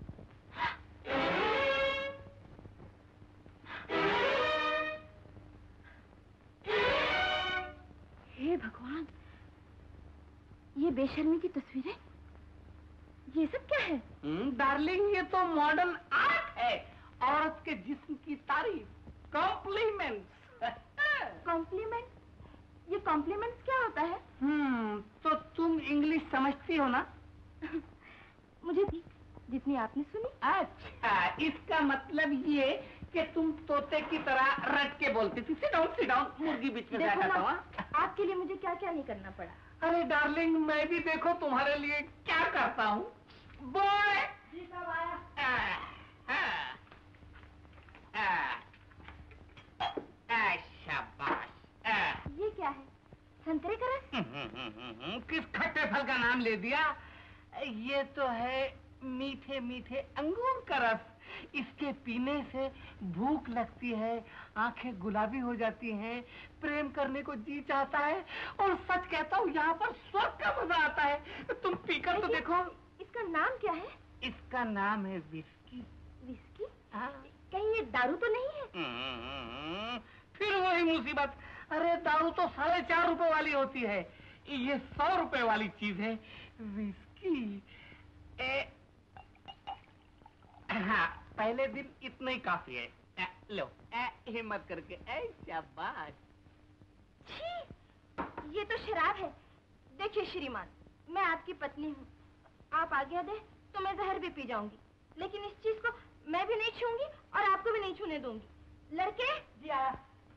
हे भगवान, ये बेशर्मी की तस्वीरें, ये सब क्या है? डार्लिंग ये तो मॉडर्न आर्ट है, औरत के जिस्म की तारीफ, कॉम्प्लीमेंट्स। कॉम्प्लीमेंट? ये कॉम्प्लीमेंट्स क्या होता है? तो तुम इंग्लिश समझती हो ना? मुझे जितनी आपने सुनी। अच्छा, इसका मतलब ये कि तुम तोते की तरह रट के बोलती थी। सिट डाउन, मुर्गी बीच में देखो जाता ना, आपके लिए मुझे क्या क्या नहीं करना पड़ा। अरे डार्लिंग, मैं भी देखो तुम्हारे लिए क्या करता हूँ। बॉय जी साहब आया। शाबाश। ये क्या है? संतरे का रस? किस खट्टे फल का नाम ले दिया? ये तो है मीठे मीठे अंगूर का रस। इसके पीने से भूख लगती है, आंखें गुलाबी हो जाती हैं, प्रेम करने को जी चाहता है, और सच कहता हूँ यहाँ पर स्वर्ग का मजा आता है। तुम पीकर तो देखो। इसका नाम क्या है? इसका नाम है विस्की। विस्की? हाँ। कहीं ये दारू तो नहीं है? फिर वही मुसीबत। अरे दारू तो 4.5 रुपए वाली होती है, ये 100 रुपए वाली चीज है विस्की। हाँ, पहले दिन इतना ही काफी है। लो हिम्मत करके। शाबाश। छी, ये तो शराब है। देखिए श्रीमान, मैं आपकी पत्नी हूँ, आप आज्ञा दे तो मैं जहर भी पी जाऊंगी, लेकिन इस चीज को मैं भी नहीं छूंगी और आपको भी नहीं छूने दूंगी। लड़के जी आया।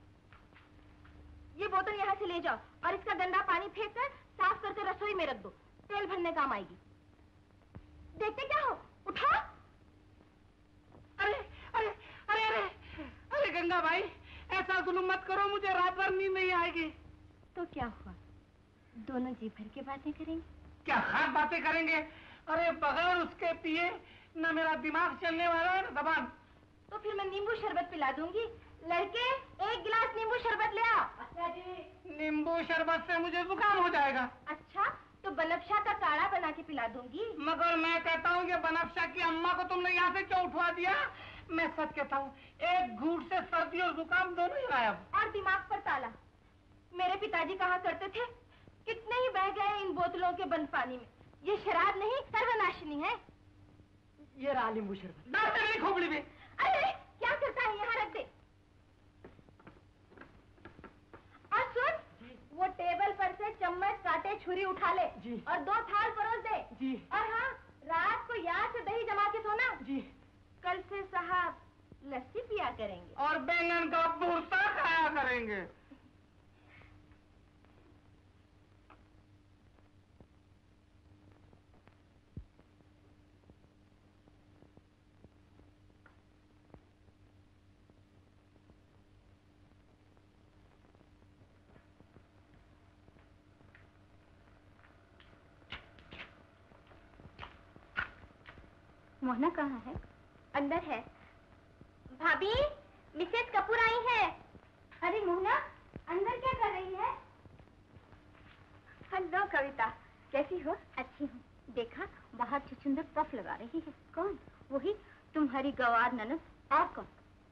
ये बोतल यहाँ से ले जाओ और इसका गंदा पानी फेंक कर साफ करके रसोई में रख दो, तेल भरने काम आएगी। देखते क्या हो, उठा। अरे अरे अरे अरे अरे गंगा भाई, ऐसा जुल्म मत करो, मुझे रात भर नींद नहीं आएगी। तो क्या हुआ, दोनों जी भर के बातें करेंगे? क्या खास बातें करेंगे? अरे बगैर उसके पिए न मेरा दिमाग चलने वाला है न जबान। तो फिर मैं नींबू शरबत पिला दूंगी। लड़के 1 गिलास नींबू शरबत ले आओ। अच्छा जी। नींबू शरबत से मुझे जुकाम हो जाएगा। अच्छा, तो बनफ्शा का काढ़ा बना के पिला दूंगी। मगर मैं कहता हूँ कि बनफ्शा की अम्मा को तुमने यहाँ से क्यों उठवा दिया? मैं सच कहता हूँ, एक घूंट से सर्दी और जुकाम दोनों ही गायब। और दिमाग पर ताला। मेरे पिताजी कहा करते थे, कितने ही बह गए इन बोतलों के बंद पानी में। ये शराब नहीं, सर्वनाशिनी है। ये रहा नींबू शरबत। दांत मेरी खोपड़ी में। अरे क्या करता है, यहाँ रख दे। और सुन, वो टेबल पर से चम्मच, कांटे, छुरी उठा ले जी। और 2 थाल परोस दे जी। और हाँ, रात को याद से दही जमा के सोना जी। कल से साहब लस्सी पिया करेंगे और बैंगन का भूसा खाया करेंगे। मोहना कहाँ है? अंदर है। भाभी, मिसेस कपूर आई है। अरे मोहना, अंदर क्या कर रही है? हेलो कविता, कैसी हो? अच्छी हूँ। देखा, बाहर छुछुंदर पफ लगा रही है। कौन? वही तुम्हारी गवार ननद। और कौन?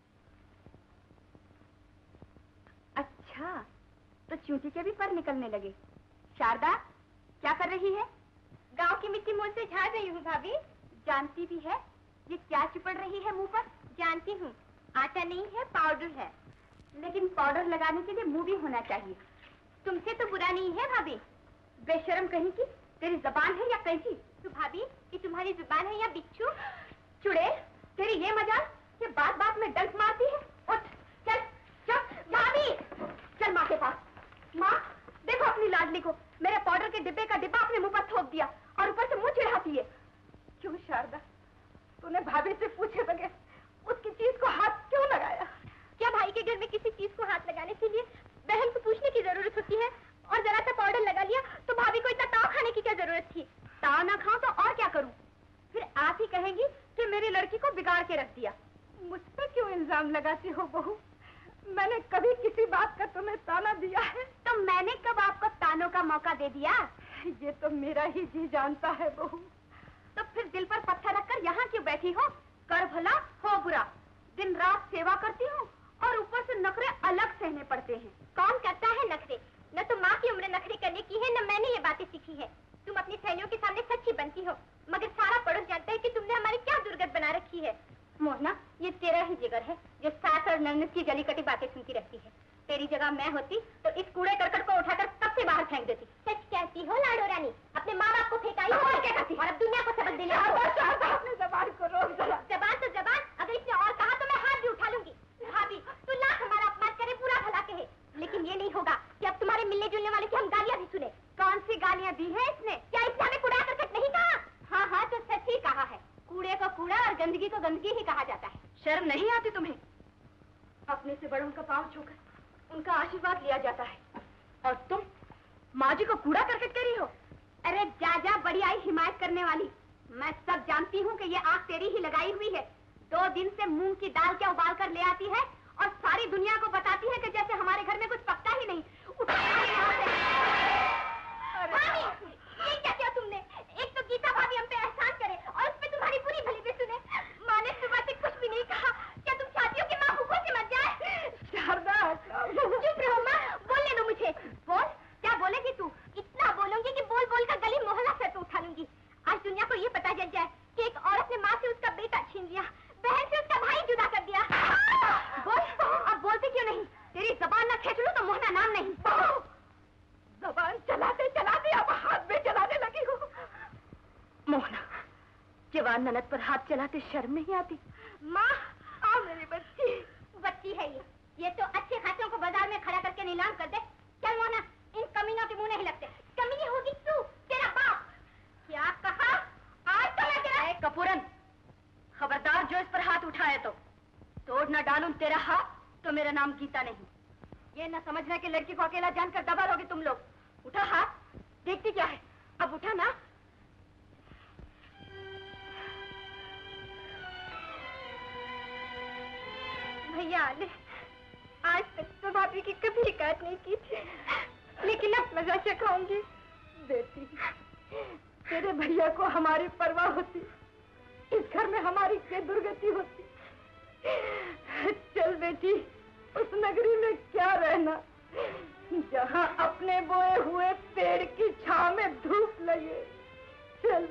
अच्छा, तो चूंटी के भी पर निकलने लगे। शारदा, क्या कर रही है? गांव की मिट्टी मुंह से झाड़ रही हूँ भाभी। जानती भी है ये क्या चिपड़ रही है मुंह पर? जानती हूँ, आटा नहीं है, पाउडर है। लेकिन पाउडर लगाने के लिए मुंह भी होना चाहिए। तुमसे तो बुरा नहीं है भाभी। बेशर्म कहीं की, तेरी जबान है या कैंची? तो भाभी, ये तुम्हारी जुबान है या बिच्छू? चुड़ैल, तेरी ये मजाल कि बात बात में डंक मारती है। उठ, चल, चल, भाभी, चल माँ के पास। माँ, देखो अपनी लाडली को, मेरे पाउडर के डिब्बे का डिब्बा अपने मुंह पर थोप दिया और ऊपर से मुंह चिढ़ाती है। क्यों शारदा, तूने भाभी से पूछे बगैर उसकी चीज को हाथ क्यों लगाया? क्या भाई के घर में किसी चीज को हाथ लगाने के लिए बहन को पूछने की जरूरत होती है? और जरा सा पाउडर लगा लिया तो भाभी को इतना ताव खाने की क्या जरूरत थी? ताव ना खाऊं तो और क्या करूं? फिर आप ही कहेंगी कि मेरी लड़की को बिगाड़ के रख दिया। मुझ पर क्यों इल्जाम लगाती हो बहू? मैंने कभी किसी बात का तुम्हें ताना दिया है? तो मैंने कब आपको तानों का मौका दे दिया? ये तो मेरा ही जी जानता है बहू। तो फिर दिल पर पत्थर रखकर यहाँ क्यों बैठी हो? कर भला हो बुरा, दिन रात सेवा करती हूँ और ऊपर से नखरे अलग सहने पड़ते हैं। कौन करता है नखरे? न तो माँ की उम्र नखरे करने की है, न मैंने ये बातें सीखी है। तुम अपनी सहेलियों के सामने सच्ची बनती हो, मगर सारा पड़ोस जानता है कि तुमने हमारी क्या दुर्गत बना रखी है। मोहना, ये तेरा ही जिगर है जो सास और ननद की जली कटी बातें सुनती रहती है। तेरी जगह मैं होती तो इस कूड़े करकट को उठाकर कब से बाहर फेंक देती। सच कहती हो लाडो रानी, अपने माँ बाप को फेंकाई हो और क्या करती? और अब दुनिया को सबक देने अपने जबान को रोक दो। जबान तो जबान, अगर इसने और कहा तो मैं हाथ भी उठा लूंगी। भाभी, तू लाख हमारा अपमान करे, पूरा भला कहे, लेकिन ये नहीं होगा कि अब तुम्हारे मिलने जुलने वाले की हम गालियाँ भी सुने। कौन सी गालियाँ दी है इसने? क्या इसने हमें कूड़ा करकट नहीं कहा? हाँ हाँ, तो सच ही कहा है। कूड़े को कूड़ा और गंदगी को गंदगी ही कहा जाता है। शर्म नहीं आती तुम्हें? अपने से बड़ों का पांव छूकर उनका आशीर्वाद लिया जाता है और तुम माँ जी को कूड़ा करकट करी हो। अरे जा जा, बड़ी आई हिमायत करने वाली। मैं सब जानती हूँ कि ये आंख तेरी ही लगाई हुई है। 2 दिन से मूंग की दाल क्या उबाल कर ले आती है और सारी दुनिया को बताती है कि जैसे हमारे घर में कुछ पकता ही नहीं। भाभी, ये क्या किया तुमने? एक तो गीता भाभी हम पे एहसान करे और उस पे तुम्हारी पूरी भली भी सुने। माँ ने सुबह से कुछ भी नहीं कहा। क्या तुम चाहती हो कि माँ भूखों से मर जाए? शारदा, चुप रहो माँ, बोलने दो मुझे। बोल, क्या बोलेगी तू? इतना बोलूंगी कि बोल बोल कर गली मोहल्ला सर पे उठा लूंगी। आज दुनिया को ये पता चल जाए कि एक औरत ने माँ से उसका बेटा छीन लिया, बहन से उसका भाई जुदा कर दिया। बोल, अब बोलती क्यों नहीं? तेरी जबान न खींच लूं तो मोहना नाम नहीं। जबान चलाते चलाते अब हाथ में चलाने लगी हो। मोहना, जवान ननद पर हाथ चलाते शर्म नहीं आती? माँ, आओ मेरी बच्ची। बच्ची है ये तो अच्छे खासों को बाजार में खड़ा करके नीलाम कर दे। चल मोहना, इन कमीनों के मुंह नहीं लगते। कमीनी होगी तू, तेरा बाप। क्या कहा? आज तो मैं तेरा कपूरन, खबरदार जो इस पर हाथ उठाए तो तोड़ न डालूं तेरा हाथ तो मेरा नाम गीता नहीं। ये न समझना कि लड़की को अकेला जानकर दबा लोगे तुम लोग। उठा हाथ, देखती क्या है? अब उठा ना। भैया ने आज तक तो भाभी की कभी शिकायत नहीं की थी, लेकिन अब मजा से खाऊंगी। बेटी, तेरे भैया को हमारी परवाह होती, इस घर में हमारी क्या दुर्गति होती। चल बेटी, उस नगरी में क्या रहना जहाँ अपने बोए हुए पेड़ की छांव में धूप लगे। चल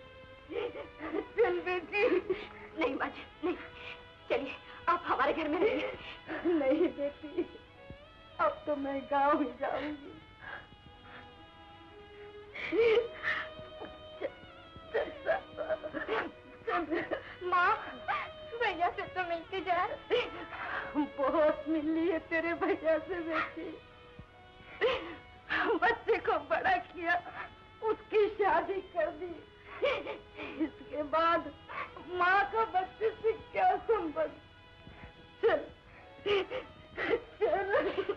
चल बेटी। नहीं माँ जी, नहीं, चलिए आप हमारे घर में रहिए। नहीं बेटी, अब तो मैं गाँव ही जाऊंगी। माँ, भैया से तो मिलके जा। बहुत मिल ली है तेरे भैया से बेटी। बच्चे को बड़ा किया, उसकी शादी कर दी, इसके बाद माँ का बच्चे से क्या संबंध। चल चल।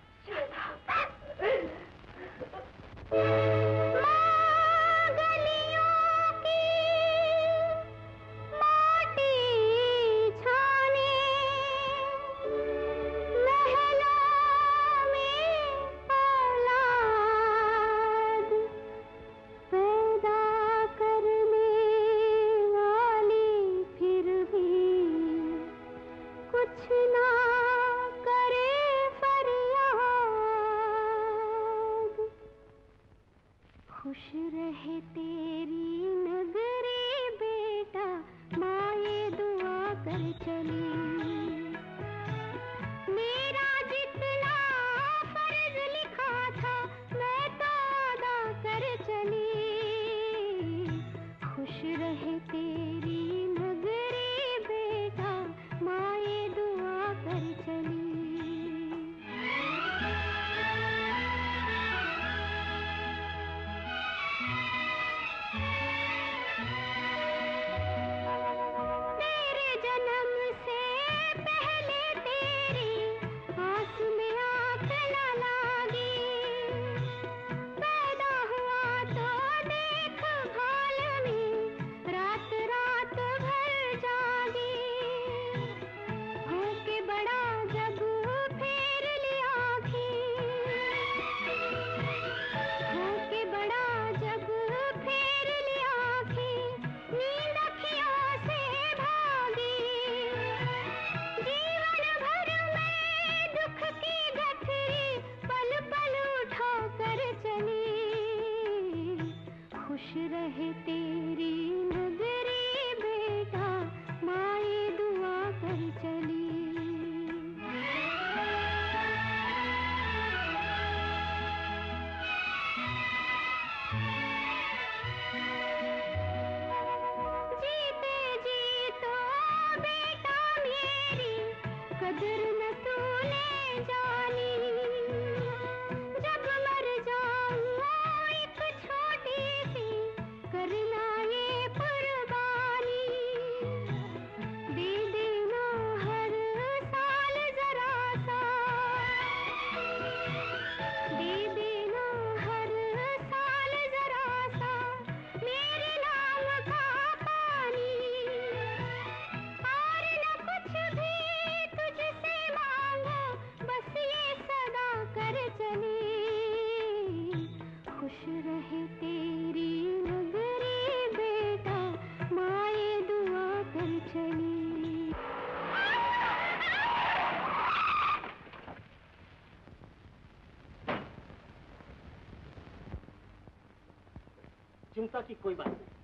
चिंता की कोई बात नहीं,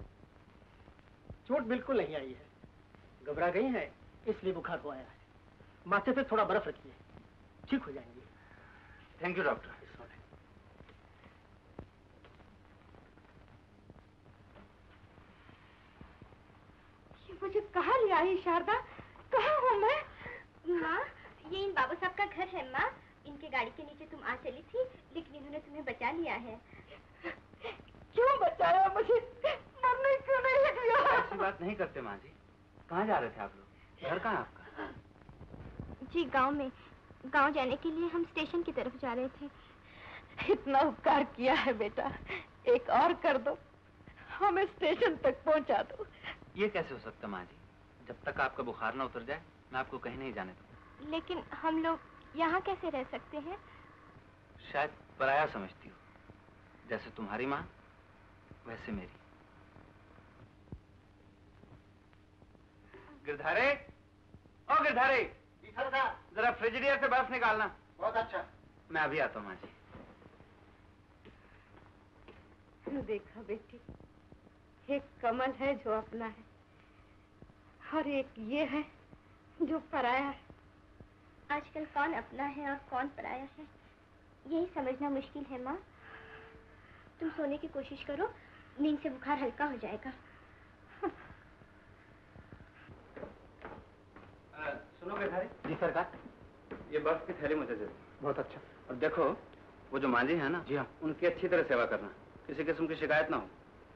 चोट बिल्कुल नहीं आई है। घबरा गई हैं, इसलिए बुखार हो आया है। माथे पे थोड़ा बर्फ रखिए, ठीक हो जाएंगी। Thank you doctor. ये मुझे कहाँ ले आई शारदा? कहाँ हूँ मैं? माँ, ये इन बाबू साहब का घर है माँ। इनके गाड़ी के नीचे तुम आ चली थी, लेकिन इन्होंने तुम्हें बचा लिया है। क्यों बचाया मुझे? मरने क्यों नहीं दिया? ऐसी बात नहीं करते माँ जी। कहाँ जा रहे थे आप लोग? घर कहाँ है आपका? जी गांव में। गांव जाने के लिए हम स्टेशन की तरफ जा रहे थे। इतना उपकार किया है बेटा, एक और कर दो, हमें स्टेशन तक पहुंचा दो। ये कैसे हो सकता माँ जी? जब तक आपका बुखार न उतर जाए मैं आपको कहीं नहीं जाने दूंगा। लेकिन हम लोग यहाँ कैसे रह सकते हैं? शायद पराया समझती हो। जैसे तुम्हारी माँ वैसे मेरी। गिरधारे, ओ गिरधारे, जरा फ्रिजरियर से बर्फ निकालना। बहुत अच्छा। मैं अभी आता हूँ माँ जी। देखा बेटी, एक कमल है जो अपना है और एक ये है जो पराया है। आजकल कौन अपना है और कौन पराया है, यही समझना मुश्किल है माँ। तुम सोने की कोशिश करो, नींद से बुखार हल्का हो जाएगा। सुनो गिरधारी। जी सरकार। ये बर्फ की थैली मुझे दे दो। बहुत अच्छा। और देखो, वो जो मांझी है ना, जी हाँ, उनकी अच्छी तरह सेवा करना, किसी किस्म की शिकायत ना हो।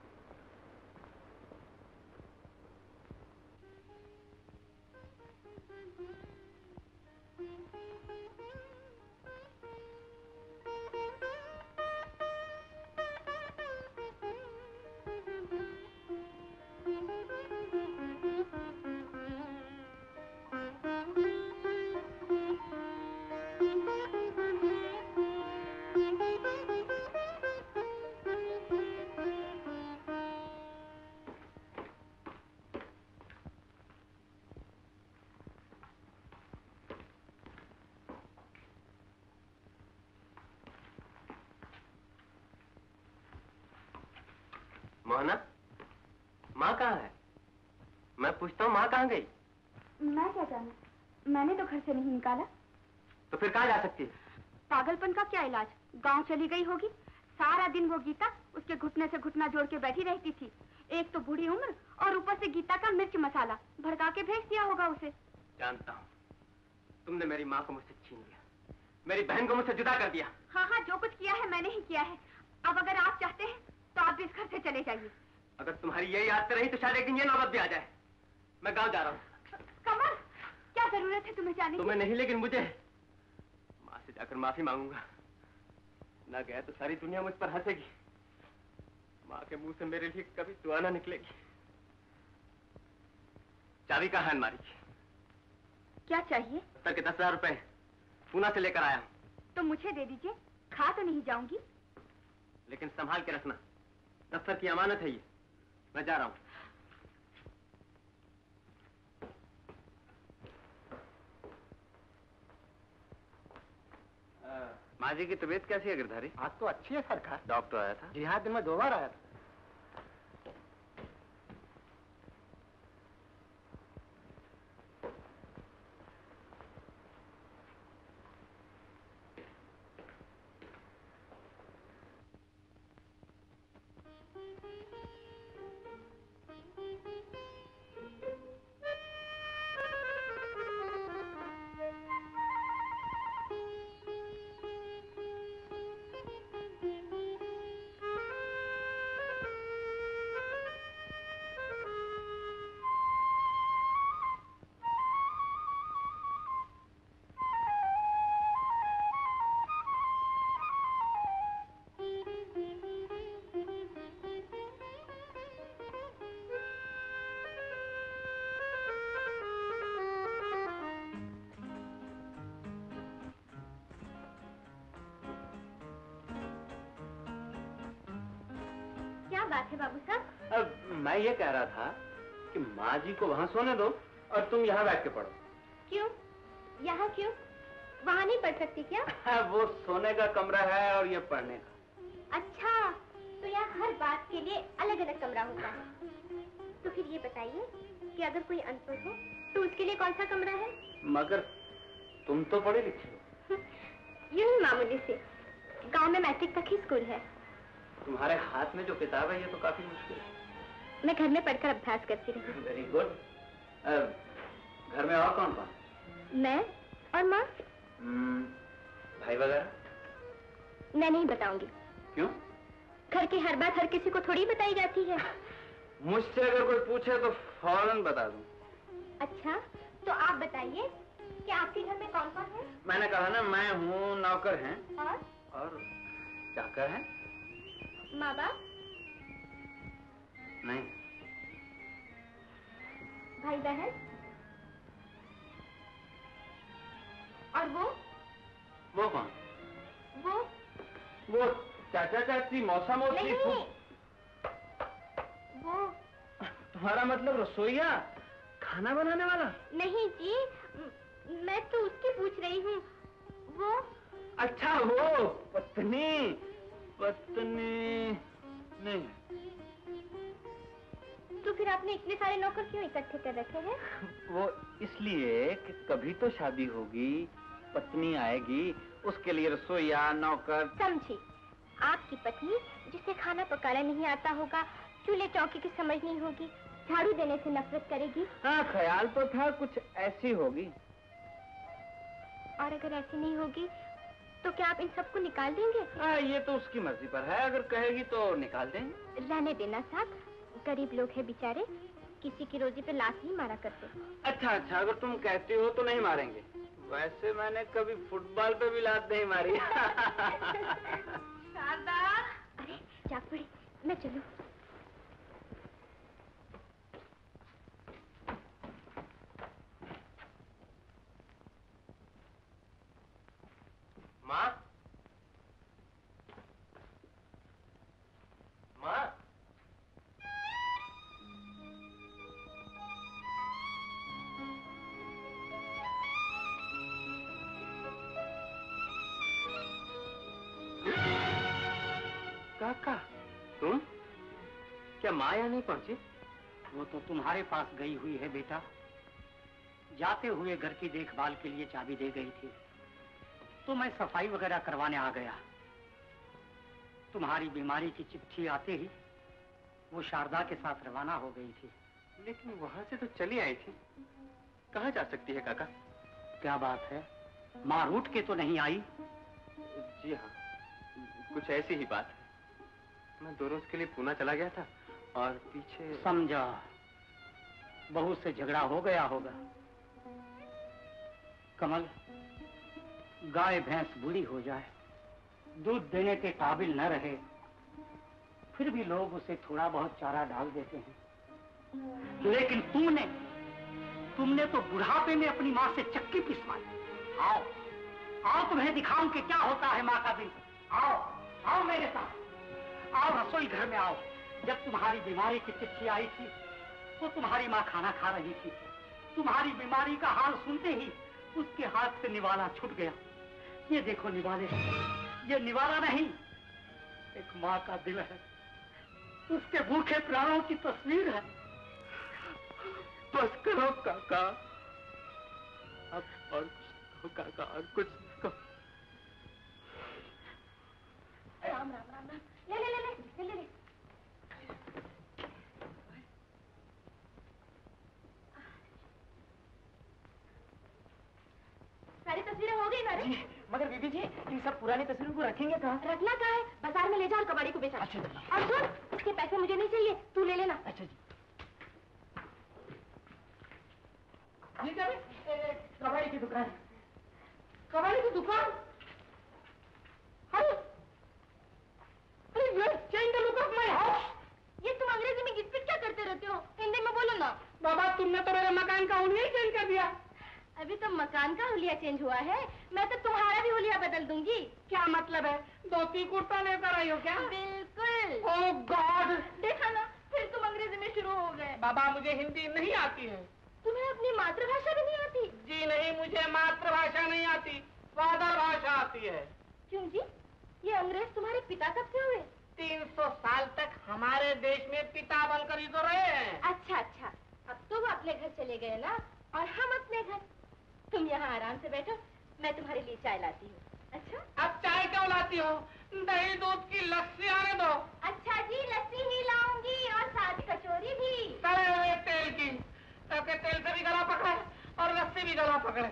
मोहना, माँ कहाँ है? मैं पूछता हूँ माँ कहाँ गई? मैं क्या जानूं, मैंने तो घर से नहीं निकाला। तो फिर कहाँ जा सकती है? पागलपन का क्या इलाज, गांव चली गई होगी। सारा दिन वो गीता उसके घुटने से घुटना जोड़ के बैठी रहती थी। एक तो बूढ़ी उम्र और ऊपर से गीता का मिर्च मसाला, भड़का के भेज दिया होगा उसे। जानता हूँ, तुमने मेरी माँ को मुझसे छीन लिया, मेरी बहन को मुझसे जुदा कर दिया। हाँ हाँ, जो कुछ किया है मैंने ही किया है। अब अगर आप चाहते हैं तो आप भी इस घर से चले जाइए। अगर तुम्हारी यही आदत रही तो शायद एक दिन ये नौबत भी आ जाए। मैं गांव जा रहा हूँ। कमल, क्या जरूरत है तुम्हें जाने की? तुम्हें नहीं, लेकिन मुझे माँ से जाकर माफी मांगूंगा। ना गया तो सारी दुनिया मुझ पर हंसेगी। माँ के मुंह से मेरे लिए कभी दुआ ना निकलेगी। चाबी कहाँ है अलमारी की? क्या चाहिए? दफ्तर के 10,000 रुपए पूना से लेकर आया हूँ। तो मुझे दे दीजिए, खा तो नहीं जाऊंगी। लेकिन संभाल के रखना, दफ्तर की अमानत है ये। मैं जा रहा हूँ। माँ जी की तबीयत कैसी है गिरधारी? आज तो अच्छी है सरकार। डॉक्टर आया था? जी हाँ, दिन में 2 बार आया था। क्या बात है बाबू साहब? अब मैं ये कह रहा था कि माँ जी को वहाँ सोने दो और तुम यहाँ बैठ के पढ़ो। क्यों? यहाँ क्यों? वहाँ नहीं पढ़ सकती क्या? वो सोने का कमरा है और ये पढ़ने का। अच्छा, तो यहाँ हर बात के लिए अलग अलग कमरा होता है। तो फिर ये बताइए कि अगर कोई अनपढ़ हो तो उसके लिए कौन सा कमरा है? मगर तुम तो पढ़े लिखे हो। यूं ही मामूली से। गांव में मैट्रिक तक ही स्कूल है। तुम्हारे हाथ में जो किताब है ये तो काफी मुश्किल है। मैं घर में पढ़कर अभ्यास करती रही। Very good. घर में और कौन कौन? मैं और माँ। भाई वगैरह? मैं नहीं बताऊंगी। क्यों? घर की हर बात हर किसी को थोड़ी बताई जाती है। मुझसे अगर कोई पूछे तो फौरन बता दूं। अच्छा, तो आप बताइए कि आपके घर में कौन कौन है? मैंने कहा ना, मैं हूँ, नौकर हैं और चाकर हैं। माँ बाप? नहीं। भाई बहन? और वो कौन? वो वो चाचा चाचा चाची मौसा मौसी नहीं, वो तुम्हारा मतलब रसोईया, खाना बनाने वाला? नहीं जी, मैं तो उसकी पूछ रही हूँ। वो अच्छा वो पत्नी, पत्नी नहीं। तो फिर आपने इतने सारे नौकर क्यों इकट्ठे कर रखे हैं? वो इसलिए कि कभी तो शादी होगी, पत्नी आएगी, उसके लिए रसोईया नौकर। समझी, आपकी पत्नी जिसे खाना पकाना नहीं आता होगा, चूल्हे चौकी की समझ नहीं होगी, झाड़ू देने से नफरत करेगी। हाँ, ख्याल तो था कुछ ऐसी होगी। और अगर ऐसी नहीं होगी तो क्या आप इन सबको निकाल देंगे? हाँ, ये तो उसकी मर्जी पर है, अगर कहेगी तो निकाल देंगे। रहने देना साहब, गरीब लोग हैं बेचारे, किसी की रोजी पे लात नहीं मारा करते। अच्छा अच्छा, अगर तुम कहती हो तो नहीं मारेंगे। वैसे मैंने कभी फुटबॉल पे भी लात नहीं मारी। शारदा, अरे जाग पड़ी, मैं चलूं? माँ, माँ, काका, तुम? क्या माँ यहाँ नहीं पहुंची? वो तो तुम्हारे पास गई हुई है बेटा। जाते हुए घर की देखभाल के लिए चाबी दे गई थी, तो मैं सफाई वगैरह करवाने आ गया। तुम्हारी बीमारी की चिट्ठी आते ही वो शारदा के साथ रवाना हो गई थी। लेकिन वहां से तो चली आई थी, कहाँ जा सकती है काका? क्या बात है, माँ रूठ के तो नहीं आई? जी हाँ, कुछ ऐसी ही बात है। मैं 2 रोज के लिए पूना चला गया था और पीछे समझा, बहू से झगड़ा हो गया होगा। कमल, गाय भैंस बूढ़ी हो जाए, दूध देने के काबिल न रहे, फिर भी लोग उसे थोड़ा बहुत चारा डाल देते हैं। लेकिन तुमने तो बुढ़ापे में अपनी माँ से चक्की पिसवाई। आओ, आओ तुम्हें दिखाऊं कि क्या होता है माँ का दिल। आओ, आओ मेरे साथ, आओ रसोई घर में आओ। जब तुम्हारी बीमारी की चिट्ठी आई थी, तो तुम्हारी माँ खाना खा रही थी। तुम्हारी बीमारी का हाल सुनते ही उसके हाथ से निवाला छूट गया। ये देखो निवाले, ये निवाला नहीं, एक माँ का दिल है, उसके भूखे प्राणों की तस्वीर है। बस करो काका, अब और कुछ काका, और कुछ कहो। राम राम राम राम, ले ले ले ले ले ले। सारी तस्वीरें हो गई ना रे? मगर बीबी जी, इन सब पुरानी तस्वीरों को रखेंगे कहाँ? रखना कहाँ है? बाजार में ले जाओ और कबाड़ी को बेचा। अच्छा। और सुन, इसके पैसे मुझे नहीं चाहिए, तू ले लेना। अच्छा जी। ये क्या है? कबाड़ी की दुकान। कबाड़ी की दुकान? Change the look of my house. ये तुम अंग्रेजी में गिटपिट क्या करते रहते हो? हिंदी में बोलो ना। बाबा, तुमने तो मेरे मकान का हुलिया ही चेंज कर दिया। अभी तो मकान का हुलिया चेंज हुआ है, मैं तो तुम्हारा भी हुलिया बदल दूंगी। क्या मतलब है? धोती कुर्ता लेकर आई हो क्या? बिल्कुल। Oh God! देखा ना, फिर तुम अंग्रेजी में शुरू हो गए। बाबा, मुझे हिंदी नहीं आती है। तुम्हें अपनी मातृभाषा भी नहीं आती? जी नहीं, मुझे मातृभाषा नहीं आती, फादर भाषा आती है। क्यों जी? ये अंग्रेज तुम्हारे पिता कब से हुए? 300 साल तक हमारे देश में पिता बनकर ही तो रहे हैं। अच्छा अच्छा, अब तो वो अपने घर चले गए ना, और हम अपने घर। तुम यहाँ आराम से बैठो, मैं तुम्हारे लिए चाय लाती हूँ। अच्छा? अब चाय क्यों लाती हो? दही दूध की लस्सी आने दो। अच्छा जी, लस्सी ही लाऊंगी और साथ कचौरी भी। तले हुए तेल की, ताकि तेल से भी गला पकड़े और लस्सी भी गला पकड़े।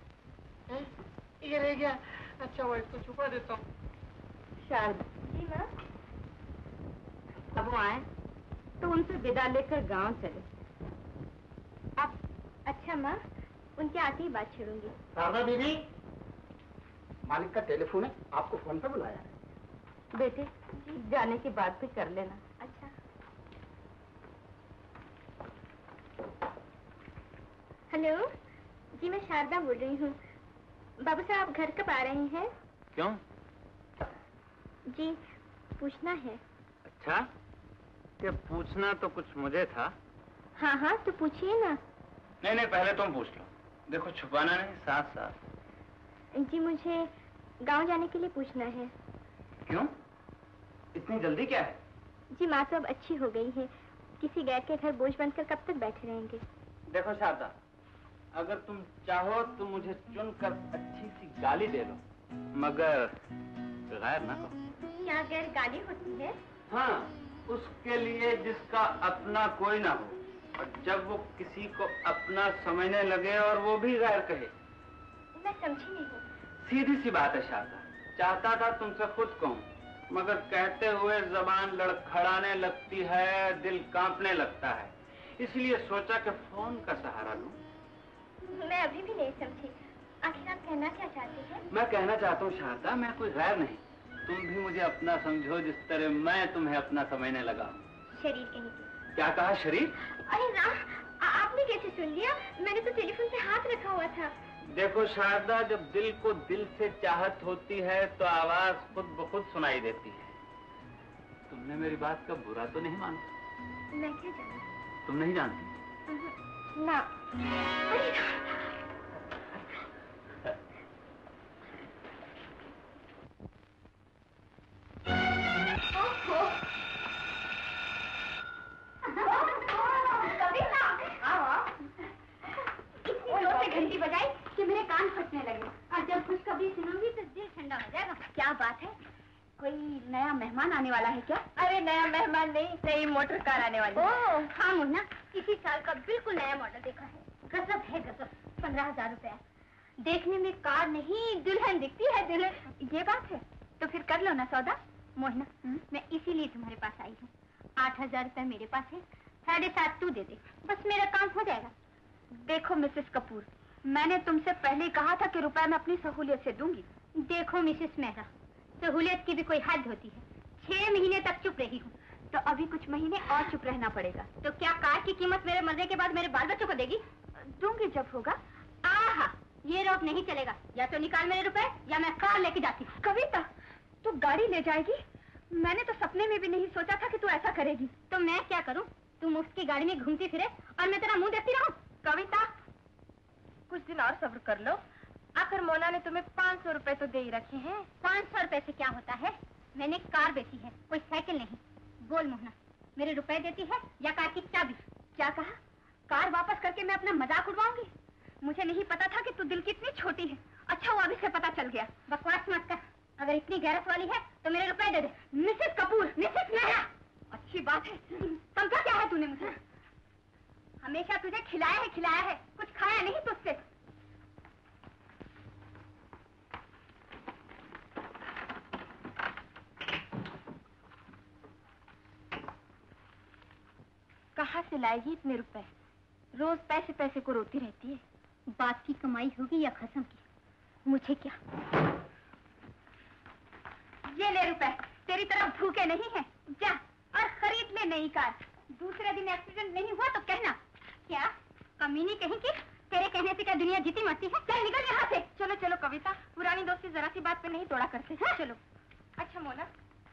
ये रह गया। अच्छा, वो इसको छुपा देता हूँ। शारदा जी माँ, अब वो आए तो उनसे विदा लेकर गांव चले। अब अच्छा माँ, उनके आते ही बात छेड़ूंगी। शारदा दीदी, मालिक का टेलीफोन है, आपको फोन पर बुलाया है। बेटे, जाने के बाद भी कर लेना। अच्छा। हेलो जी, मैं शारदा बोल रही हूँ। बाबू साहब घर कब आ रहे हैं? क्यों? जी, पूछना है। अच्छा, क्या पूछना तो कुछ मुझे था। हाँ हाँ, तो पूछिए ना। नहीं नहीं, पहले तुम पूछ लो। देखो, छुपाना नहीं, साथ साथ। जी, मुझे गांव जाने के लिए पूछना है। क्यों? इतनी जल्दी क्या है? जी, माँ तो अब अच्छी हो गई है। किसी गैर के घर बोझ बनकर कब तक बैठे रहेंगे। देखो शारदा, अगर तुम चाहो तो मुझे चुनकर अच्छी सी गाली दे लो, मगर गैर ना करो। क्या गैर गाली होती है? हाँ, उसके लिए जिसका अपना कोई ना हो, और जब वो किसी को अपना समझने लगे और वो भी गैर कहे। मैं समझी नहीं हूँ। सीधी सी बात है शारदा, चाहता था तुमसे खुद कहूँ, मगर कहते हुए जबान लड़खड़ाने लगती है, दिल कांपने लगता है, इसलिए सोचा कि फोन का सहारा लूं। मैं अभी भी नहीं समझी, आखिर आप कहना क्या चाहते हैं? मैं कहना चाहता हूँ शारदा, मैं कोई गैर नहीं, तुम भी मुझे अपना समझो जिस तरह मैं तुम्हें अपना समझने लगा हूँ। शरीर कहीं की। क्या कहा, शरीर? अरे राम, आपने कैसे सुन लिया? मैंने तो टेलीफोन पे हाथ रखा हुआ था। देखो शारदा, जब दिल को दिल से चाहत होती है तो आवाज खुद ब खुद सुनाई देती है। तुमने मेरी बात का बुरा तो नहीं माना? मैं क्या जानूं? तुम नहीं जानती? ना। घंटी बजाई कि मेरे कान फटने लगे, और जब खुशखबरी सुनूंगी तो दिल ठंडा हो जाएगा। क्या बात है? कोई नया मेहमान आने वाला है क्या? अरे नया मेहमान नहीं, नई मोटर कार आने वाली है। ओह हाँ मुन्ना, इसी साल का बिल्कुल नया मॉडल देखा है। गजब है गजब। 15,000 रुपया। देखने में कार नहीं दुल्हन दिखती है, दुल्हन। ये बात है तो फिर कर लो ना सौदा। मोहना, मैं इसीलिए तुम्हारे पास आई हूँ। 8,000 रुपया मेरे पास है, 7.5 तू दे दे, बस मेरा काम हो जाएगा। देखो मिसेस कपूर, मैंने तुमसे पहले कहा था कि रुपया मैं अपनी सहूलियत से दूंगी। देखो मिसेस मेहरा, सहूलियत की भी कोई हद होती है। 6 महीने तक चुप रही हूँ, तो अभी कुछ महीने और चुप रहना पड़ेगा। तो क्या कार की कीमत मेरे मरने के बाद मेरे बाल बच्चों को देगी? दूंगी जब होगा। आहा, ये रोक नहीं चलेगा, या तो निकाल मेरे रुपए या मैं कार लेके जाती। कविता, तू गाड़ी ले जाएगी? मैंने तो सपने में भी नहीं सोचा था कि तू ऐसा करेगी। तो मैं क्या करूं? तू मुफ्त की गाड़ी में घूमती फिरे और मैं तेरा मुंह देखती रहूं? कविता, कुछ दिन और सब्र कर लो। आखिर मोना ने तुम्हें 500 रुपए तो दे ही रखे हैं। 500 रुपए से क्या होता है? मैंने कार बेची है, कोई साइकिल नहीं। बोल मोहना, मेरे रुपए देती है या कार की चाबी? क्या कहा? कार वापस करके मैं अपना मजाक उड़वाऊंगी? मुझे नहीं पता था कि तू दिल की इतनी छोटी है। अच्छा हुआ अभी से पता चल गया। बकवास मत कर, अगर इतनी गैरत वाली है तो मेरे रुपए दे दे। Mrs Kapoor, Mrs Mehra. अच्छी बात है, समझा क्या है तूने मुझे? हमेशा तुझे खिलाया है, कुछ खाया नहीं तुझसे। कहाँ से लाएगी इतने रुपए? रोज पैसे पैसे को रोती रहती है। बात की कमाई होगी या खसम की, मुझे क्या। ये ले रुपए, तेरी तरफ भूखे नहीं है। जा और खरीद ले नई कार। दूसरे दिन एक्सीडेंट नहीं हुआ तो कहना। क्या कमीनी कहीं की? तेरे कहने से क्या दुनिया जीती मरती है? चल निकल यहाँ से। चलो चलो कविता, पुरानी दोस्ती जरा सी बात पे नहीं तोड़ा करते हैं। चलो। अच्छा मोना,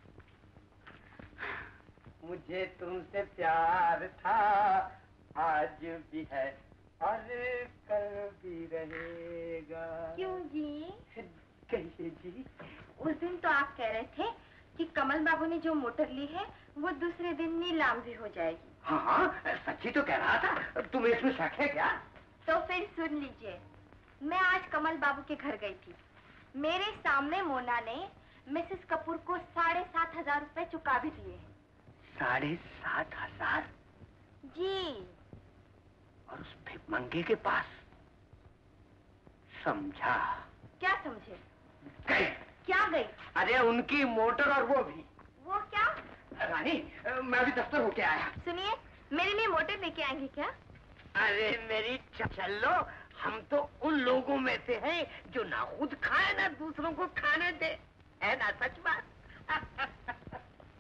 मुझे तुमसे प्यार था, आज भी है और कल भी रहेगा। क्यों जी? कहिए जी। उस दिन तो आप कह रहे थे कि कमल बाबू ने जो मोटर ली है वो दूसरे दिन नीलाम भी हो जाएगी। हाँ हाँ, सच्ची तो कह रहा था। तुम्हें इसमें शक है क्या? तो फिर सुन लीजिए, मैं आज कमल बाबू के घर गई थी। मेरे सामने मोना ने मिसेस कपूर को 7,500 रुपए चुका भी दिए हैं। 7,500? जी। और उस भिखमंगे के पास? समझा। क्या समझे? गई। क्या गई? अरे उनकी मोटर और वो भी। वो क्या? रानी, मैं भी दफ्तर होके आया। सुनिए, मेरे लिए मोटर लेके आएंगे क्या? अरे मेरी चलो, हम तो उन लोगों में से हैं जो ना खुद खाए ना दूसरों को खाने दे, है ना सच बात?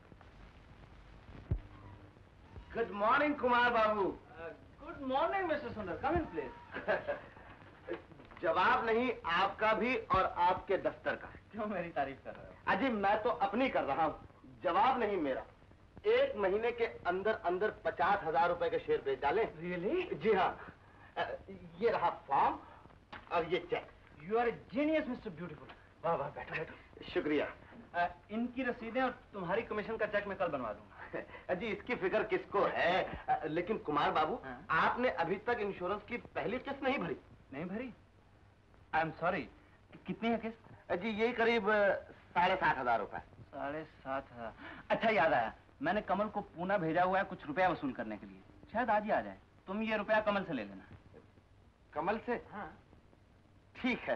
Good morning Kumar babu. Good morning mister Sundar, come in please. जवाब नहीं आपका भी और आपके दफ्तर का। क्यों मेरी तारीफ कर रहे हो? अजी मैं तो अपनी कर रहा हूँ। जवाब नहीं मेरा। 1 महीने के अंदर अंदर 50,000 रुपए के शेयर बेच डालें। रियली? जी हाँ। ये रहा फॉर्म और ये cheque. You are a genius mister beautiful. वाह वाह, बैठो बैठो। शुक्रिया। इनकी रसीदें और तुम्हारी कमीशन का चेक मैं कल बनवा दूंगा। जी इसकी फिक्र किसको है, लेकिन कुमार बाबू आपने अभी तक इंश्योरेंस की पहली किस्त नहीं भरी। नहीं भरी? I am sorry. कितनी है किस्त? जी यही करीब 7,500 रुपए। 7,500। अच्छा याद आया, मैंने कमल को पूना भेजा हुआ है कुछ रुपया वसूल करने के लिए, शायद आज ही आ जाए। तुम ये रुपया कमल से ले लेना। कमल से? हाँ। ठीक है,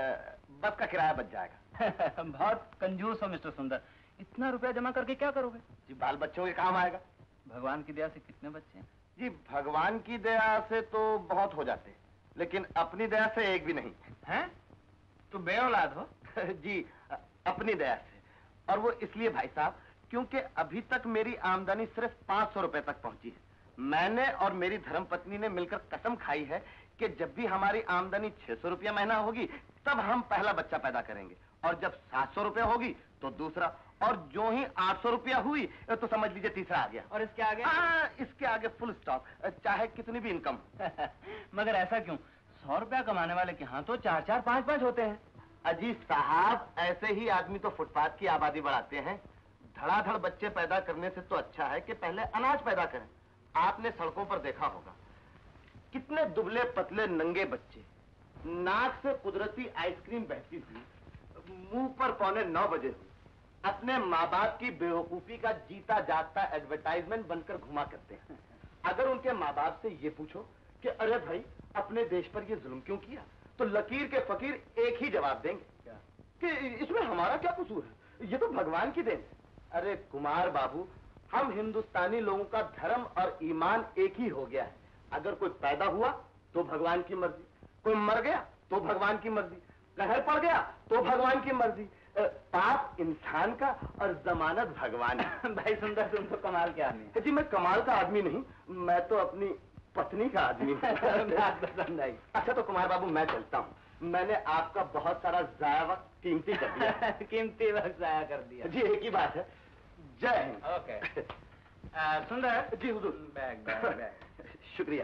बस का किराया बच जाएगा। बहुत कंजूस हो मिस्टर सुंदर, इतना रुपया जमा करके क्या करोगे? जी बाल बच्चों के काम आएगा। भगवान की दया से कितने बच्चे हैं? जी भगवान की दया से तो बहुत हो जाते, लेकिन अपनी दया से एक भी नहीं। हैं? तो बेऔलाद हो? जी अपनी दया से। और वो इसलिए भाई साहब क्योंकि अभी तक मेरी आमदनी सिर्फ 500 रुपए तक पहुंची है। मैंने और मेरी धर्मपत्नी ने मिलकर कसम खाई है कि जब भी हमारी आमदनी 600 रुपया महीना होगी तब हम पहला बच्चा पैदा करेंगे, और जब 700 रुपया होगी तो दूसरा, और जो ही 800 रुपया हुई तो समझ लीजिए तीसरा आ गया। और इसके आगे? इसके आगे फुल स्टॉप, चाहे कितनी भी इनकम। मगर ऐसा क्यों? 100 रुपया कमाने वाले के यहाँ तो 4-4, 5-5 होते हैं। अजी साहब ऐसे ही आदमी तो फुटपाथ की आबादी बढ़ाते हैं। धड़ाधड़ बच्चे पैदा करने से तो अच्छा है कि पहले अनाज पैदा करें। आपने सड़कों पर देखा होगा कितने दुबले पतले नंगे बच्चे, नाक से कुदरती आइसक्रीम बहती हुई, मुंह पर 8:45 बजे हुई, अपने माँ बाप की बेवकूफी का जीता जागता एडवर्टाइजमेंट बनकर घुमा करते हैं। अगर उनके माँ बाप से ये पूछो कि अरे भाई अपने देश पर ये जुल्म क्यों किया, तो लकीर के फकीर एक ही जवाब देंगे कि इसमें हमारा क्या कसूर है, ये तो भगवान की देन है। अरे कुमार बाबू, हम हिंदुस्तानी लोगों का धर्म और ईमान एक ही हो गया है। अगर कोई पैदा हुआ तो भगवान की मर्जी, कोई मर गया तो भगवान की मर्जी, कहर पड़ गया तो भगवान की मर्जी, पाप इंसान का और जमानत भगवान की। भाई सुंदर, तुम तो कमाल के आदमी है। जी मैं कमाल का आदमी नहीं, मैं तो अपनी पत्नी का आदमी हूँ। पसंद आई। अच्छा तो कुमार बाबू मैं चलता हूँ, मैंने आपका बहुत सारा जाया वक्त कीमती कर दिया। कीमती वक्त जाया कर दिया। जी एक ही बात है, जय हिंद। ओके। सुंदर जी हुजूर। Bag bag bag. शुक्रिया।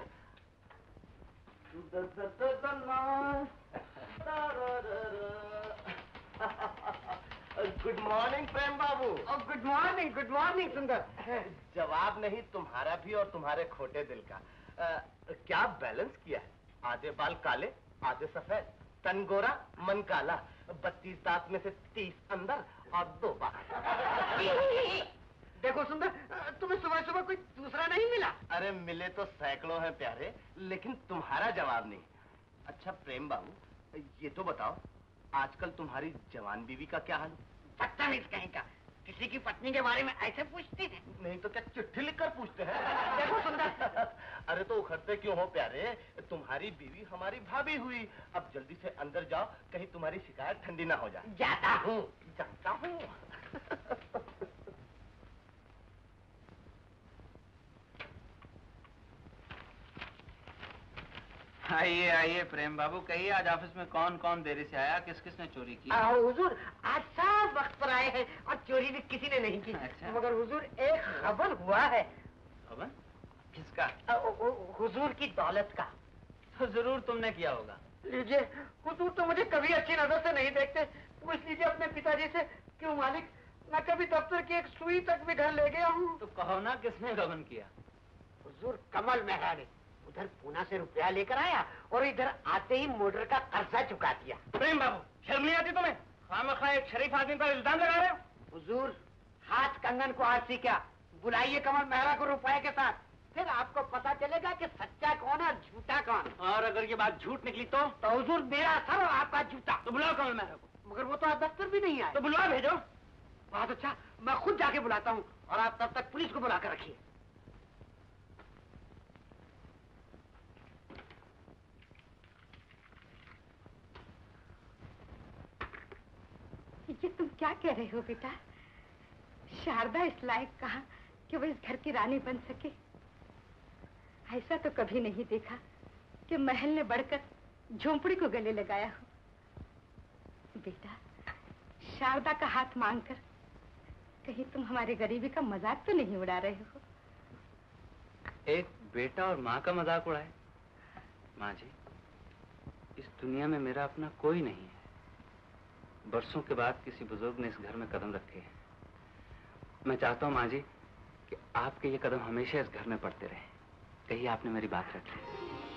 Good morning Prem babu. Good morning Sundar. जवाब नहीं तुम्हारा भी और तुम्हारे खोटे दिल का। क्या बैलेंस किया है, आधे बाल काले आधे सफेद, तन गोरा मन काला, 32 दांत में से 30 अंदर और 2 बाहर। देखो सुंदर, तुम्हें सुबह सुबह कोई दूसरा नहीं मिला? अरे मिले तो सैकड़ों हैं प्यारे, लेकिन तुम्हारा जवाब नहीं। अच्छा प्रेम बाबू ये तो बताओ, आजकल तुम्हारी जवान बीवी का क्या हाल? बदतमीज कहीं का, किसी की पत्नी के बारे में ऐसे पूछते हैं? नहीं तो क्या चिट्ठी लिखकर पूछते हैं? देखो सुंदर। अरे तो उखड़ते क्यों हो प्यारे, तुम्हारी बीवी हमारी भाभी हुई। अब जल्दी से अंदर जाओ, कहीं तुम्हारी शिकायत ठंडी ना हो जाए। जाता हूँ। जाता हूँ। आइए आइए प्रेम बाबू, कहिए आज ऑफिस में कौन कौन देरी से आया, किस किस ने चोरी की? हुजूर आज सब वक्त पर आए हैं और चोरी भी किसी ने नहीं की। अच्छा। मगर हुजूर एक खबर हुआ है। खबर? किसका? हुजूर की दौलत का। तो जरूर तुमने किया होगा। लीजिए, हुजूर तो मुझे कभी अच्छी नजर से नहीं देखते। पूछ लीजिए अपने पिताजी से। क्यों मालिक, मैं कभी दफ्तर की एक सुई तक भी घर ले गया हूँ। तो कहो ना किसने गबन किया? हुजूर कमल मेहरा ने उधर पूना से रुपया लेकर आया और इधर आते ही मोटर का कर्जा चुका दिया। प्रेम बाबू शर्म नहीं आती तुम्हें? खामखा एक शरीफ आदमी पर इल्जाम लगा रहे हो। हुजूर हाथ कंगन को हाथ से क्या, बुलाइए कमल मेहरा को रुपए के साथ, फिर आपको पता चलेगा कि सच्चा कौन है झूठा कौन। और अगर ये बात झूठ निकली तो हुजूर मेरा सर और आपका जूता। तो बुलाओ कमल मेहरा को। मगर वो तो आज दफ्तर भी नहीं आए। तो बुलवा भेजो। बहुत अच्छा, मैं खुद जाके बुलाता हूँ और आप तब तक पुलिस को बुला कर रखिए। ये तुम क्या कह रहे हो बेटा? शारदा इस लायक कहा कि वो इस घर की रानी बन सके। ऐसा तो कभी नहीं देखा कि महल ने बढ़कर झोंपड़ी को गले लगाया हो। बेटा शारदा का हाथ मांगकर कहीं तुम हमारी गरीबी का मजाक तो नहीं उड़ा रहे हो? एक बेटा और माँ का मजाक उड़ाए? माँ जी, इस दुनिया में मेरा अपना कोई नहीं है। बरसों के बाद किसी बुजुर्ग ने इस घर में कदम रखे हैं। मैं चाहता हूँ माँ जी कि आपके ये कदम हमेशा इस घर में पड़ते रहे। कहीं आपने मेरी बात रख ली।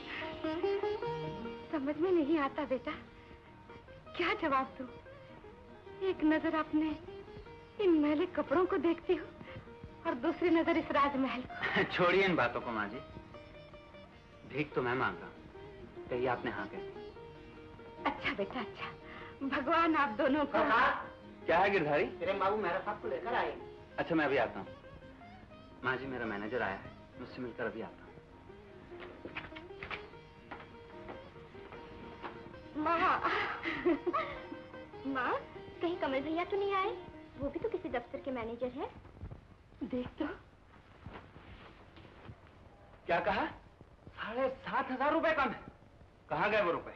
समझ में नहीं आता बेटा, क्या जवाब दूं? एक नजर अपने इन मैले कपड़ों को देखती हूँ और दूसरी नजर इस राजमहल को। छोड़िए इन बातों को माँ जी। भीख तो मैं मांग रहा हूँ, कहीं आपने हाँ कह दी। अच्छा बेटा अच्छा, भगवान आप दोनों को। क्या है गिरधारी? तेरे बाबू मेरा साहब को लेकर आए। अच्छा मैं अभी आता हूँ। माँ जी मेरा मैनेजर आया है, मुझसे मिलकर अभी आता हूँ। माँ माँ, कहीं कमल भैया तो नहीं आए? वो भी तो किसी दफ्तर के मैनेजर है। देख तो। क्या कहा? 7,500 रुपए कम है। कहाँ गए वो रुपए?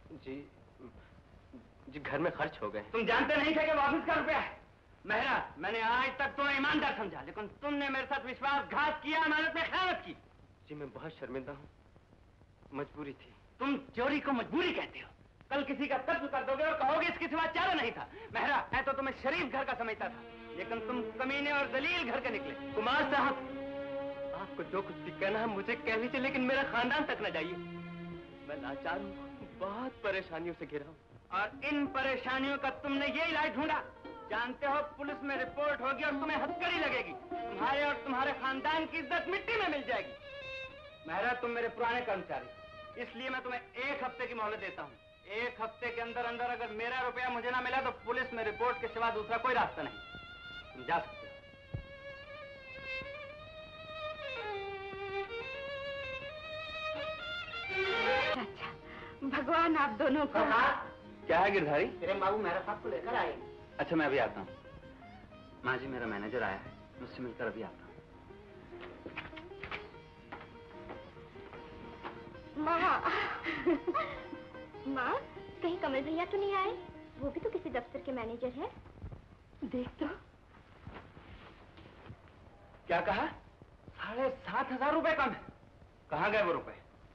जी घर में खर्च हो गए। तुम जानते नहीं थे कि वो ऑफिस का रुपया है? मेहरा, मैंने आज तक तुम्हें ईमानदार समझा, लेकिन तुमने मेरे साथ विश्वासघात किया, अमानत में खयानत की। जी मैं बहुत शर्मिंदा हूँ, मजबूरी थी। तुम चोरी को मजबूरी कहते हो? कल किसी का कत्ल कर दोगे और कहोगे इसके सिवा चारा नहीं था। मेहरा, मैं तो तुम्हें शरीफ घर का समझता था, लेकिन तुम कमीने और दलील घर के निकले। कुमार साहब, आपको जो कुछ भी कहना है मुझे कह लीजिए, लेकिन मेरा खानदान तक न जाइए। मैं लाचार हूँ, बहुत परेशानियों से घिरा हूँ। और इन परेशानियों का तुमने ये इलाज ढूंढा? जानते हो पुलिस में रिपोर्ट होगी और तुम्हें हथकड़ी लगेगी। तुम्हारे और तुम्हारे खानदान की इज्जत मिट्टी में मिल जाएगी। मेहरा, तुम मेरे पुराने कर्मचारी, इसलिए मैं तुम्हें 1 हफ्ते की मोहलत देता हूँ। 1 हफ्ते के अंदर अंदर अगर मेरा रुपया मुझे ना मिला तो पुलिस में रिपोर्ट के सिवा दूसरा कोई रास्ता नहीं। तुम जा सकते हो। अच्छा, भगवान आप दोनों को। क्या है गिरधारी? तेरे बाबू मेरा साहब को लेकर आए। अच्छा मैं अभी आता हूँ। माँ जी मेरा मैनेजर आया है, मुझसे मिलकर अभी आता हूँ। माँ माँ, कहीं कमल भैया तो नहीं आए? वो भी तो किसी दफ्तर के मैनेजर है। देख तो। क्या कहा? 7,500 रुपए कम है। कहाँ गए वो रुपए?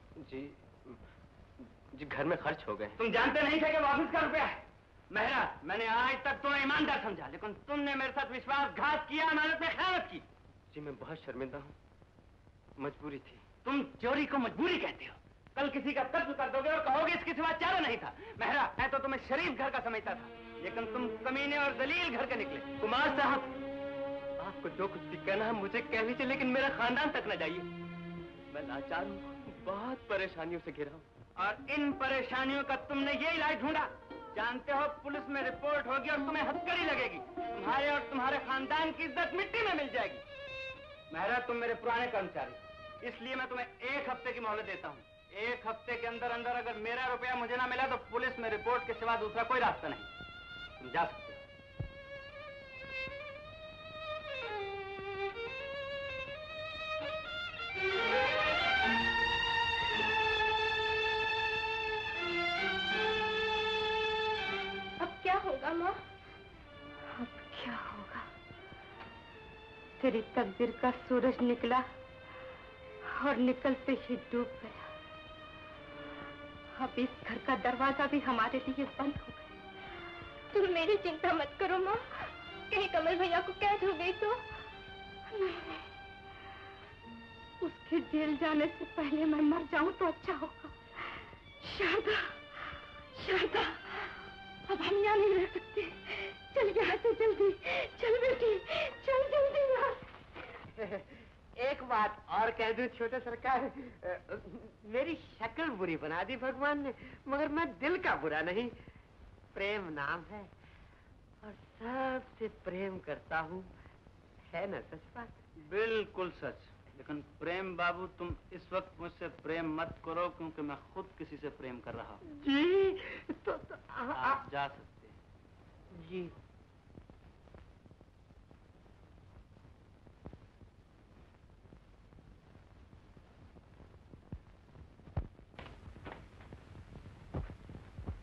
जी घर में खर्च हो गए। तुम जानते नहीं थे कि वो ऑफिस का रुपया है? मेहरा, मैंने आज तक तुम्हें ईमानदार समझा, लेकिन तुमने मेरे साथ विश्वासघात किया, अमानत में खयानत की। जी मैं बहुत शर्मिंदा हूँ, मजबूरी थी। तुम चोरी को मजबूरी कहते हो? कल किसी का कत्ल कर दोगे और कहोगे इसके सिवा चारा नहीं था। मेहरा, मैं तो तुम्हें शरीफ घर का समझता था, लेकिन तुम कमीने और दलील घर के निकले। कुमार साहब, आपको जो कुछ भी कहना है मुझे कह लीजिए, लेकिन मेरा खानदान तक न जाइए। मैं लाचार हूँ, बहुत परेशानियों से घिरा हूँ। और इन परेशानियों का तुमने ये इलाज ढूंढा? जानते हो पुलिस में रिपोर्ट होगी और तुम्हें हथकड़ी लगेगी। तुम्हारे और तुम्हारे खानदान की इज्जत मिट्टी में मिल जाएगी। मेहरा, तुम मेरे पुराने कर्मचारी, इसलिए मैं तुम्हें 1 हफ्ते की मोहलत देता हूँ। 1 हफ्ते के अंदर अंदर अगर मेरा रुपया मुझे ना मिला तो पुलिस में रिपोर्ट के सिवा दूसरा कोई रास्ता नहीं। तुम जा सकते हो। अब क्या होगा माँ? अब क्या होगा? तेरी तकदीर का सूरज निकला और निकलते ही डूब गया। अब इस घर का दरवाजा भी हमारे लिए बंद हो गया। तुम मेरी चिंता मत करो माँ, कहीं कमल भैया को कैद हो गई तो? नहीं, उसके जेल जाने से पहले मैं मर जाऊं तो अच्छा होगा। शारदा, शारदा, अब हम यहाँ नहीं रह सकते। चल यहाँ से जल्दी, चल बेटी, चल जल्दी यहाँ। एक बात और कह दूं छोटे सरकार, मेरी शक्ल बुरी बना दी भगवान ने, मगर मैं दिल का बुरा नहीं। प्रेम नाम है और सबसे प्रेम करता हूँ, है ना सच बात? बिल्कुल सच। लेकिन प्रेम बाबू, तुम इस वक्त मुझसे प्रेम मत करो, क्योंकि मैं खुद किसी से प्रेम कर रहा हूँ। जी तो आप जा सकते हैं। जी।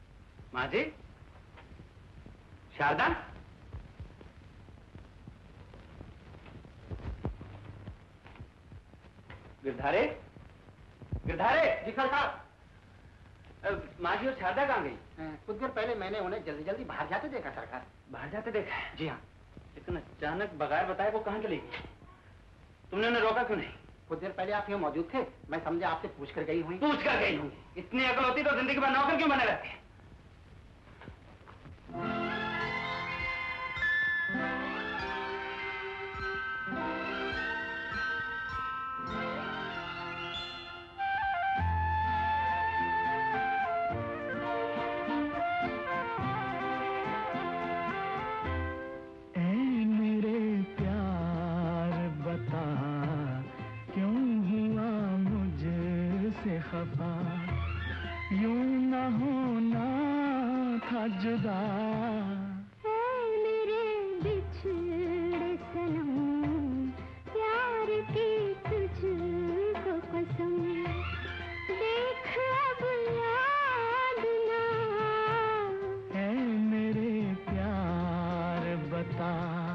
माँ जी, शारदा, गिरधारे, गिरधारे। जी साहब। माँ जी और शारदा कहाँ गई? कुछ देर पहले मैंने उन्हें जल्दी जल्दी बाहर जाते देखा सरकार। बाहर जाते देखा? जी हाँ। लेकिन अचानक बगैर बताए वो कहाँ चली गई? तुमने उन्हें रोका क्यों नहीं? कुछ देर पहले आप यहाँ मौजूद थे, मैं समझा आपसे पूछ कर गई हुई। पूछ कर गई हूँ? इतनी अकल होती तो जिंदगी भर नौकर क्यों बने रहते? यूं न होना था जुदा, मेरे बिछड़े सनम, प्यार की तुझको कसम, देख अब याद ना है मेरे प्यार बता।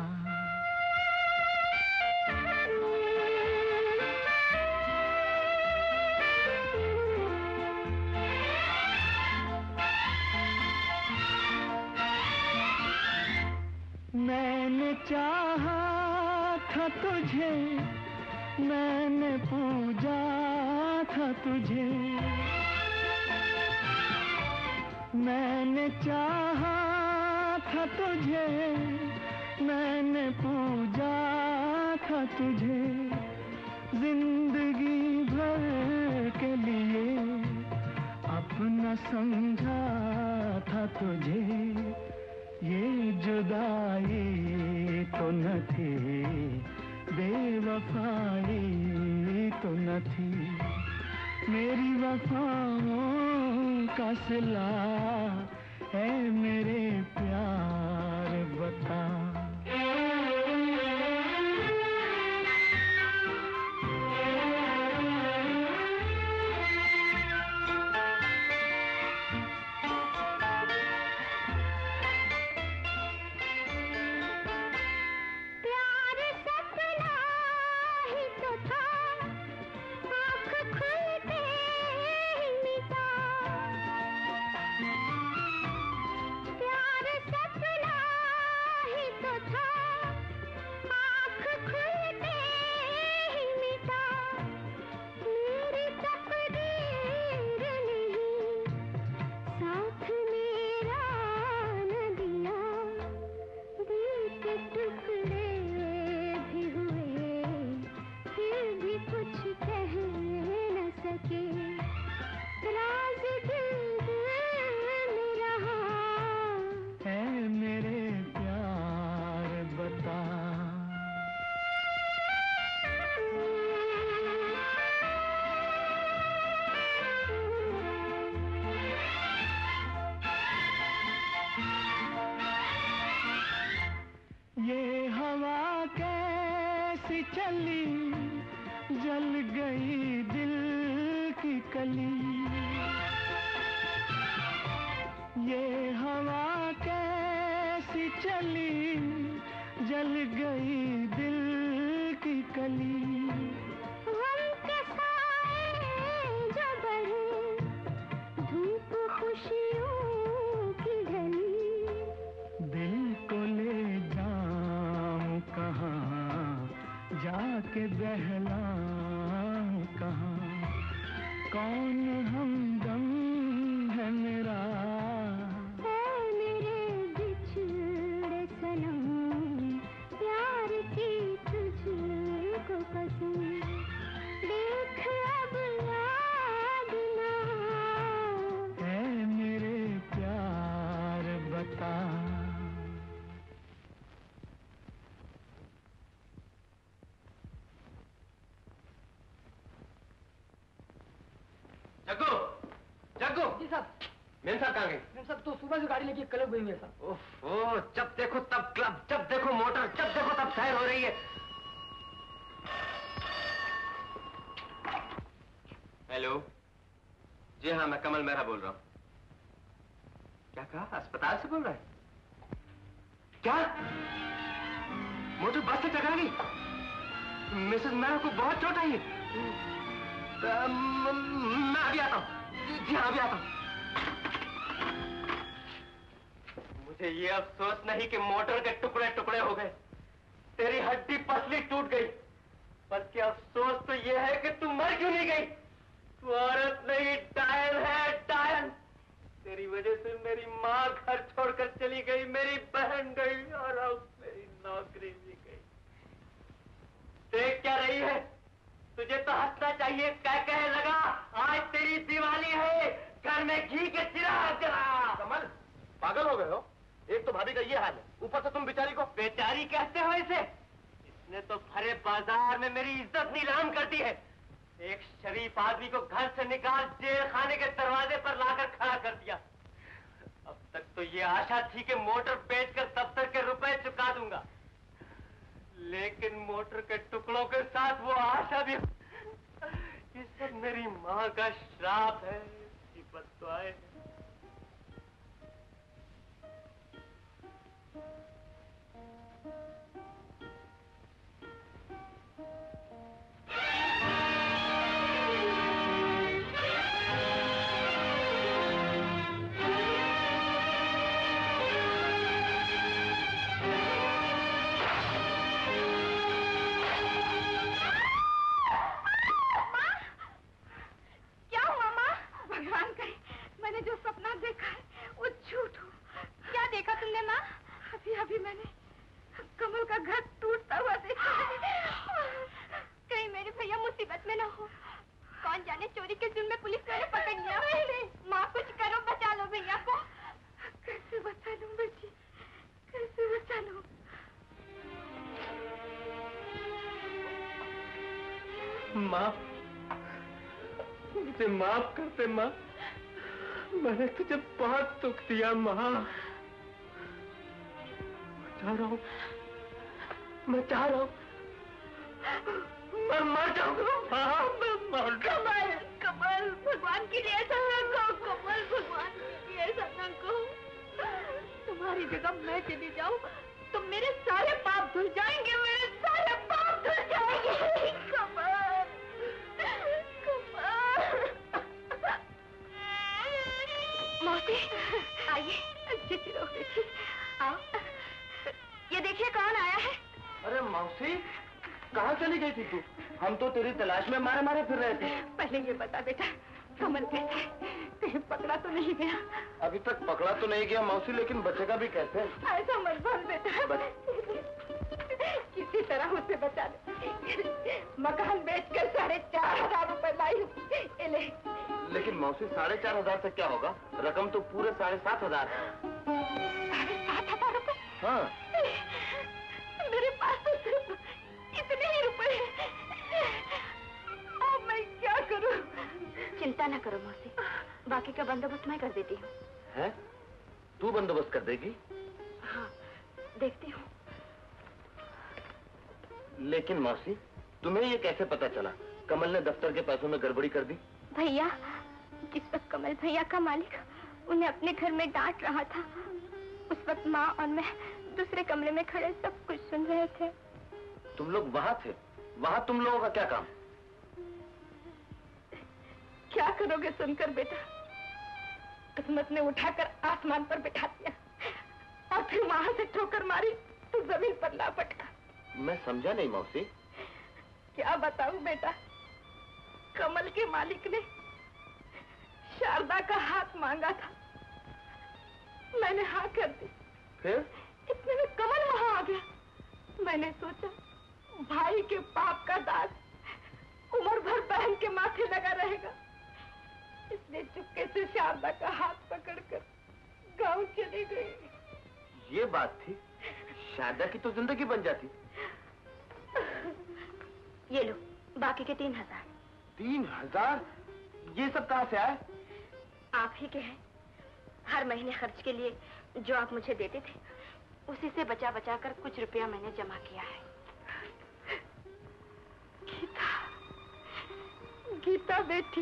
मैंने चाहा था तुझे, मैंने पूजा था तुझे, मैंने चाहा था तुझे, मैंने पूजा था तुझे, जिंदगी भर के लिए अपना समझा था तुझे। ये जुदाई तो न थी, बेवफाई तो न थी, मेरी वफाओं का सिला है मेरे प्यार बता। ये हवा कैसी चली, जल गई दिल की कली, ये हवा कैसी चली, जल गई दिल की कली, हम के साए जो बढ़े, धूप खुशियों की ढली, दिल को ले जाऊं कहाँ, जाके बहलाऊं कहाँ, कौन हमदम है मेरा, है मेरे बिछड़े सनम, प्यार की तुझको कसम, देख अब याद ना है मेरे प्यार बता। जग्गू, जग्गू। जी साहब। मेम साहब कहाँ गए? मेम साहब तो सुबह से गाड़ी लेके क्लब गई हुई है साहब। ओह, जब देखो तब क्लब, जब देखो मोटर, जब देखो तब सैर हो रही है। हेलो, जी हाँ, मैं कमल मेहरा बोल रहा हूँ। क्या कहा? अस्पताल से बोल रहे हैं? क्या? मोटर बस से टकरा गई? मिसेस मेहरा को बहुत चोट आई है? मैं अभी आता हूँ। जी हाँ, अभी आता हूँ। मुझे ये अफसोस नहीं कि मोटर के टुकड़े टुकड़े हो गए, तेरी हड्डी पसली टूट गई, बल्कि अफसोस तो ये है कि तू मर क्यों नहीं गई। तू औरत नहीं, डायन है, डायन। तेरी वजह से मेरी माँ घर छोड़कर चली गई, मेरी बहन गई और अब मेरी नौकरी भी गई। देख क्या रही है? तुझे तो हंसना चाहिए। क्या कहे लगा, आज तेरी दिवाली है, घर में घी के चिराग जला। कमल, पागल हो गए हो? एक तो भाभी का ये हाल है, ऊपर से तुम बेचारी को बेचारी कहते हो इसे? इसने तो भरे बाजार में मेरी इज्जत नीलाम कर दी है। एक शरीफ आदमी को घर से निकाल जेल खाने के दरवाजे पर लाकर खड़ा कर दिया। अब तक तो ये आशा थी कि मोटर बेचकर दफ्तर के रुपए चुका दूंगा, लेकिन मोटर के टुकड़ों के साथ वो आशा भी। ये सब मेरी माँ का श्राप है, इसकी बद्दुआएं हैं। माँ, मुझे माफ कर दे माँ, मैंने तुझे बहुत दुख दिया माँ। मैं चाह रहा हूँ, मैं मर जाऊंगा माँ, मैं मर। कमल, कमल, भगवान के लिए ऐसा ना कहो। कमल, भगवान के लिए ऐसा ना कहो। तुम्हारी जगह मैं चली जाऊं तो मेरे सारे पाप धुल जाएंगे, मेरे सारे पाप धुल जाएंगे। कमल, मौसी, आइए। अच्छी रहो बेटी, आओ। ये देखिए कौन आया है। अरे मौसी, कहाँ चली गई थी तू? हम तो तेरी तलाश में मारे मारे फिर रहे थे। पहले ये बता बेटा, कमल कैसे? कहीं पकड़ा तो नहीं गया? अभी तक पकड़ा तो नहीं गया मौसी, लेकिन बचेगा भी कैसे? ऐसा मत बोल बेटा, किसी तरह उसे बचा ले। मकान बेचकर 4,500 रुपए लाई। ले। लेकिन मौसी 4,500 से क्या होगा? रकम तो पूरे 7,500 है। 7,500 रुपए? हाँ। मेरे पास तो सिर्फ इतने ही रुपए हैं। अब मैं क्या करूं? चिंता न करो मौसी, बाकी का बंदोबस्त मैं कर देती हूँ। है? तू बंदोबस्त कर देगी? हाँ, देखती हूँ। लेकिन मौसी, तुम्हें ये कैसे पता चला कमल ने दफ्तर के पैसों में गड़बड़ी कर दी? भैया, जिस वक्त कमल भैया का मालिक उन्हें अपने घर में डांट रहा था, उस वक्त माँ और मैं दूसरे कमरे में खड़े सब कुछ सुन रहे थे। तुम लोग वहाँ थे? वहाँ तुम लोगों का क्या काम? क्या करोगे सुनकर बेटा? किस्मत ने उठाकर आसमान पर बिठा दिया और फिर वहां से ठोकर मारी तो जमीन पर ला पटका। मैं समझा नहीं मौसी। क्या बताऊं बेटा, कमल के मालिक ने शारदा का हाथ मांगा था, मैंने हाँ कर दी। फिर? इतने में कमल वहां आ गया। मैंने सोचा भाई के पाप का दाग उम्र भर बहन के माथे लगा रहेगा, इसलिए चुपके से शारदा का हाथ पकड़कर गांव चली गई। ये बात थी? शारदा की तो जिंदगी बन जाती। ये लो बाकी के 3,000। 3,000? ये सब कहाँ से आए? आप ही के हैं। हर महीने खर्च के लिए जो आप मुझे देते थे, उसी से बचा बचा कर कुछ रुपया मैंने जमा किया है। गीता, गीता बेटी,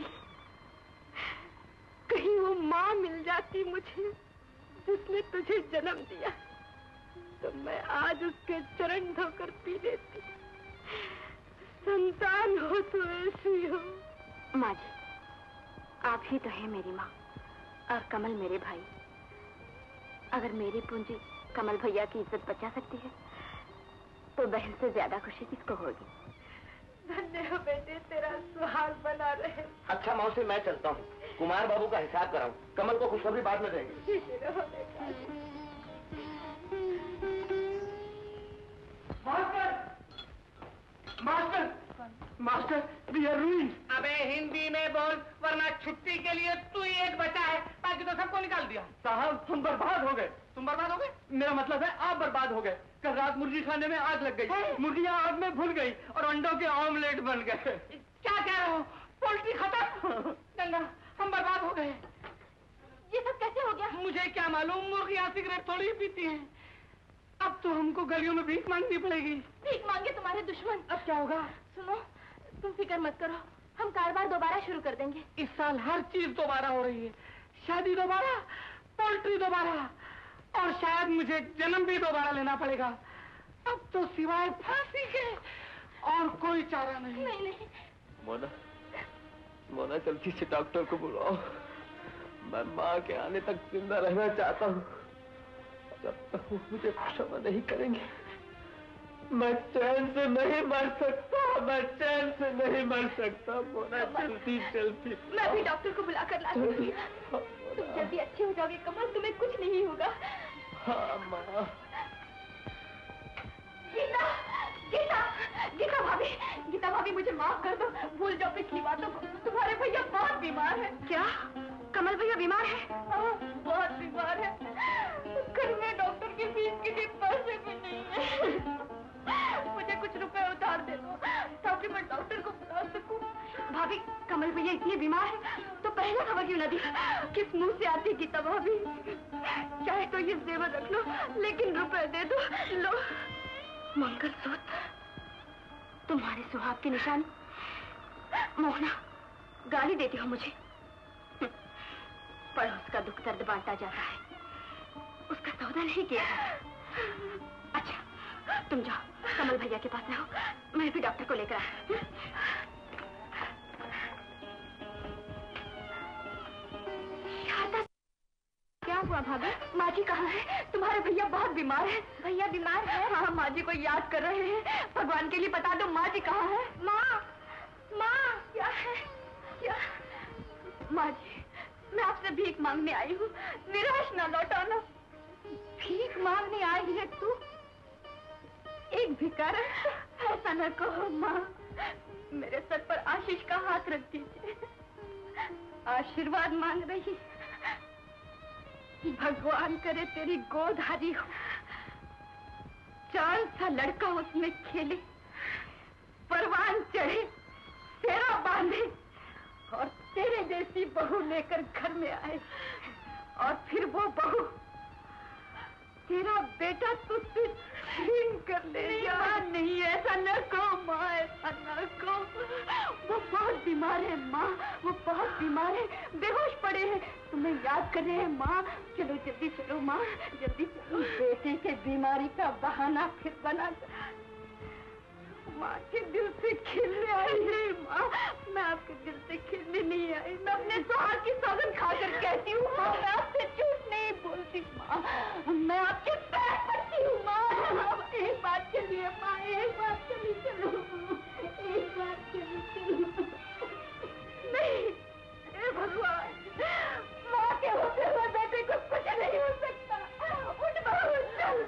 कहीं वो माँ मिल जाती मुझे जिसने तुझे जन्म दिया, तो मैं आज उसके चरण धोकर पी लेती। संतान हो तो ऐसी हो, माँ जी, आप ही तो हैं मेरी माँ और कमल मेरे भाई। अगर मेरी पूंजी कमल भैया की इज्जत बचा सकती है तो बहन से ज्यादा खुशी किसको होगी। धन्य हो बेटे, तेरा सुहाग बना रहे। अच्छा मौसी, मैं चलता हूँ, कुमार बाबू का हिसाब कराऊं। कमल को खुशखबरी बाद में देंगे। Master, master, we are ruined. अबे हिंदी में बोल, वरना छुट्टी के लिए तू ही एक बचा है, बाकी तो सबको निकाल दिया। साहब तुम बर्बाद हो गए। तुम बर्बाद हो गए? मेरा मतलब है आप बर्बाद हो गए। कल रात मुर्गी खाने में आग लग गई, मुर्गियां आग में भून गई और अंडों के ऑमलेट बन गए। क्या कह रहे हो? पोल्ट्री खत्म। गंगा, हम बर्बाद हो गए। ये सब कैसे हो गया? मुझे क्या मालूम, मुर्गियां सिगरेट थोड़ी ही पीती हैं। अब तो हमको गलियों में भीख मांगनी पड़ेगी। भीख मांगे तुम्हारे दुश्मन। अब क्या होगा? सुनो, तुम फिक्र मत करो, हम कारोबार दोबारा शुरू कर देंगे। इस साल हर चीज दोबारा हो रही है, शादी दोबारा, पोल्ट्री दोबारा, और शायद मुझे जन्म भी दोबारा लेना पड़ेगा। अब तो सिवाय फांसी के और कोई चारा नहीं। नहीं नहीं मोना, मोना जल्दी से डॉक्टर को बुलाओ। मैं माँ के आने तक जिंदा रहना चाहता हूँ। जब तक वो मुझे क्षमा नहीं करेंगे मैं चैन से नहीं मर सकता, मैं चैन से नहीं मर सकता। मोना जल्दी जल्दी। मैं भी डॉक्टर को बुला कर लाती हूँ। तुम जल्दी अच्छे हो जाओगे कमल, तुम्हें कुछ नहीं होगा। हाँ माँ। गीता, गीता, गीता भाभी, गीता भाभी मुझे माफ कर दो, भूल जाओ पिछली बातों को। तुम्हारे भैया बहुत बीमार है। क्या? कमल भैया बीमार है? हाँ, बहुत बीमार है। घर में डॉक्टर की फीस के लिए पैसे भी नहीं है। मुझे कुछ रुपए उधार दे दो ताकि मैं डॉक्टर को बुला सकूं। भाभी, कमल भैया इतनी बीमार है तो पहले खबर क्यों न दी? किस मुंह से आती गीता भाभी? चाहे तो ये जेवर रख लो, लेकिन रुपए दे दो। लो, मंगलसूत्र, तुम्हारे सुहाग की निशानी। मोहना, गाली देती हो मुझे? पड़ोस का दुख दर्द बांटा जाता है, उसका सौदा नहीं किया। अच्छा, तुम जाओ, कमल भैया के पास रहो, मैं भी डॉक्टर को लेकर आऊं। क्या हुआ भाभी? माँ जी कहाँ है? तुम्हारे भैया बहुत बीमार है। भैया बीमार है? हाँ, माँ जी को याद कर रहे हैं। भगवान के लिए बता दो माँ जी कहाँ है? माँ, माँ, क्या है? क्या? माँ जी, मैं आपसे भीख मांगने आई हूँ, निराश ना लौटाना। भीख मांगने आई है तू? एक भिखारी? ऐसा न कहो माँ, मेरे सर पर आशीष का हाथ रख दीजिए। आशीर्वाद मांग रही। भगवान करे तेरी गोद हरी हो, चांद सा लड़का उसमें खेले, परवान चढ़े, तेरा बांधे और तेरे जैसी बहू लेकर घर में आए, और फिर वो बहू तेरा बेटा तुझसे छीन कर ले जाए। नहीं, ऐसा न कहो माँ, ऐसा न कहो। वो बहुत बीमार है माँ, वो बहुत बीमार है, बेहोश पड़े हैं, तुम्हें याद कर रहे हैं माँ। चलो जल्दी चलो माँ, जल्दी चलो। बेटे के बीमारी का बहाना फिर बना। माँ के दिल से खेलने आई है माँ, मैं आपके दिल से खेलने नहीं आई। मैं अपने सुहाग की सौगंध खाकर कहती हूँ माँ, मैं आपसे झूठ नहीं बोलती माँ, मैं आपके पैर पड़ती हूँ माँ। एक बात के लिए माँ, एक बात के लिए चलो, एक बात के लिए चलो। नहीं, हे भगवान, माँ के होते हुए बेटे को कुछ नहीं हो सकता। उठ बहू, चल,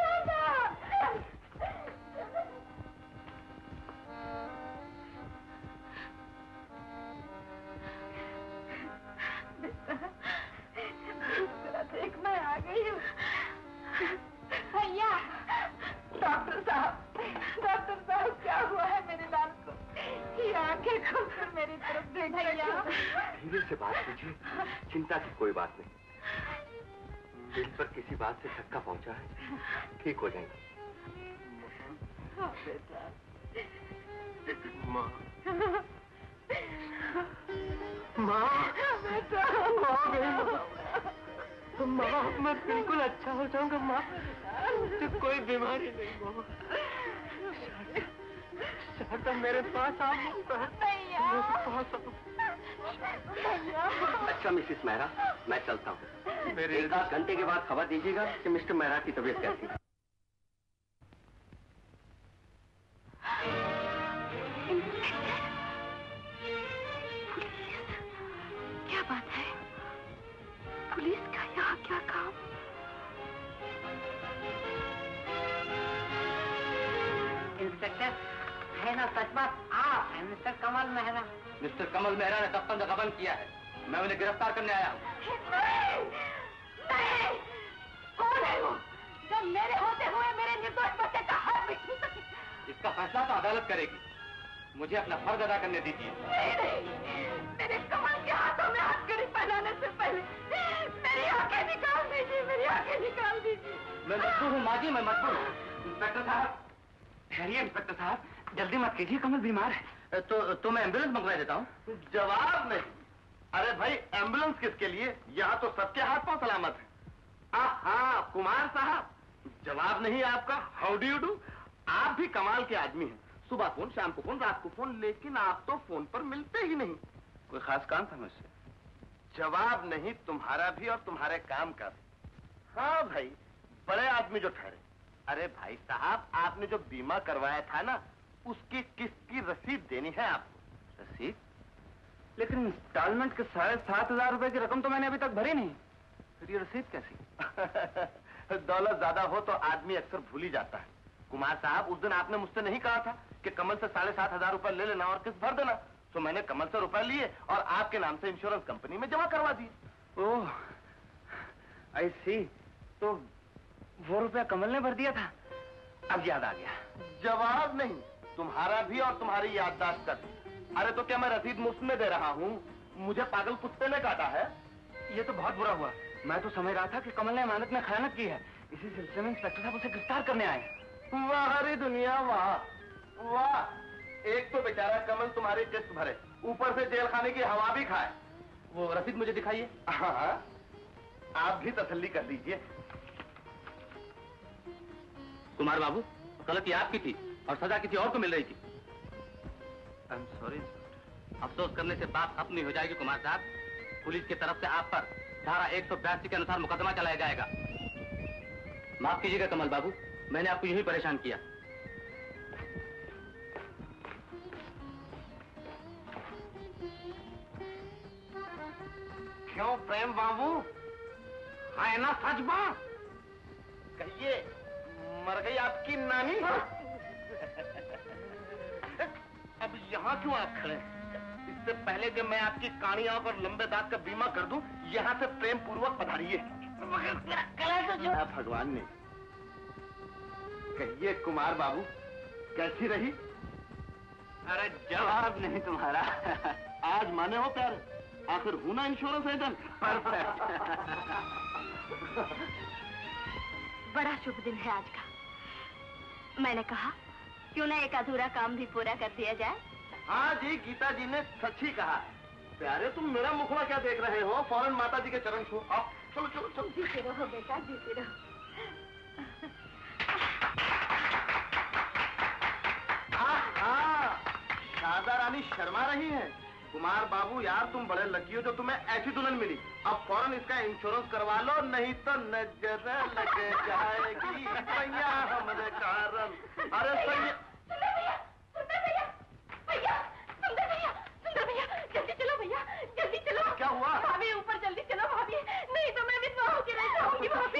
देख मैं आ गई हूँ। भैया, डॉक्टर साहब क्या हुआ है मेरे लाल को? ये आंखें खोलकर मेरी तरफ देख। भैया धीरे से बात कीजिए, चिंता की कोई बात नहीं। दिल पर किसी बात से धक्का पहुंचा है, ठीक हो जाएगा। हाँ बेटा। माँ, माँ, बेटा, माँ, मैं बिल्कुल अच्छा हो जाऊंगा माँ, मुझे कोई बीमारी नहीं माँ। शारदा मेरे पास आओ, मेरे पास आओ। अच्छा मिसेस मेहरा, मैं चलता हूँ। एक आध घंटे के बाद खबर दीजिएगा कि मिस्टर मेहरा की तबीयत कैसी है। क्या बात है? पुलिस का यहाँ क्या काम? इंस्पेक्टर, है ना सच बात? आप हैं मिस्टर कमल मेहरा? मिस्टर कमल मेहरा ने दफ्तर में गबन किया है। मैं उन्हें गिरफ्तार करने आया हूँ। नहीं! कौन है वो जो मेरे होते हुए मेरे निर्दोष बच्चे का हाथ भी छू सके? इसका फैसला तो अदालत करेगी। मुझे अपना फर्ज अदा करने दीजिए। नहीं, मेरे कमल के हाथों में हथकड़ी पहनाने से पहले मेरी आंखें निकाल दीजिए, मेरी आंखें निकाल दीजिए। मैं मजबूर हूँ माँ जी, मैं मजबूर हूँ। इंस्पेक्टर साहब, ठहरिए इंस्पेक्टर साहब, जल्दी मत कीजिए, कमल बीमार है। तो मैं एम्बुलेंस मंगवा देता हूँ। जवाब नहीं। अरे भाई, एम्बुलेंस किसके लिए? यहाँ तो सबके हाथ पांव सलामत है। हाँ, कुमार साहब, जवाब नहीं आपका। How do you do? आप भी कमाल के आदमी हैं। सुबह फोन, शाम को फोन, रात को फोन, लेकिन आप तो फोन पर मिलते ही नहीं। कोई खास काम था मुझसे? जवाब नहीं तुम्हारा भी और तुम्हारे काम का भी। हाँ भाई, बड़े आदमी जो ठहरे। अरे भाई साहब, आपने जो बीमा करवाया था ना, उसकी किस्त की रसीद देनी है आपको। रसीद? लेकिन इंस्टॉलमेंट के 7,500 रुपए की रकम तो मैंने अभी तक भरी नहीं। फिर ये रसीद कैसी? दौलत ज्यादा हो तो आदमी अक्सर भूल ही जाता है। कुमार साहब, उस दिन आपने मुझसे नहीं कहा था कि कमल से 7,500 रुपए ले लेना और किस्त भर देना? तो मैंने कमल से रुपए लिए और आपके नाम से इंश्योरेंस कंपनी में जमा करवा दिए। ओह, आई सी। तो वो रुपया कमल ने भर दिया था? अब याद आ गया। जवाब नहीं, तुम्हारा भी और तुम्हारी याददाश्त का भी। अरे तो क्या मैं रसीद मुफ्त में दे रहा हूँ? मुझे पागल कुत्ते ने काटा है। ये तो बहुत बुरा हुआ। मैं तो समझ रहा था कि कमल ने अमानत में खयानत की है। इसी सिलसिले में इंस्पेक्टर साहब उसे गिरफ्तार करने आए। वाह रे दुनिया, वाह वाह। एक तो बेचारा कमल तुम्हारी किस्त भरे, ऊपर से जेल खाने की हवा भी खाए। वो रसीद मुझे दिखाइए। हाँ, आप भी तसल्ली कर लीजिए। कुमार बाबू, गलती आपकी थी और सजा किसी और को मिल रही थी। I am sorry. अफसोस करने से बात अपनी हो जाएगी कुमार साहब। पुलिस की तरफ से आप पर धारा 182 के अनुसार मुकदमा चलाया जाएगा। माफ कीजिएगा कमल बाबू, मैंने आपको यूं ही परेशान किया। क्यों प्रेम बाबू, है ना सच बात? कहिए, मर गई आपकी नानी? अब यहाँ क्यों आप खड़े? इससे पहले कि मैं आपकी कानी आंख और लंबे दांत का बीमा कर दूं, यहाँ से प्रेम पूर्वक पधारिए। भगवान ने। कहिए कुमार बाबू, कैसी रही? अरे जवाब नहीं तुम्हारा। आज माने हो प्यार? आखिर हूं ना इंश्योरेंस एजेंट। परफेक्ट। बड़ा शुभ दिन है आज का। मैंने कहा क्यों ना एक अधूरा काम भी पूरा कर दिया जाए। हाँ जी, गीता जी ने सच ही कहा। प्यारे, तुम मेरा मुखड़ा क्या देख रहे हो? फौरन माता जी के चरण छू। आओ, चलो चलो चलो। जीते रहो बेटा, जीते रहो। शारदा रानी शर्मा रही हैं। कुमार बाबू यार, तुम बड़े लकी हो जो तुम्हें ऐसी दुल्हन मिली। अब फौरन इसका इंश्योरेंस करवा लो, नहीं तो नजर लग जाएगी भैया हमारे कारण। अरे सही। सुंदर भैया, जल्दी चलो भैया, जल्दी चलो। क्या हुआ? भाभी ऊपर जल्दी चलो भाभी, नहीं तो मैं विधवा होके रह जाऊंगी भाभी।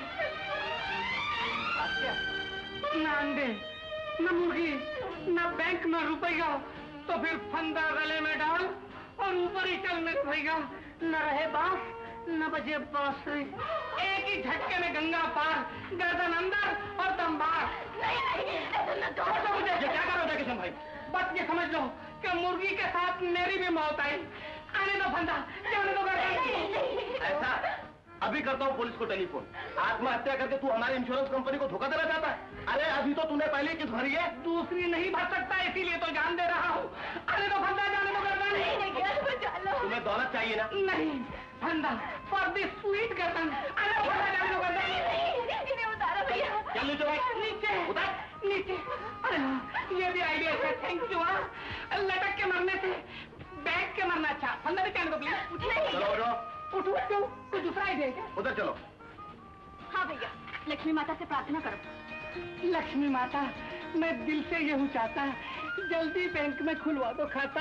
ना अंडे, न मुर्गी, न बैंक में रुपया, तो फिर फंदा गले में डाल और ऊपर ही चलने पड़ेगा। न रहे बांस, न बजे बांसुरी, एक ही झटके में गंगा पार, गर्दन अंदर और दम बाहर। नहीं, ऐसा न करो। ये क्या करोगे किशन भाई? बस ये समझ लो कि मुर्गी के साथ मेरी भी मौत आई। आने दो फंदा, जाने दो गर्दन। ऐसा? अभी करता हूँ पुलिस को टेलीफोन। आत्महत्या करके तू हमारे इंश्योरेंस कंपनी को धोखा देना चाहता है? अरे अभी तो तूने पहले किस भरी है? दूसरी नहीं भर सकता, इसीलिए तो जान दे रहा हूँ। आने दो फंदा, जाने दो गर्दन। तुम्हें दौलत चाहिए ना? नहीं फंदा, फॉर दिस स्वीट गर्दन। आने दो फंदा, जाने दो गर्दन। इन्हें उतारो भैया। चल नीचे भाई, नीचे उतार। नीचे। अरे ये भी आइडिया है, थैंक यू। लटक के मरने से बैठ के मरना अच्छा। फंदा भी कहने दो प्लीज। चलो उठो क्यों? कोई दूसरा आइडिया है क्या? उधर चलो। हाँ भैया, लक्ष्मी माता से प्रार्थना करो। लक्ष्मी माता, मैं दिल से यही चाहता, जल्दी बैंक में खुलवा दो खाता।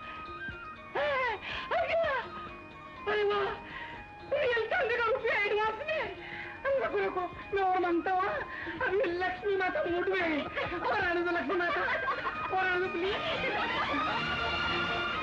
अरे वाह, रियल चांदी का रुपया एडवांस में। रखो रखो, मैं और मांगता हूँ। अभी लक्ष्मी माता मूड में है। और आने दो लक्ष्मी माता, और आने दो प्लीज।